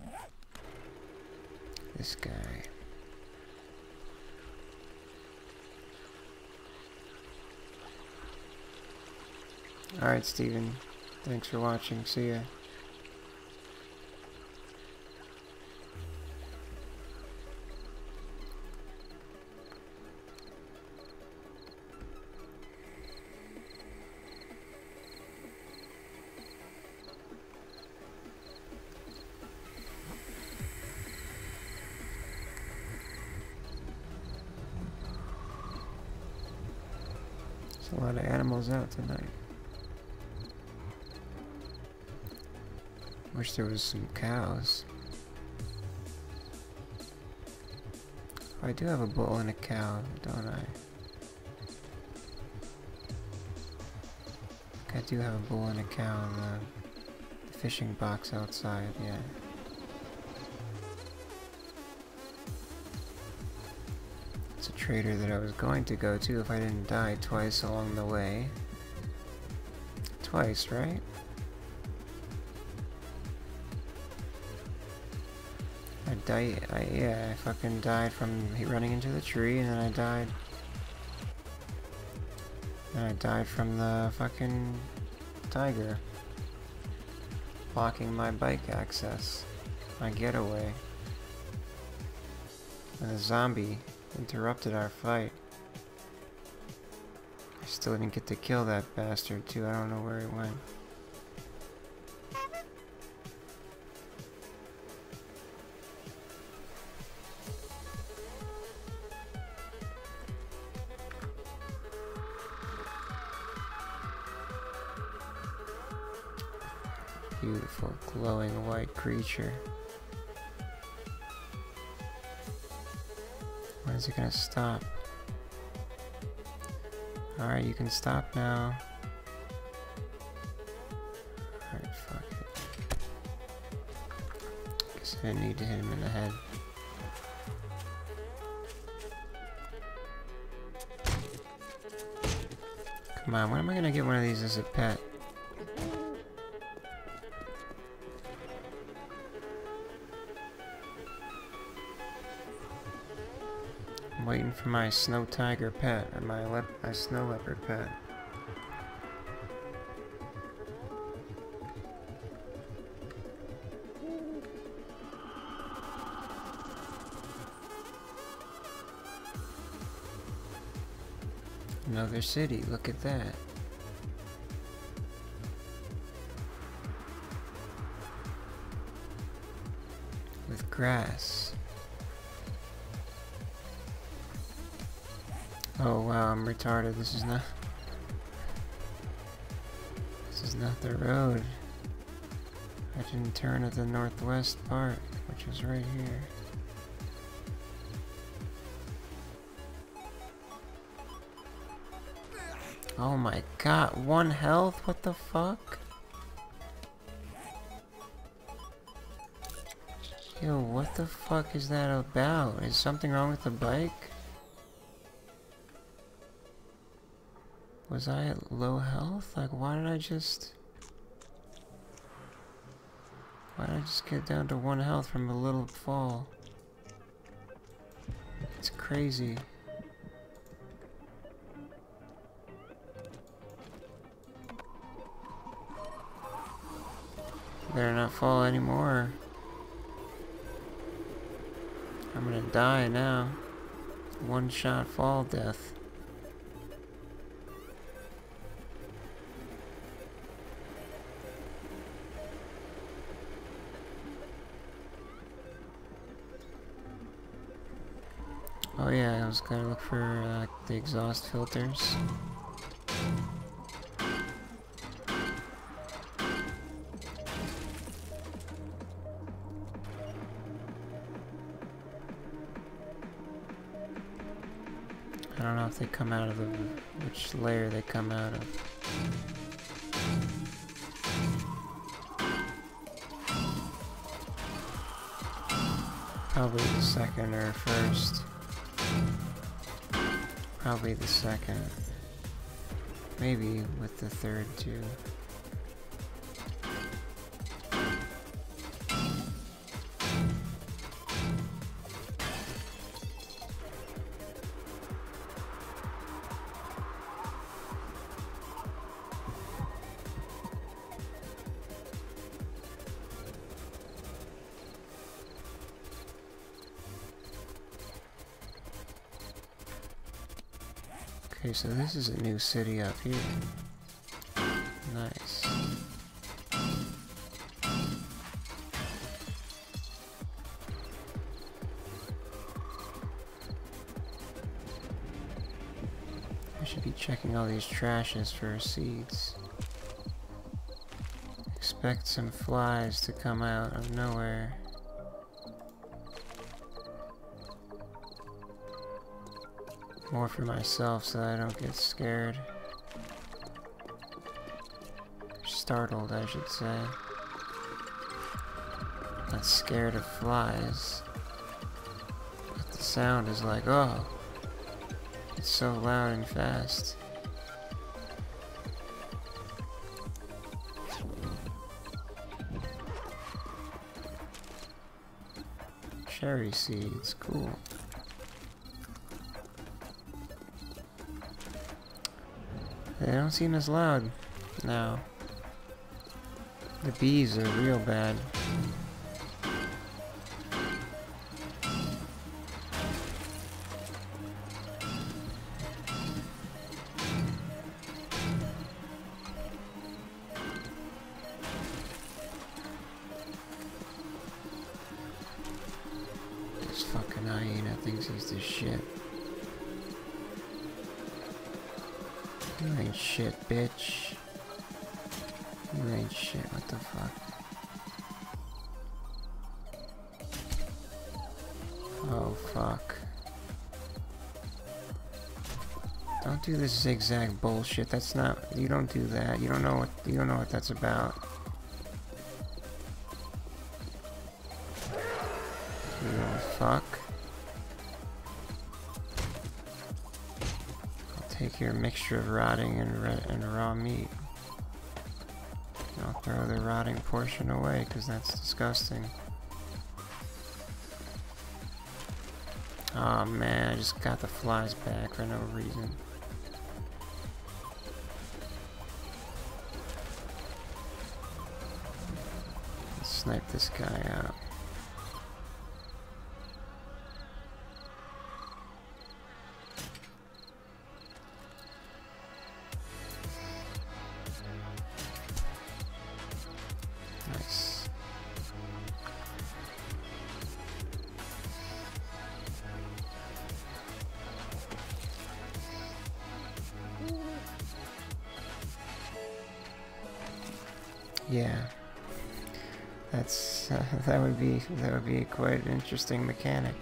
This guy. Alright, Steven. Thanks for watching. See ya. There's a lot of animals out tonight. Wish there was some cows. I do have a bull and a cow, don't I? I do have a bull and a cow in the fishing box outside, yeah. It's a trader that I was going to go to if I didn't die twice along the way. Twice, right? I fucking died from running into the tree, and then I died. And I died from the fucking tiger blocking my bike access, my getaway. And the zombie interrupted our fight. I still didn't get to kill that bastard too. I don't know where he went. Beautiful, glowing white creature. When is it gonna stop? Alright, you can stop now. Alright, fuck it. Guess I didn't need to hit him in the head. Come on, when am I gonna get one of these as a pet? I'm waiting for my snow tiger pet, or my snow leopard pet. Another city, look at that. With grass. Oh wow, I'm retarded. This is not the road. I didn't turn at the northwest part, which is right here. Oh my god, 1 health? What the fuck? Yo, what the fuck is that about? Is something wrong with the bike? Was I at low health? Like, why did I just get down to 1 health from a little fall? It's crazy. Better not fall anymore. I'm gonna die now. 1-shot fall death. Oh yeah, I was gonna look for the exhaust filters. I don't know if they come out of which layer they come out of. Probably the second or first. Probably the second. Maybe with the third too. Okay, so this is a new city up here. Nice. I should be checking all these trashes for seeds. Expect some flies to come out of nowhere. More for myself so I don't get scared. Startled, I should say. Not scared of flies. But the sound is like, oh, it's so loud and fast. cherry seeds. Cool. They don't seem as loud now. The bees are real bad. This fucking hyena thinks he's the shit. You ain't shit, bitch. You ain't shit, what the fuck? Oh, fuck. Don't do this zigzag bullshit. That's not, you don't do that. You don't know what that's about. You little fuck. I'll take your mixture of rotting and raw meat. I'll throw the rotting portion away, because that's disgusting. Oh man, I just got the flies back for no reason. Let's snipe this guy out. Nice. Yeah, that's that would be quite an interesting mechanic.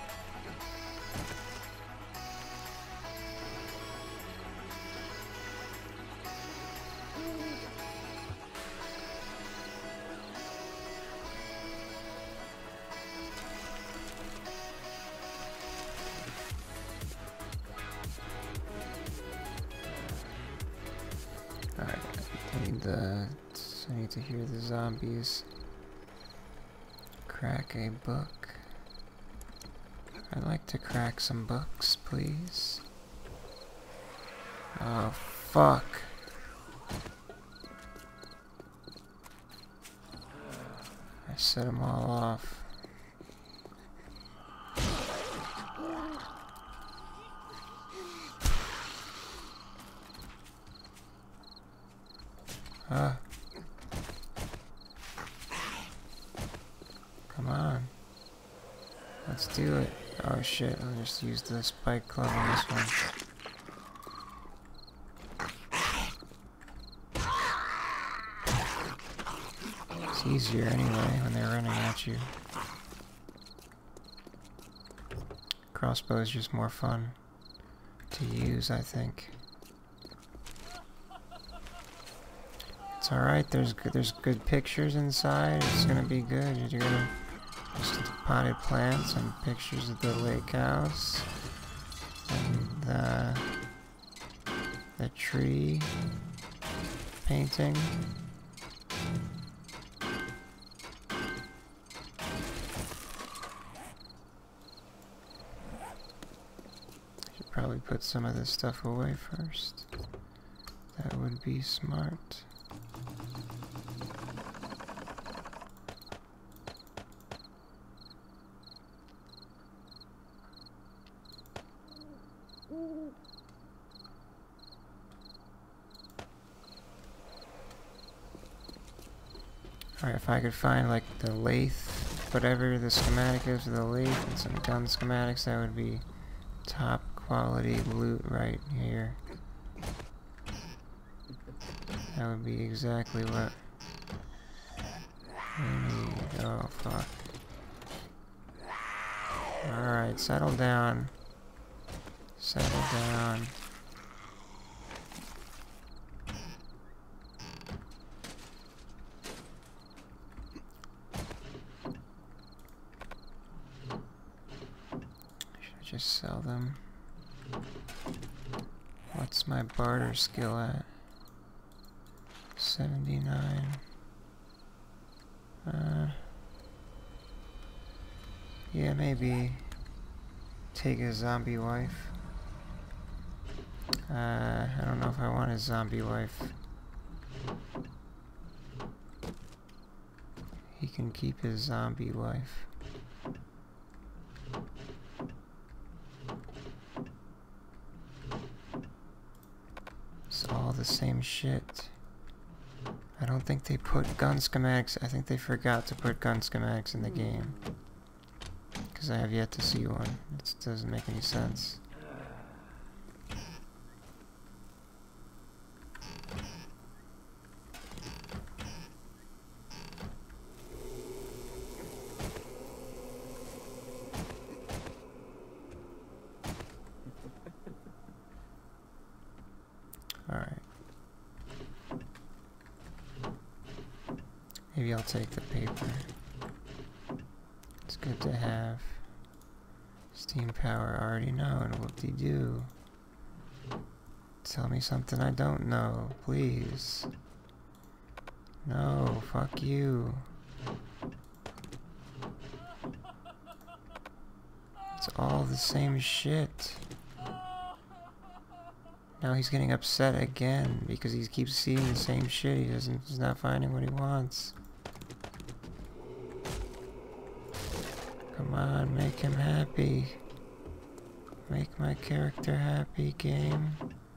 Alright, I need to hear the zombies. Crack a book. I'd like to crack some books, please. Oh, fuck. I set them all off. Come on. Let's do it. Oh shit, I'll just use the spike club on this one. It's easier anyway when they're running at you. Crossbow is just more fun to use, I think. It's alright, there's good pictures inside, it's gonna be good. You're gonna just potted plants and pictures of the lake house and the tree painting. Should probably put some of this stuff away first. That would be smart. Alright, if I could find like the lathe, whatever the schematic is for the lathe, and some gun schematics, that would be top quality loot right here. That would be exactly what we need. Oh, fuck. Alright, settle down. Settle down. Just sell them. What's my barter skill at? 79. Yeah, maybe take a zombie wife. I don't know if I want a zombie wife. He can keep his zombie wife. It's all the same shit. I don't think they put gun schematics. I think they forgot to put gun schematics in the game. Because I have yet to see one. It doesn't make any sense. Alright. Maybe I'll take the paper. It's good to have. Steam power, I already know, and whoop-de-doo. Tell me something I don't know, please. No, fuck you. It's all the same shit. Now he's getting upset again because he keeps seeing the same shit. He's not finding what he wants. Come on, make him happy. Make my character happy, game.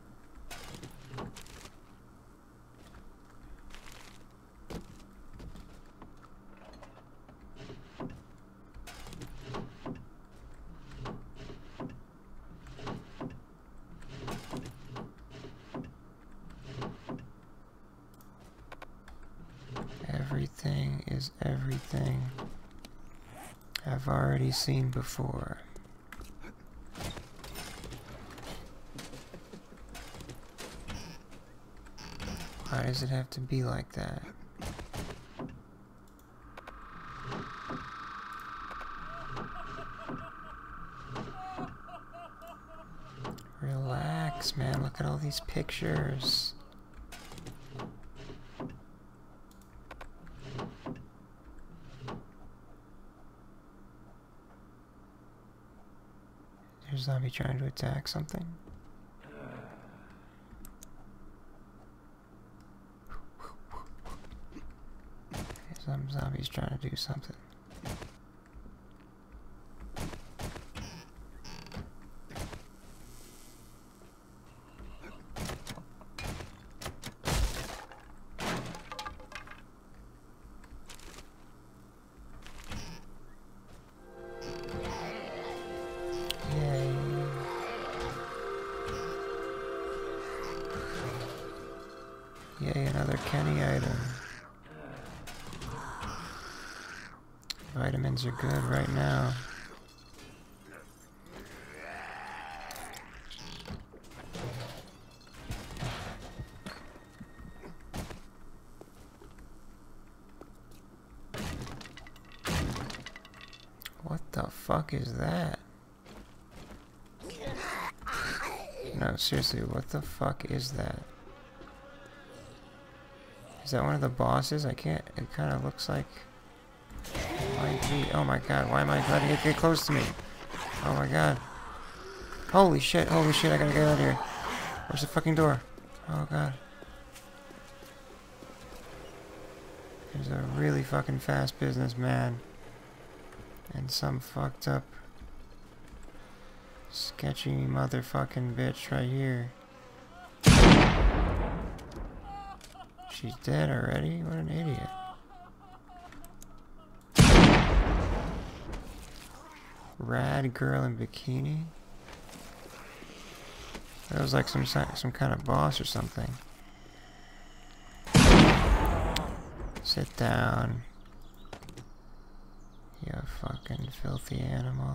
Everything is everything I've already seen before. Why does it have to be like that? Relax, man. Look at all these pictures. There's a zombie trying to attack something. Some zombies trying to do something. Yay. Yay, another Kenny item. Vitamins are good right now. What the fuck is that? No, seriously, what the fuck is that? Is that one of the bosses? I can't, it kind of looks like... Oh my god, why am I letting it get close to me? Oh my god. Holy shit, I gotta get out of here. Where's the fucking door? Oh god. There's a really fucking fast businessman. And some fucked up sketchy motherfucking bitch right here. She's dead already? What an idiot. Rad girl in bikini? That was like some kind of boss or something. Sit down. You fucking filthy animal.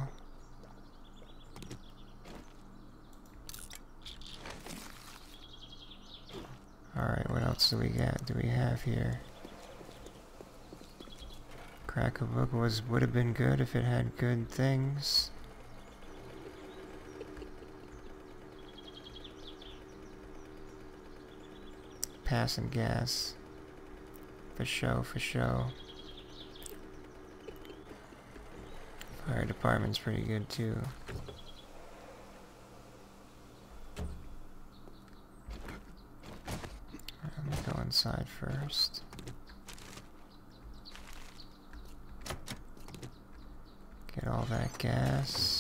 Alright, what else do we have here? Crack a book would have been good if it had good things. Passing gas. For show, for show. Fire department's pretty good too. Let me go inside first. Get all that gas.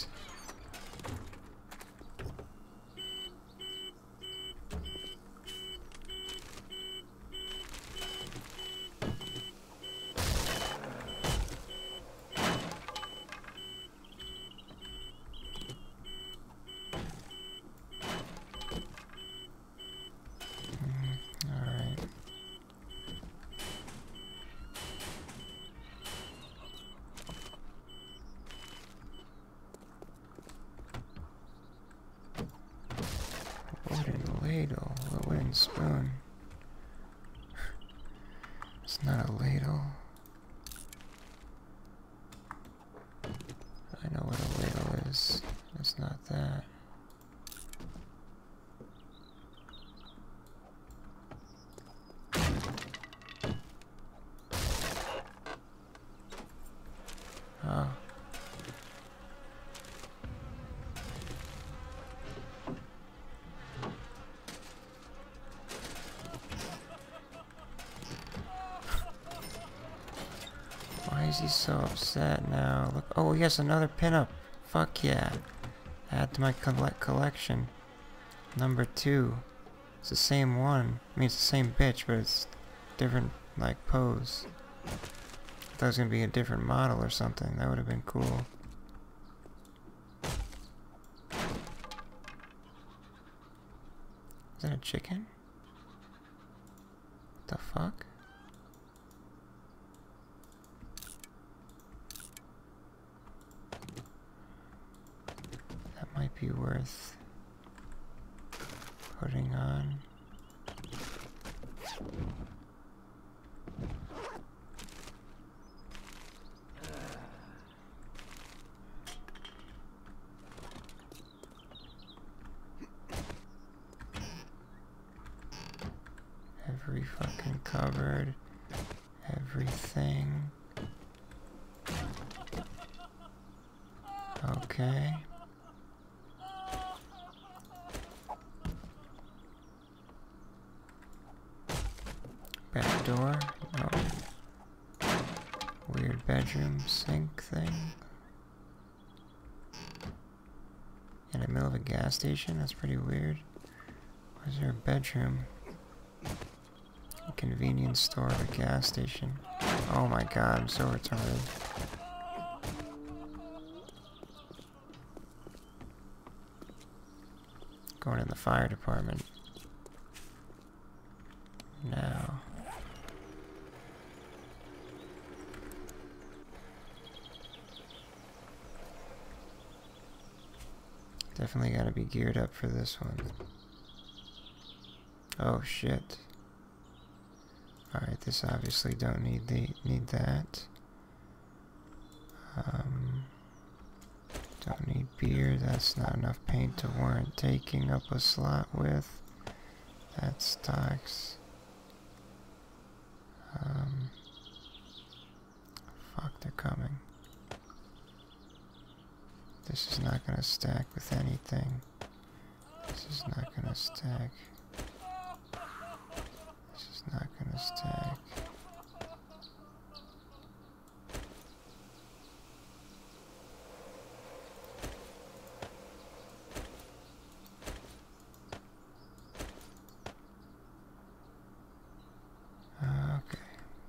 Ladle, a wooden spoon. It's not a ladle. I know what a ladle is. It's not that. Oh. Why is he so upset now? Look, oh, he has another pinup. Fuck yeah. Add to my collection. Number 2. It's the same one. I mean, it's the same bitch, but it's different, like, pose. I thought it was gonna be a different model or something. That would have been cool. Is that a chicken? What the fuck? That might be worth putting on. Every fucking cupboard, everything. Okay. Back door. Oh. Weird bedroom sink thing. In the middle of a gas station? That's pretty weird. Why is there a bedroom? A convenience store, a gas station. Oh my god, I'm so retarded. Going in the fire department. Now. Definitely gotta be geared up for this one. Oh shit. Alright, this obviously don't need that. Don't need beer, that's not enough paint to warrant taking up a slot with. That stocks. Fuck, they're coming. This is not gonna stack with anything. This is not gonna stack. This is not gonna stack. Okay.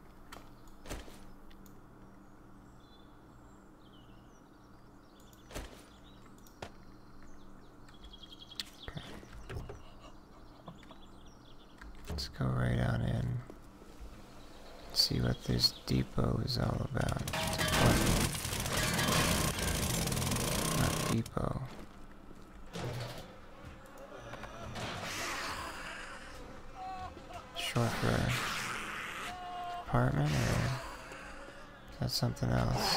Let's go right on in. See what this depot is all about. Not depot. Short for apartment, or is that something else?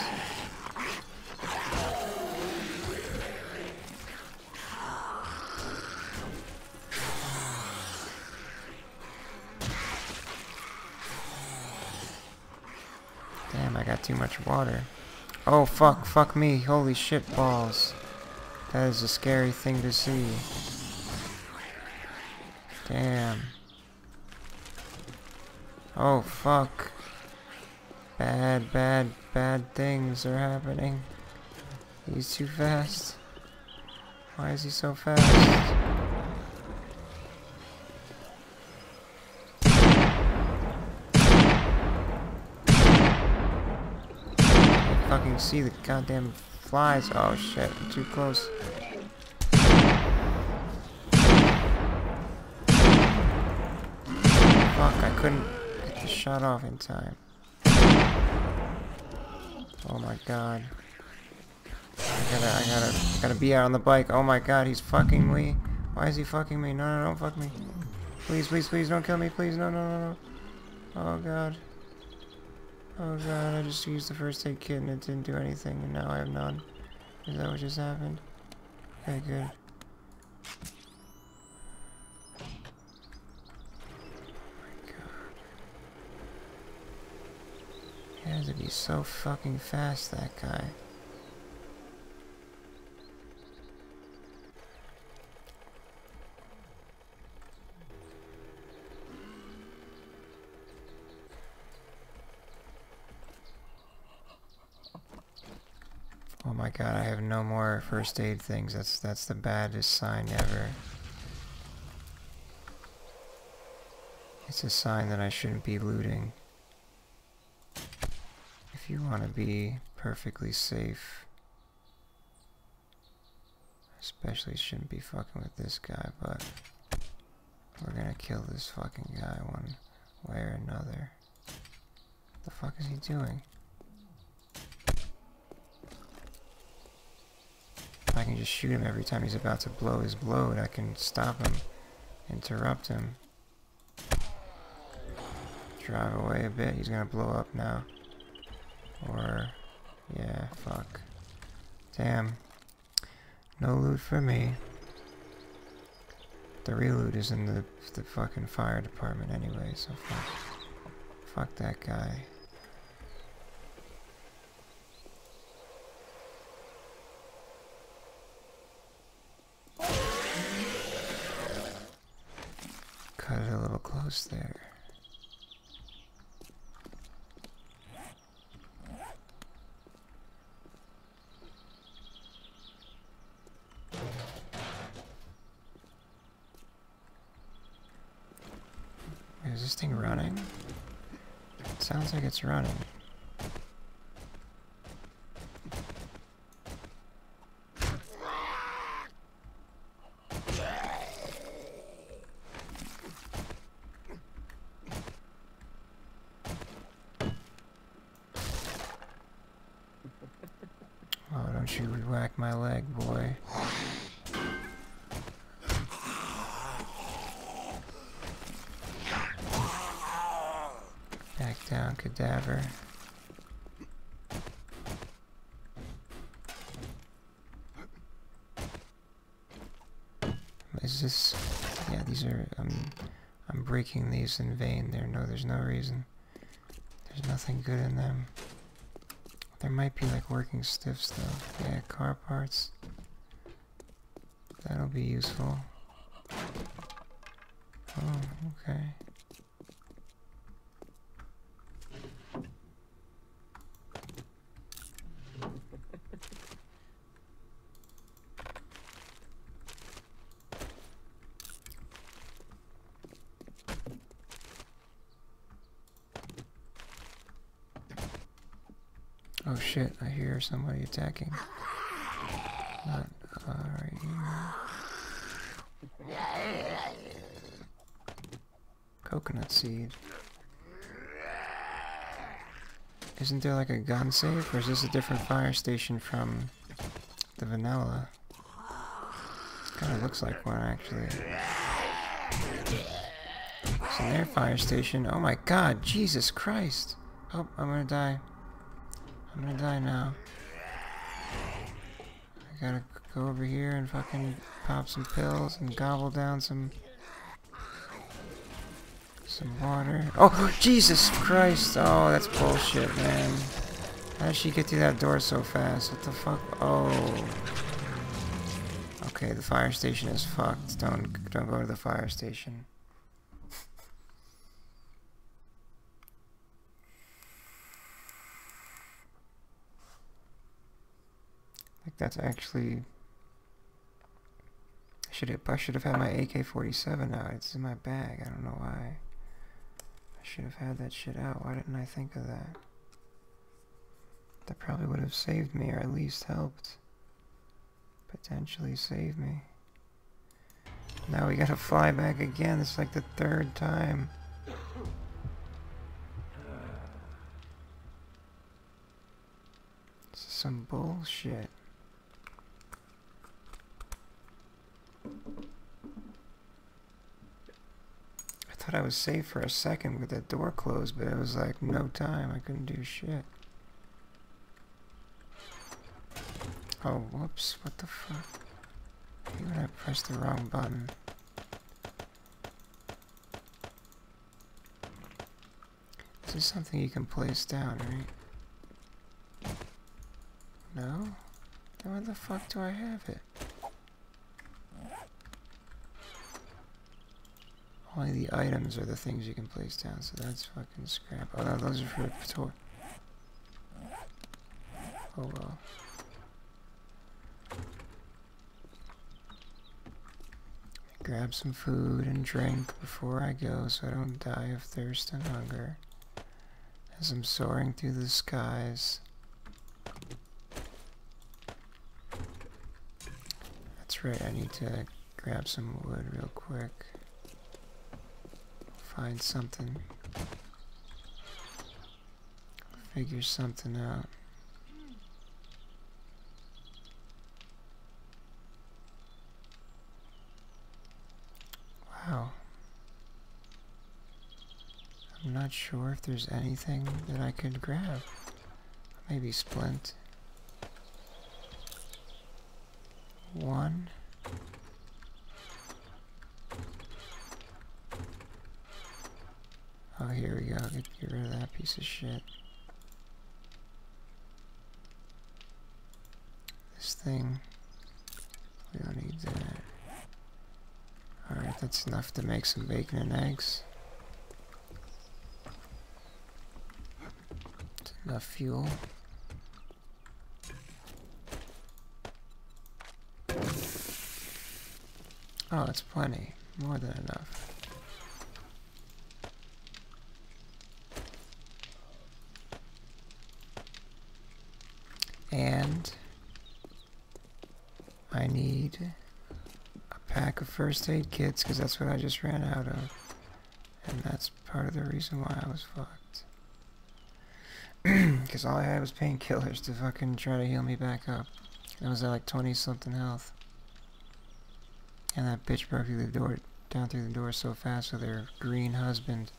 Damn, I got too much water. Oh, fuck. Fuck me. Holy shit balls. That is a scary thing to see. Damn. Oh, fuck. Bad, bad, bad things are happening. He's too fast. Why is he so fast? I fucking see the goddamn flies. Oh shit, I'm too close. Fuck, I couldn't get the shot off in time. Oh my god. I gotta be out on the bike. Oh my god, he's fucking me. Why is he fucking me? No, no, don't fuck me. Please, please, please, don't kill me, please. No, no, no, no. Oh god. Oh god, I just used the first aid kit and it didn't do anything, and now I have none. Is that what just happened? Okay, good. He has to be so fucking fast, that guy. Oh my god, I have no more first aid things. That's the baddest sign ever. It's a sign that I shouldn't be looting. If you want to be perfectly safe, especially shouldn't be fucking with this guy, but we're gonna kill this fucking guy one way or another. What the fuck is he doing? If I can just shoot him every time he's about to blow his load, I can stop him, interrupt him. Drive away a bit, he's gonna blow up now. Or, yeah, fuck. Damn. No loot for me. The real loot is in the fucking fire department anyway, so fuck that guy. Cut it a little close there. Is this thing running? It sounds like it's running. Oh, don't you whack my leg, boy. Back down, cadaver. Is this... Yeah, these are... I'm breaking these in vain. There's no reason. There's nothing good in them. There might be like working stiffs though. Yeah, car parts. That'll be useful. Oh, okay. Oh shit, I hear somebody attacking. Not right here. Coconut seed. Isn't there like a gun safe, or is this a different fire station from the vanilla? Kinda looks like one actually. It's an air fire station. Oh my god, Jesus Christ! Oh, I'm gonna die. I'm gonna die now. I gotta go over here and fucking pop some pills and gobble down some water. Oh, Jesus Christ! Oh, that's bullshit, man. How did she get through that door so fast? What the fuck? Oh. Okay, the fire station is fucked. Don't go to the fire station. Like that's actually. I should have had my AK-47 out. It's in my bag. I don't know why. I should have had that shit out. Why didn't I think of that? That probably would have saved me, or at least helped. Potentially save me. Now we gotta fly back again. It's like the third time. This is some bullshit. I thought I was safe for a second with the door closed, but it was like no time. I couldn't do shit. Oh, whoops. What the fuck? Maybe I pressed the wrong button. This is something you can place down, right? No? Then where the fuck do I have it? Only the items are the things you can place down, so that's fucking scrap. Oh, no, those are for the toy. Oh well. Grab some food and drink before I go so I don't die of thirst and hunger as I'm soaring through the skies. That's right, I need to grab some wood real quick. Find something. Figure something out. Wow. I'm not sure if there's anything that I could grab. Maybe splint. One. Oh, here we go. Get rid of that piece of shit. This thing. We don't need that. Alright, that's enough to make some bacon and eggs. That's enough fuel. Oh, it's plenty. More than enough. And I need a pack of first aid kits because that's what I just ran out of. And that's part of the reason why I was fucked. Because all I had was painkillers to fucking try to heal me back up. I was at like 20 something health. And that bitch broke through the door, down through the door so fast with her green husband.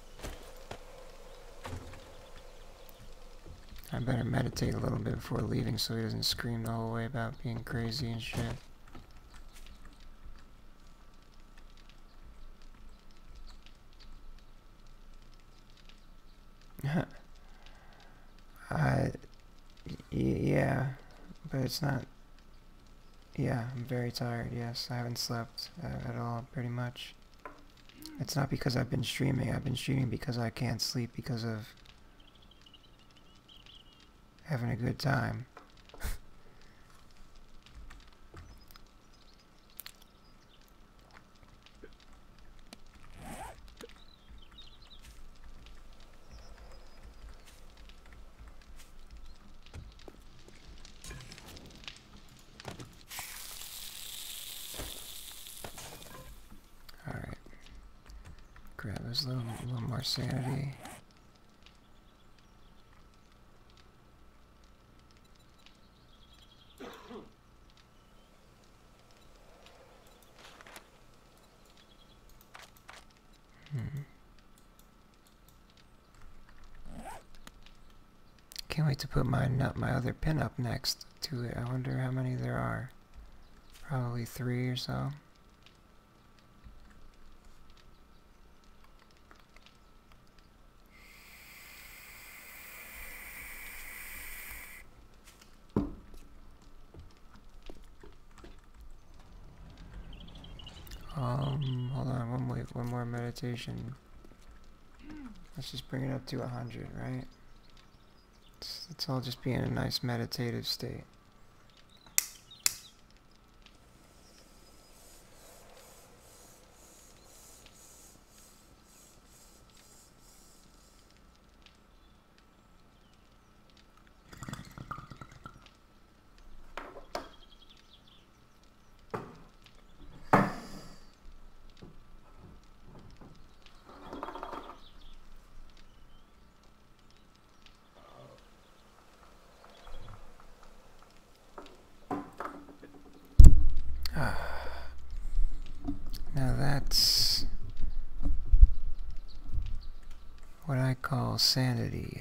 I better meditate a little bit before leaving so he doesn't scream the whole way about being crazy and shit. Yeah, but it's not. Yeah, I'm very tired, yes. I haven't slept at all, pretty much. It's not because I've been streaming because I can't sleep because of having a good time. Alright. Grab this little more sanity. Can't wait to put my other pin up next to it. I wonder how many there are. Probably 3 or so. Hold on, one more meditation. Let's just bring it up to 100, right? Let's all just be in a nice meditative state. Now that's what I call sanity.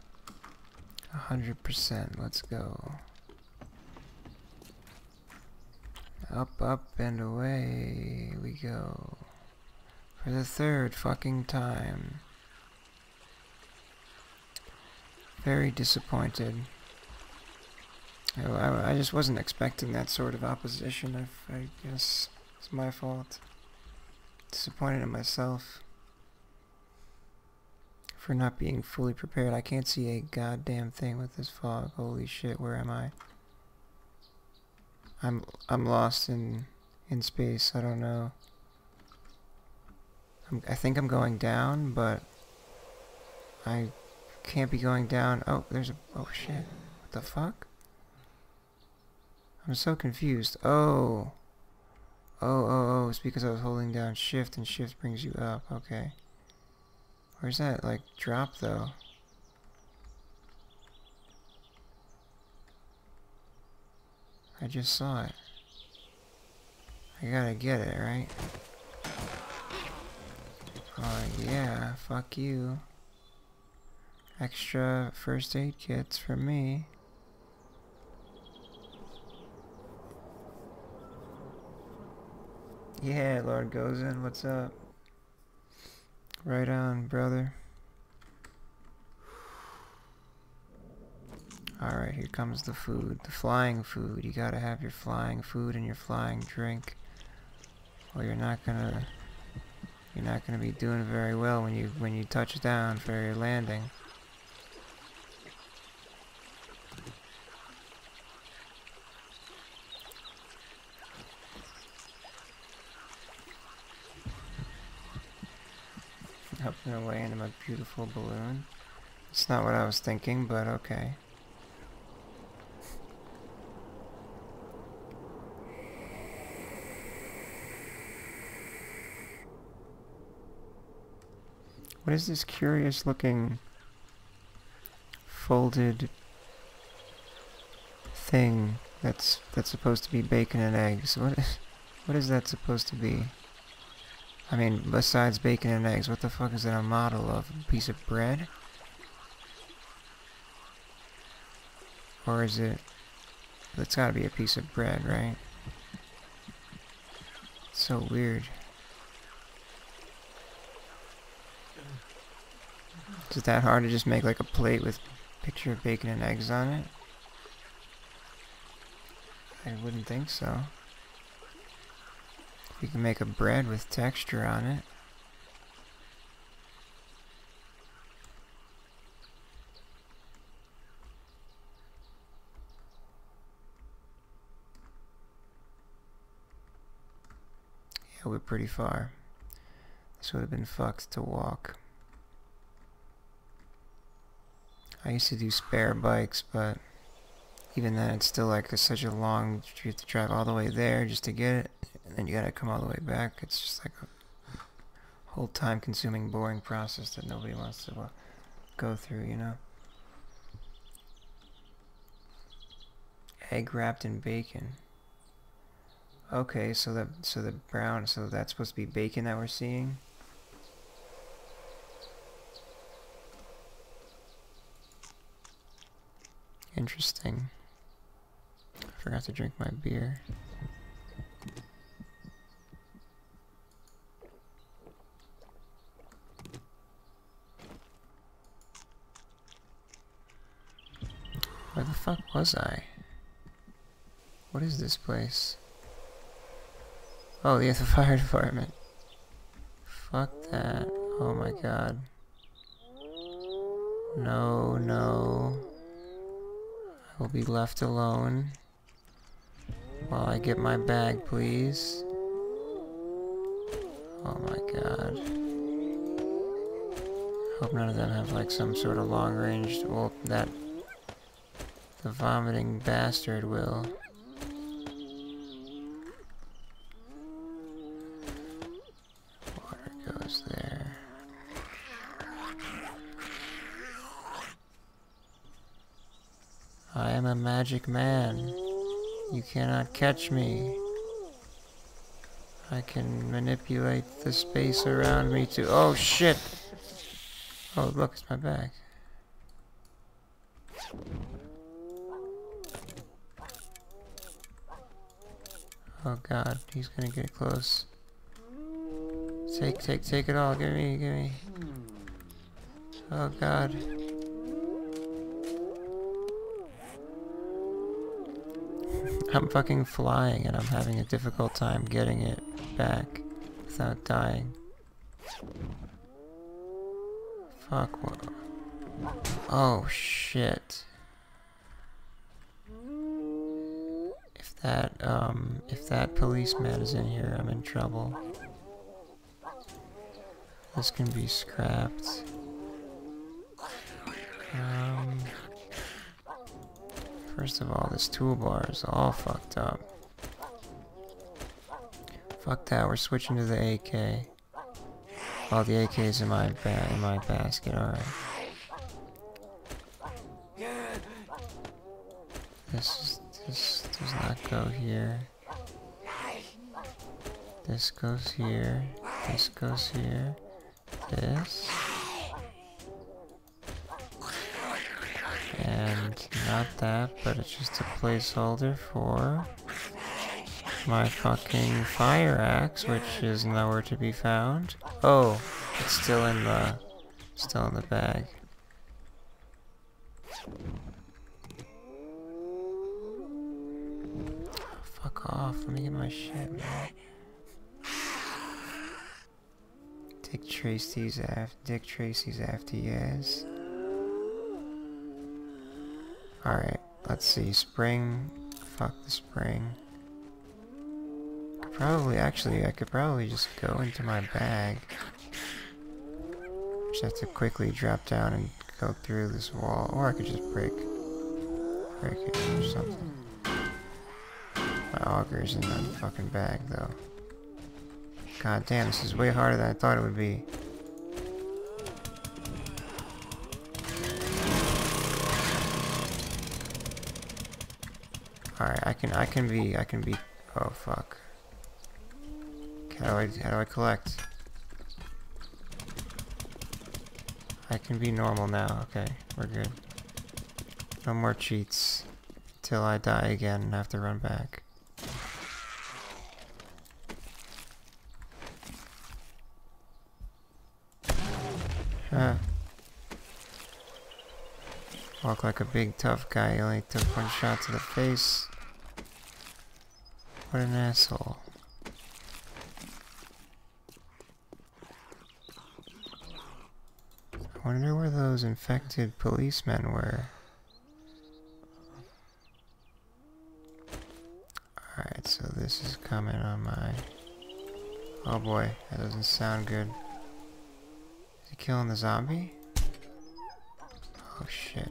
100%. Let's go. Up, up, and away we go. For the third fucking time. Very disappointed. I just wasn't expecting that sort of opposition. I guess it's my fault. Disappointed in myself for not being fully prepared. I can't see a goddamn thing with this fog. Holy shit, where am I? I'm lost in space. I don't know. I think I'm going down, but I can't be going down. Oh, there's a... Oh shit. What the fuck? I'm so confused. Oh, it's because I was holding down shift and shift brings you up. Okay. Where's that, like, drop, though? I just saw it. I gotta get it, right? Oh, yeah. Fuck you. Extra first aid kits for me. Yeah, Lord Gozen, what's up? Right on, brother. Alright, here comes the food. The flying food. You gotta have your flying food and your flying drink. Or you're not gonna be doing very well when you touch down for your landing. Up and away into my beautiful balloon. It's not what I was thinking, but okay. What is this curious looking folded thing that's supposed to be bacon and eggs? What is that supposed to be? I mean, besides bacon and eggs, what the fuck is that a model of? A piece of bread? Or is it... It's gotta be a piece of bread, right? It's so weird. Is it that hard to just make like a plate with a picture of bacon and eggs on it? I wouldn't think so. You can make a bread with texture on it. Yeah, we're pretty far. This would have been fucked to walk. I used to do spare bikes, but even then it's still like such a long... You have to drive all the way there just to get it. And then you gotta come all the way back. It's just like a whole time-consuming, boring process that nobody wants to go through, you know? Egg wrapped in bacon. Okay, so the brown, so that's supposed to be bacon that we're seeing? Interesting. I forgot to drink my beer. Where the fuck was I? What is this place? Oh, yeah, the fire department. Fuck that. Oh my god. No, no. I will be left alone while I get my bag, please. Oh my god. Hope none of them have like some sort of long range. Well, that. The vomiting bastard will. Water goes there. I am a magic man. You cannot catch me. I can manipulate the space around me to— oh shit! Oh look, it's my bag. Oh god, he's gonna get close. Take it all, give me. Oh god. I'm fucking flying and I'm having a difficult time getting it back without dying. Fuck, what? Oh shit. If that policeman is in here, I'm in trouble. This can be scrapped. First of all, this toolbar is all fucked up. Fuck that, we're switching to the AK. Oh, the AK is in my basket, alright. This does not go here. This goes here. This goes here. This. And not that, but it's just a placeholder for my fucking fire axe, which is nowhere to be found. Oh, it's still in the bag. Fuck off, let me get my shit, man. Dick Tracy's after yes. Alright, let's see. Spring. Fuck the spring. I could probably just go into my bag. Just have to quickly drop down and go through this wall. Or I could just break it or something. My auger's in that fucking bag though. God damn, this is way harder than I thought it would be. Alright, I can be, oh fuck. How do I collect? I can be normal now, okay, we're good. No more cheats. Till I die again and have to run back. Huh. Walk like a big tough guy, he only took one shot to the face. What an asshole. I wonder where those infected policemen were. Alright, so this is coming on my... Oh boy, that doesn't sound good. Is he killing the zombie? Oh shit.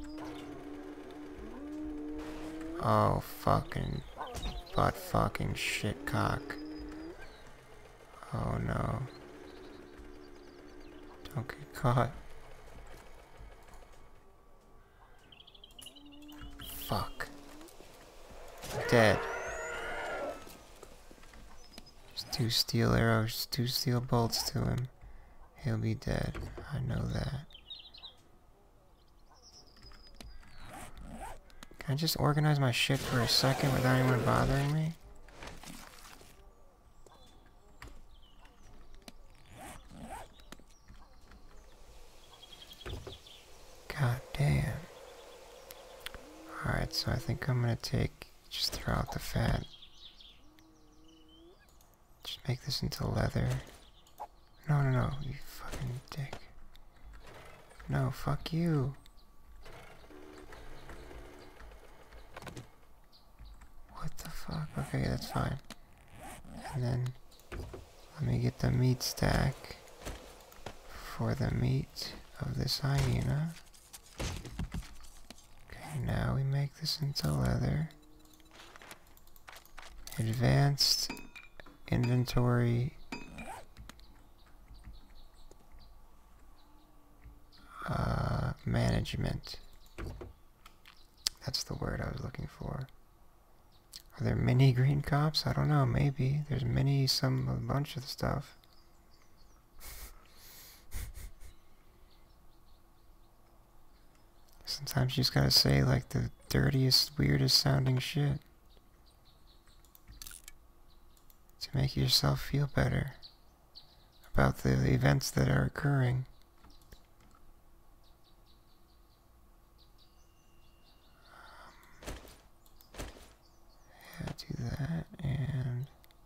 Oh fucking... butt fucking shit cock. Oh no. Don't get caught. Fuck. Dead. Just 2 steel arrows, 2 steel bolts to him. He'll be dead. I know that. Can I just organize my shit for a second without anyone bothering me? God damn. Alright, so I think I'm gonna just throw out the fat. Just make this into leather. No, no, no, you fucking dick. No, fuck you. What the fuck? Okay, that's fine. And then let me get the meat stack for the meat of this hyena. Okay, now we make this into leather. Advanced inventory management. That's the word I was looking for. Are there mini green cops? I don't know, maybe. There's a bunch of stuff. Sometimes you just gotta say like the dirtiest, weirdest sounding shit to make yourself feel better about the events that are occurring. Yeah, do that, and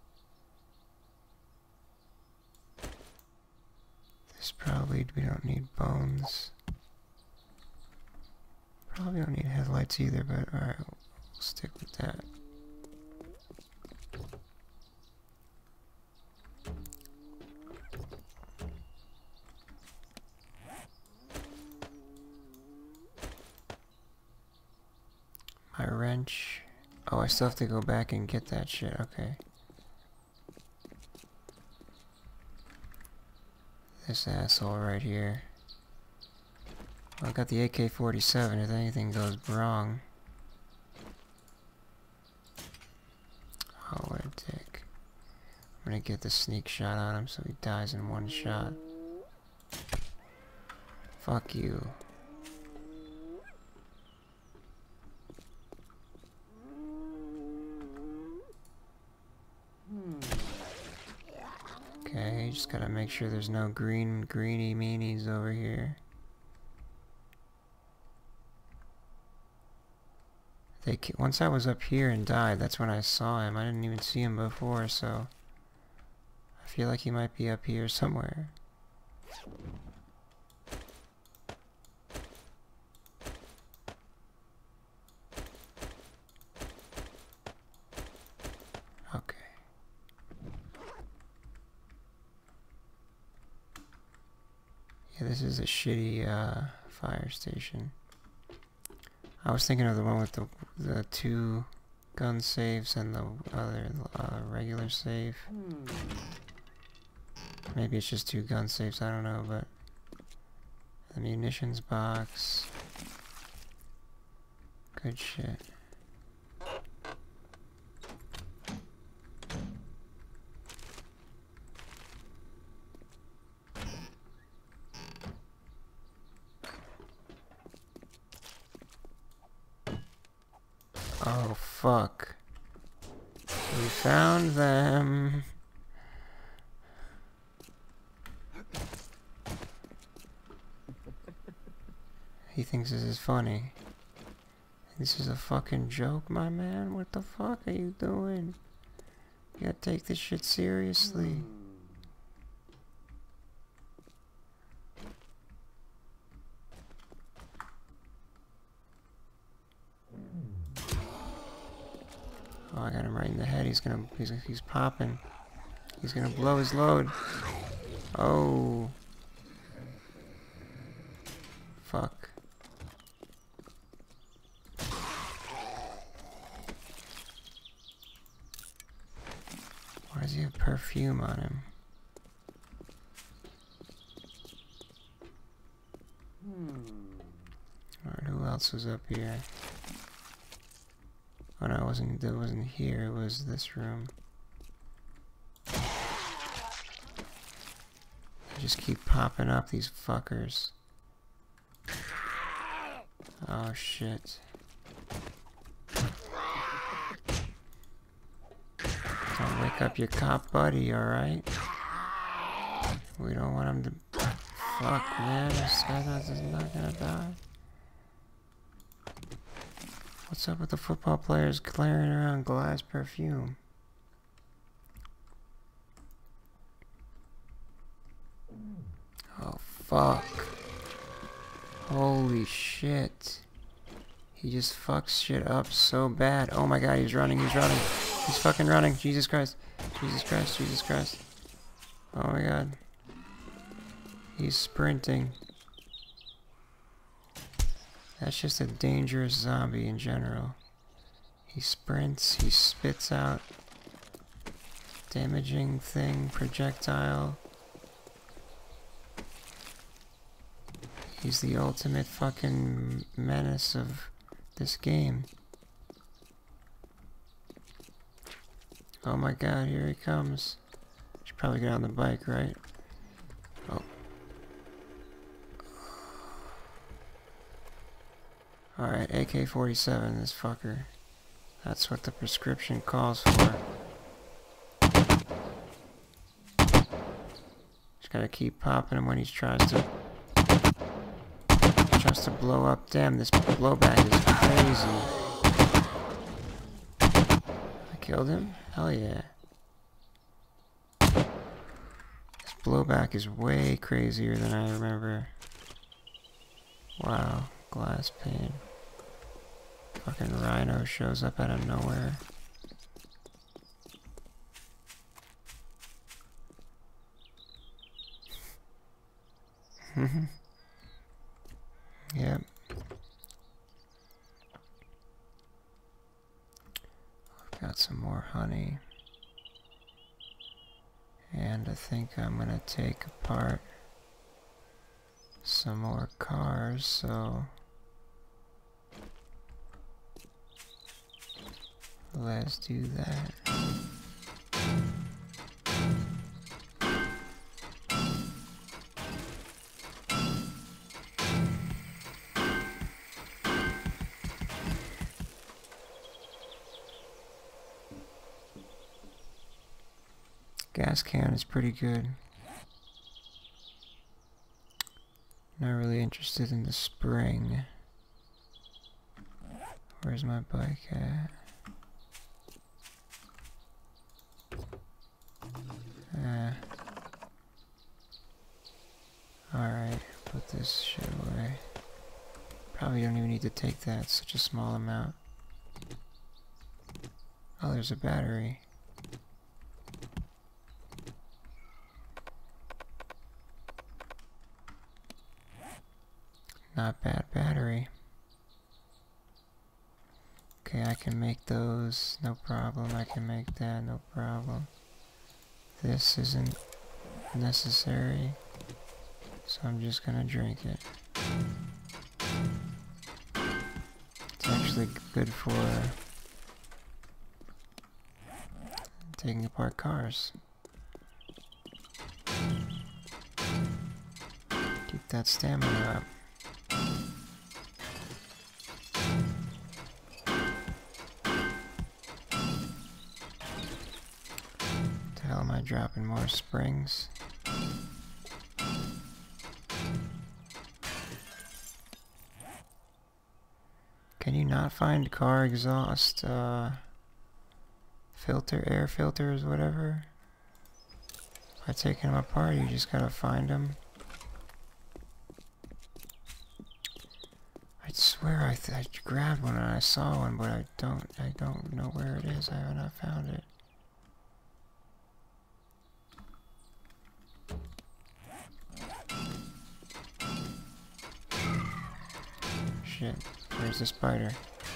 this probably, we don't need bones. Probably don't need headlights either, but alright, we'll stick with that. My wrench. Oh, I still have to go back and get that shit, okay. This asshole right here. Well, I got the AK-47 if anything goes wrong. Oh, what a dick. I'm gonna get the sneak shot on him so he dies in one shot. Fuck you. Okay, just gotta make sure there's no greeny meanies over here. Once I was up here and died, that's when I saw him. I didn't even see him before, so I feel like he might be up here somewhere. Okay. Yeah, this is a shitty fire station. I was thinking of the one with the 2 gun safes and the other regular safe. Maybe it's just 2 gun safes, I don't know, but the munitions box. Good shit. Oh, fuck. We found them. He thinks this is funny. This is a fucking joke, my man. What the fuck are you doing? You gotta take this shit seriously. Oh, I got him right in the head. He's popping. He's gonna blow his load. Oh. Fuck. Why does he have perfume on him? Alright, who else was up here? Oh no, it wasn't here, it was this room. They just keep popping up, these fuckers. Oh shit. Don't wake up your cop buddy, alright? We don't want him to... Fuck, man, this guy is not gonna die. What's up with the football players clearing around glass perfume? Fuck. Holy shit. He just fucks shit up so bad. Oh my god, he's running, he's running. He's fucking running. Jesus Christ. Jesus Christ, Jesus Christ. Oh my god. He's sprinting. That's just a dangerous zombie in general. He sprints, he spits out damaging thing, projectile. He's the ultimate fucking menace of this game. Oh my god, here he comes. Should probably get on the bike, right? Oh. Alright, AK-47, this fucker. That's what the prescription calls for. Just gotta keep popping him when he tries to blow up. Damn, this blowback is crazy. I killed him? Hell yeah. This blowback is way crazier than I remember. Wow, glass pane. Fucking rhino shows up out of nowhere. Yep. I've got some more honey. And I think I'm gonna take apart some more cars, so let's do that. Gas can is pretty good. Not really interested in the spring. Where's my bike at? Alright, put this shit away. Probably don't even need to take that, it's such a small amount. Oh, there's a battery. Not bad battery. Okay, I can make those, no problem. I can make that, no problem. This isn't necessary, so I'm just gonna drink it. It's actually good for taking apart cars. Keep that stamina up. Am I dropping more springs? Can you not find car exhaust filter, air filters, whatever? By taking them apart, you just gotta find them. I swear I grabbed one and I saw one, but I don't know where it is. I have not found it. Shit, where's the spider?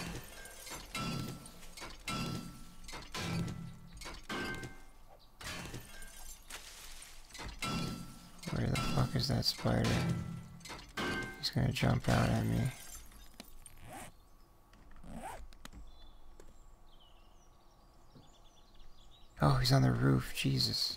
Where the fuck is that spider? He's gonna jump out at me. Oh, he's on the roof, Jesus.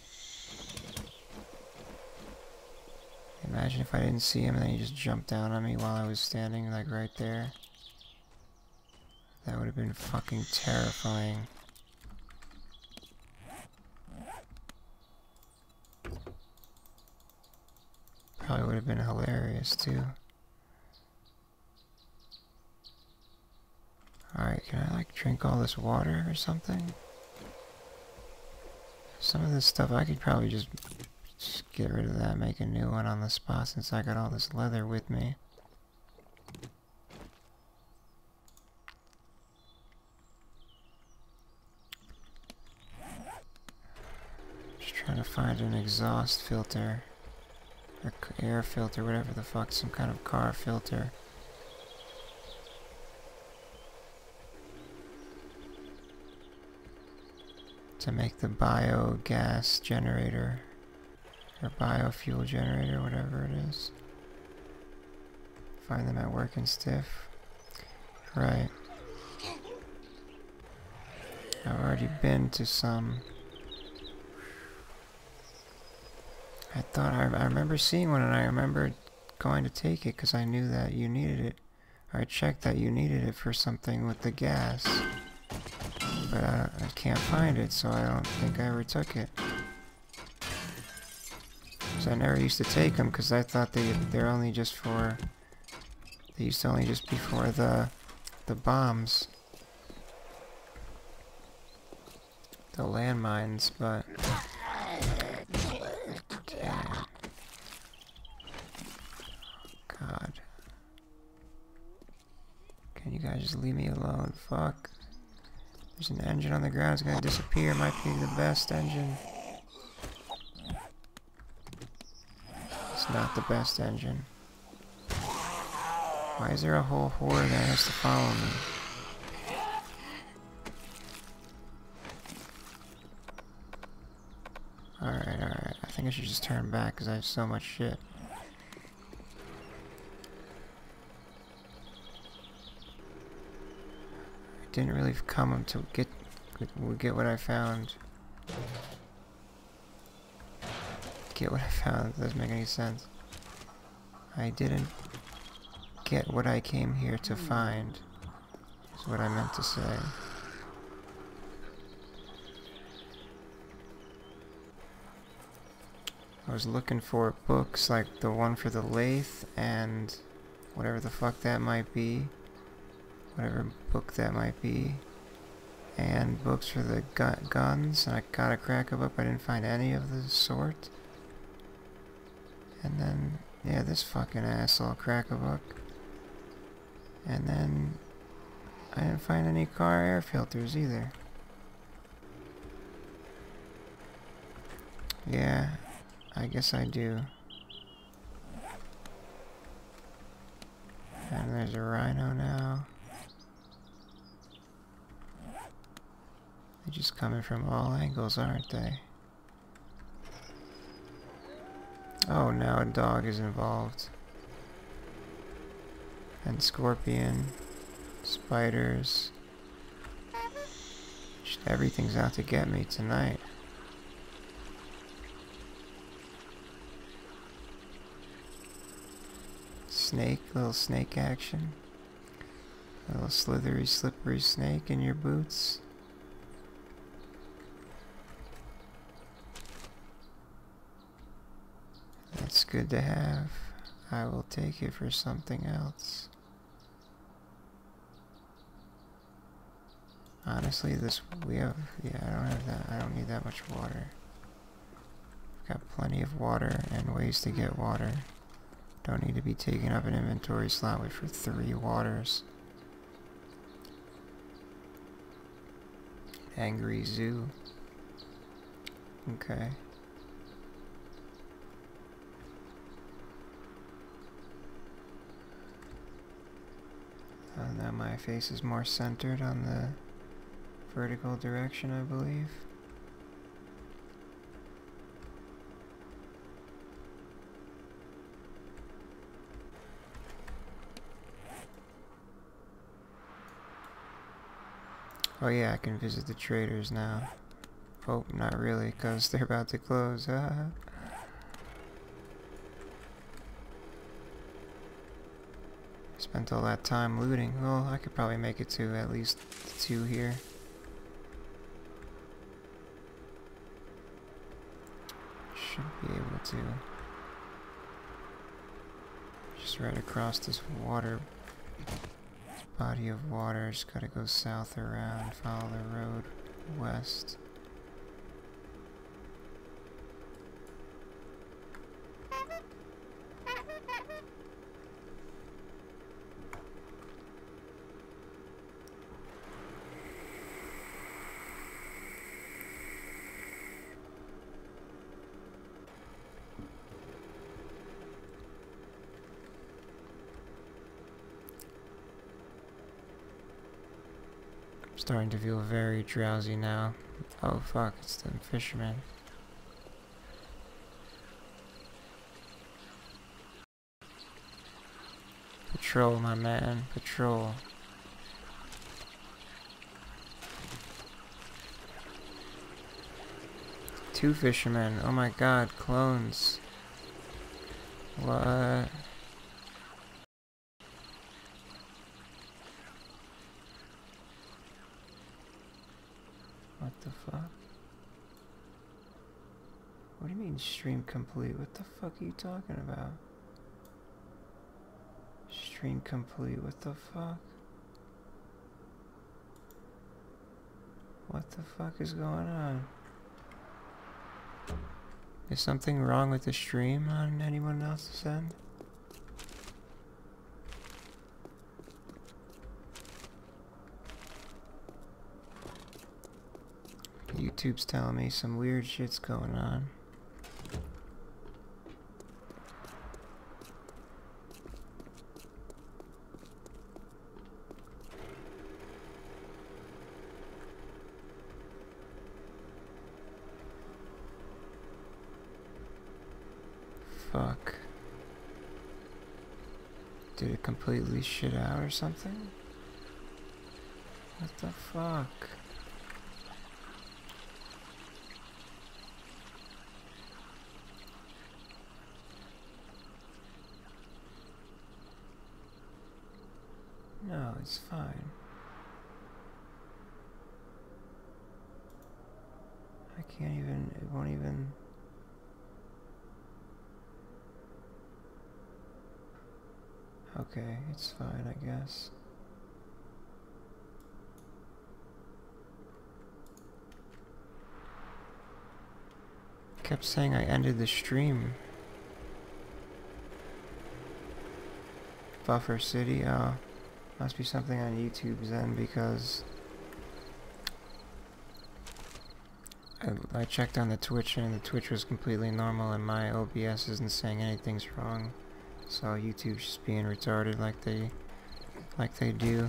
Imagine if I didn't see him and then he just jumped down on me while I was standing like right there. That would have been fucking terrifying. Probably would have been hilarious too. Alright, can I like drink all this water or something? Some of this stuff I could probably just Just get rid of that, make a new one on the spot since I got all this leather with me. Just trying to find an exhaust filter. Or air filter, whatever the fuck, some kind of car filter. To make the biogas generator. Or biofuel generator, whatever it is. Find them at Work and Stiff. Right. I've already been to some. I remember seeing one and I remember going to take it because I knew that you needed it. Or I checked that you needed it for something with the gas. But I can't find it, so I don't think I ever took it. So I never used to take them because I thought they're only just for... They used to only just be for the bombs. The landmines, but... Damn. God. Can you guys just leave me alone? Fuck. There's an engine on the ground. It's gonna disappear. Might be the best engine. It's not the best engine. Why is there a whole horde that has to follow me? Alright. I think I should just turn back because I have so much shit. I didn't really come to get what I found. Get what I found. That doesn't make any sense. I didn't get what I came here to find. Is what I meant to say. I was looking for books like the one for the lathe and whatever the fuck that might be. Whatever book that might be. And books for the guns. And I got a crack a book, but I didn't find any of the sort. And then, yeah, this fucking asshole crack a book. And then, I didn't find any car air filters either. Yeah, I guess I do. And there's a rhino now. They're just coming from all angles, aren't they? Oh, now a dog is involved. And scorpion, spiders. Just everything's out to get me tonight. Snake, little snake action. A little slithery, slippery snake in your boots. That's good to have. I will take it for something else. Honestly, yeah, I don't have that. I don't need that much water. I've got plenty of water and ways to get water. Don't need to be taking up an inventory slot with for 3 waters. Angry zoo. Okay. Now my face is more centered on the vertical direction, I believe. Oh yeah, I can visit the traders now. Oh, not really, because they're about to close. Spent all that time looting. Well, I could probably make it to at least 2 here. Should be able to. Just right across this water. This body of water. Just gotta go south around, follow the road west. Starting to feel very drowsy now. Oh fuck, it's them fishermen. Patrol, my man, patrol. Two fishermen, oh my god, clones. What? What the fuck? What do you mean stream complete? What the fuck are you talking about? Stream complete, what the fuck? What the fuck is going on? Is something wrong with the stream on anyone else's end? YouTube's telling me some weird shit's going on. Fuck. Did it completely shit out or something? What the fuck? No, it's fine. I can't even, it won't even... Okay, it's fine, I guess. Kept saying I ended the stream. Buffer City, oh. Must be something on YouTube's end because I checked on the Twitch and the Twitch was completely normal and my OBS isn't saying anything's wrong. So YouTube's just being retarded like they do.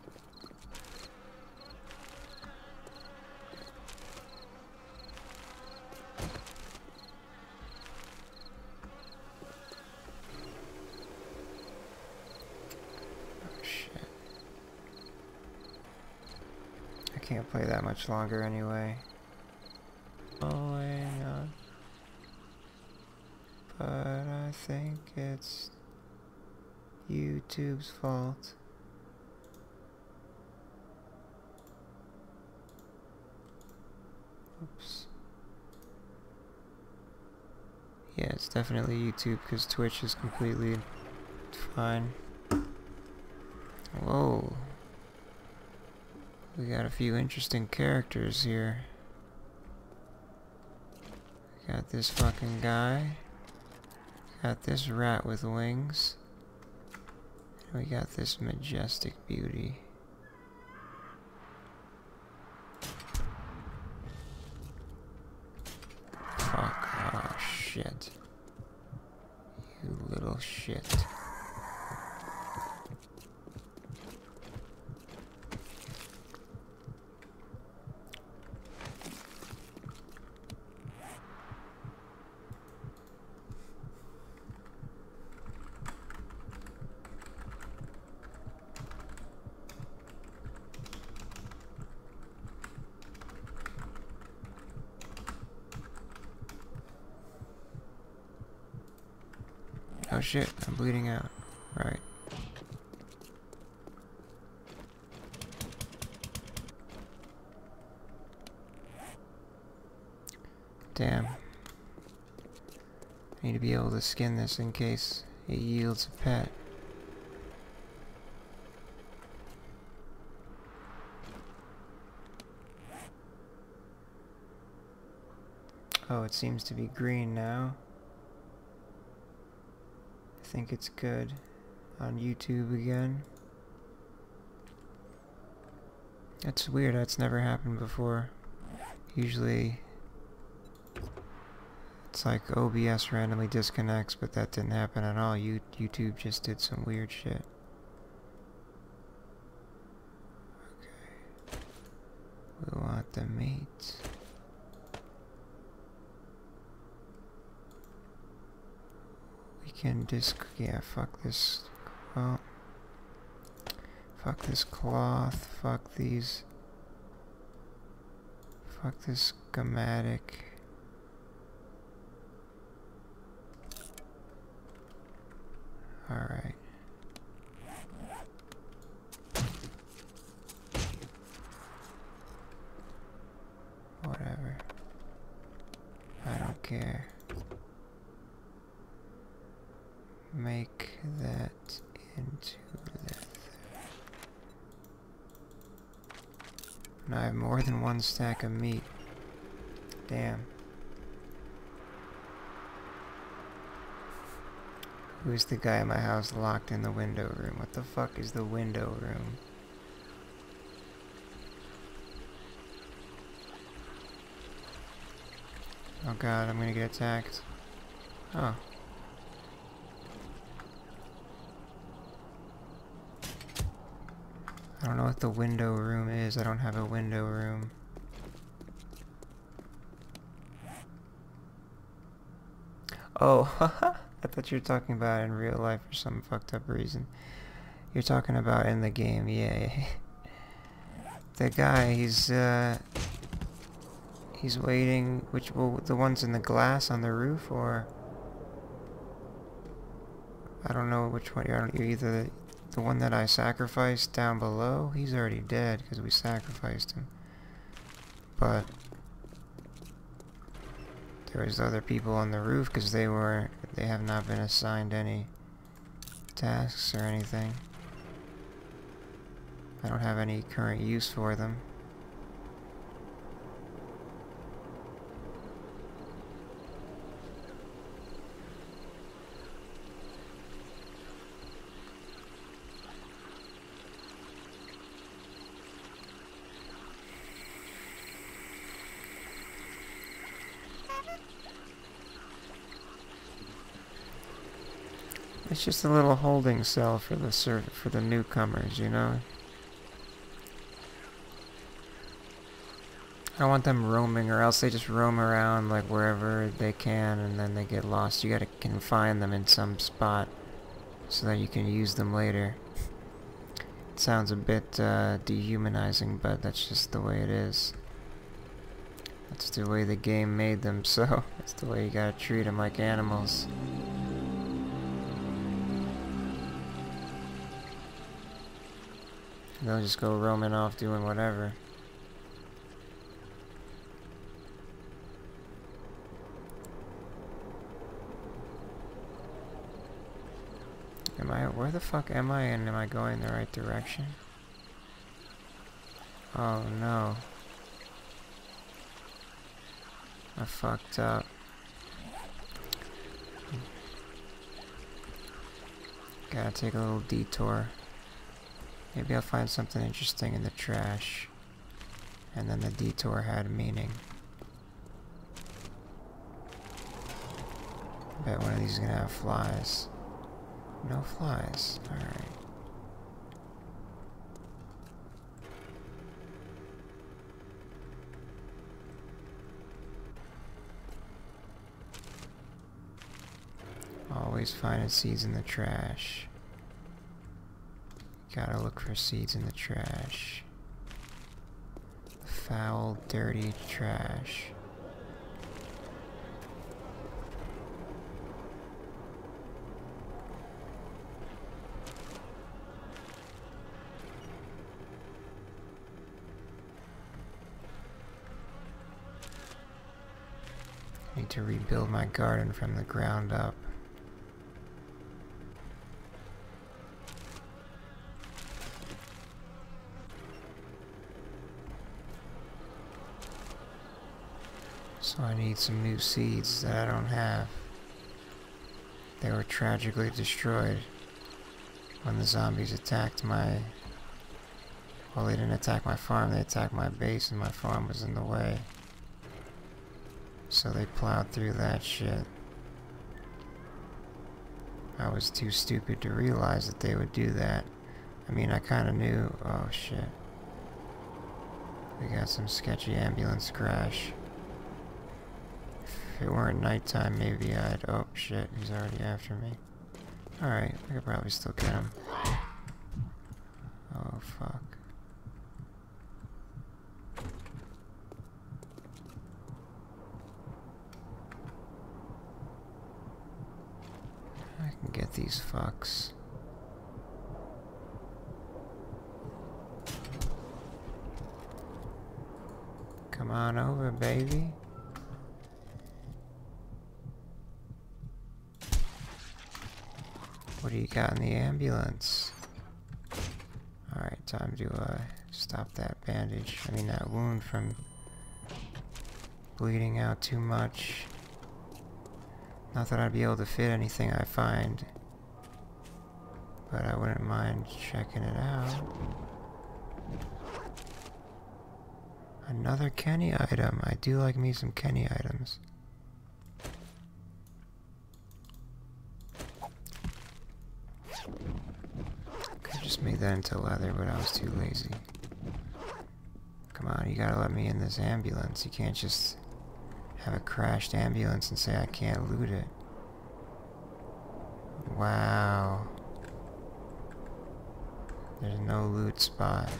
Can't play that much longer anyway. Oh, hang on. But I think it's YouTube's fault. Oops. Yeah, it's definitely YouTube because Twitch is completely fine. Whoa. We got a few interesting characters here. We got this fucking guy. Got this rat with wings. And we got this majestic beauty. Fuck. Oh shit. You little shit. Oh shit, I'm bleeding out. Right. Damn. I need to be able to skin this in case it yields a pet. Oh, it seems to be green now. I think it's good. On YouTube again. That's weird, that's never happened before. Usually it's like OBS randomly disconnects, but that didn't happen at all. YouTube just did some weird shit. Okay. get the meat. We can yeah, fuck this. Well, fuck this cloth, fuck these. Fuck this schematic. Alright. Whatever. I don't care. Make that into leather. And I have more than one stack of meat. Damn. Who's the guy in my house locked in the window room? What the fuck is the window room? Oh god, I'm gonna get attacked. Oh. I don't know what the window room is. I don't have a window room. Oh, I thought you were talking about in real life for some fucked up reason. You're talking about in the game, yeah. The guy, he's waiting. The ones in the glass on the roof, or I don't know which one. You're either the one that I sacrificed down below. He's already dead because we sacrificed him. But there was other people on the roof because they have not been assigned any tasks or anything. I don't have any current use for them. It's just a little holding cell for the newcomers, you know? I don't want them roaming, or else they just roam around like wherever they can and then they get lost. You gotta confine them in some spot so that you can use them later. It sounds a bit dehumanizing, but that's just the way it is. That's the way the game made them, so that's the way you gotta treat them, like animals. They'll just go roaming off doing whatever. Where the fuck am I, and am I going the right direction? Oh no. I fucked up. Gotta take a little detour. Maybe I'll find something interesting in the trash. And then the detour had meaning. I bet one of these is gonna have flies. No flies. Alright. Always finding seeds in the trash. Gotta look for seeds in the trash. Foul, dirty trash. I need to rebuild my garden from the ground up. So I need some new seeds that I don't have. They were tragically destroyed when the zombies attacked my... Well, they didn't attack my farm, they attacked my base and my farm was in the way. So they plowed through that shit. I was too stupid to realize that they would do that. I mean, I kinda knew... Oh shit. We got some sketchy ambulance crash. If it weren't nighttime, maybe I'd... Oh, shit, he's already after me. Alright, I could probably still get him. Oh, fuck. I can get these fucks. Come on over, baby. What do you got in the ambulance? Alright, time to stop that bandage. I mean that wound from bleeding out too much. Not that I'd be able to fit anything I find, but I wouldn't mind checking it out. Another Kenny item. I do like me some Kenny items. Could just make that into leather, but I was too lazy. Come on, you gotta let me in this ambulance. You can't just have a crashed ambulance and say I can't loot it. Wow. There's no loot spot.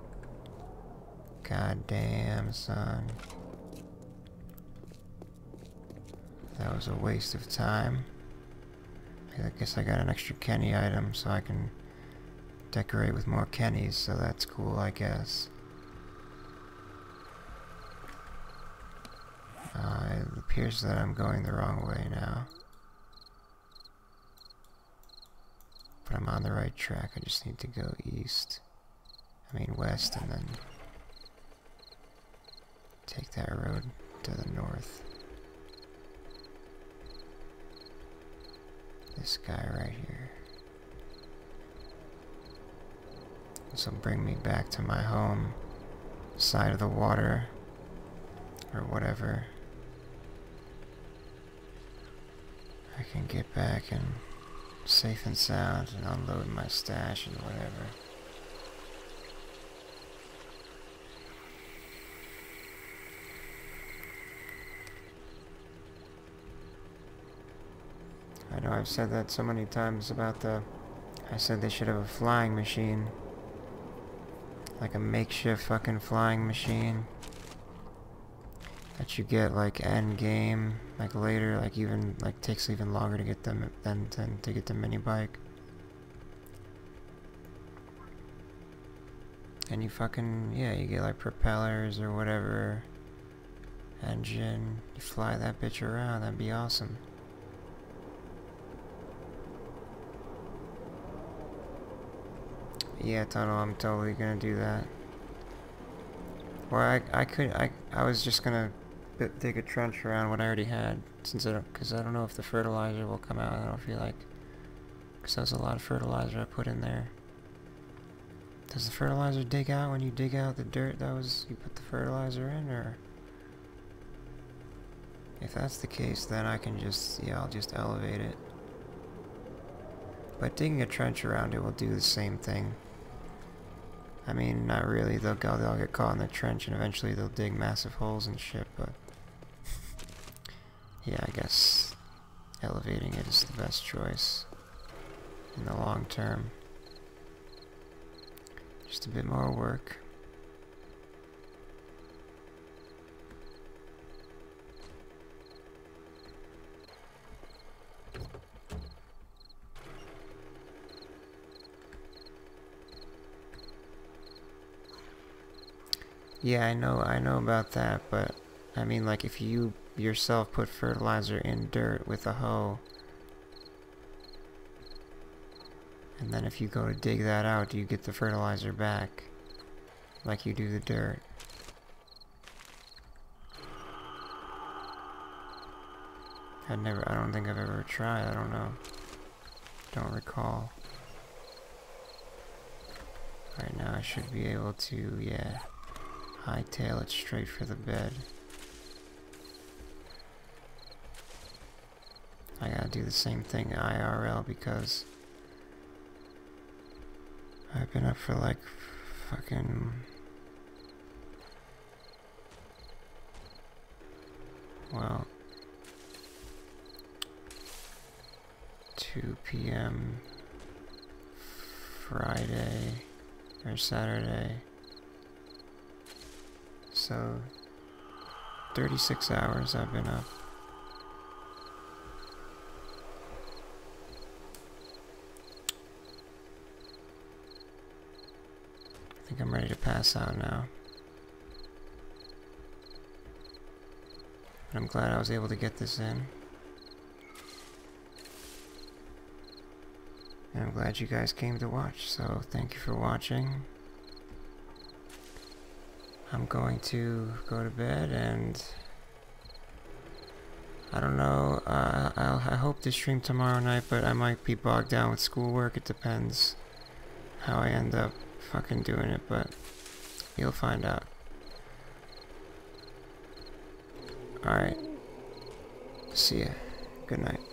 God damn, son. That was a waste of time. I guess I got an extra Kenny item so I can decorate with more Kennys, so that's cool, I guess. It appears that I'm going the wrong way now. But I'm on the right track, I just need to go east. I mean west, and then take that road to the north. This guy right here. This will bring me back to my home side of the water, or whatever. I can get back and safe and sound and unload my stash and whatever. I know I've said that so many times about I said they should have a flying machine. Like a makeshift fucking flying machine. That you get like end game, like later, like even, like takes even longer to get them than to get the mini bike. And you fucking, yeah, you get like propellers or whatever. Engine, you fly that bitch around, that'd be awesome. Yeah, Tunnel, I'm totally gonna do that. Or I was just gonna dig a trench around what I already had, since because I don't know if the fertilizer will come out. I don't feel like, because there's a lot of fertilizer I put in there. Does the fertilizer dig out when you dig out the dirt that was, you put the fertilizer in, or? If that's the case, then I can just, yeah, I'll just elevate it. But digging a trench around it will do the same thing. I mean, not really, they'll get caught in the trench and eventually they'll dig massive holes and shit, but yeah, I guess elevating it is the best choice in the long term. Just a bit more work. Yeah, I know about that, but I mean, like, if you yourself put fertilizer in dirt with a hoe, and then if you go to dig that out, do you get the fertilizer back like you do the dirt? I don't think I've ever tried, I don't know. Don't recall. Right now I should be able to, yeah, hightail it straight for the bed. I gotta do the same thing IRL because I've been up for like fucking well, 2 p.m. Friday or Saturday. So 36 hours I've been up. I think I'm ready to pass out now. But I'm glad I was able to get this in. And I'm glad you guys came to watch, so thank you for watching. I'm going to go to bed, and I don't know, I hope to stream tomorrow night, but I might be bogged down with schoolwork. It depends how I end up fucking doing it, but you'll find out. Alright, see ya. Good night.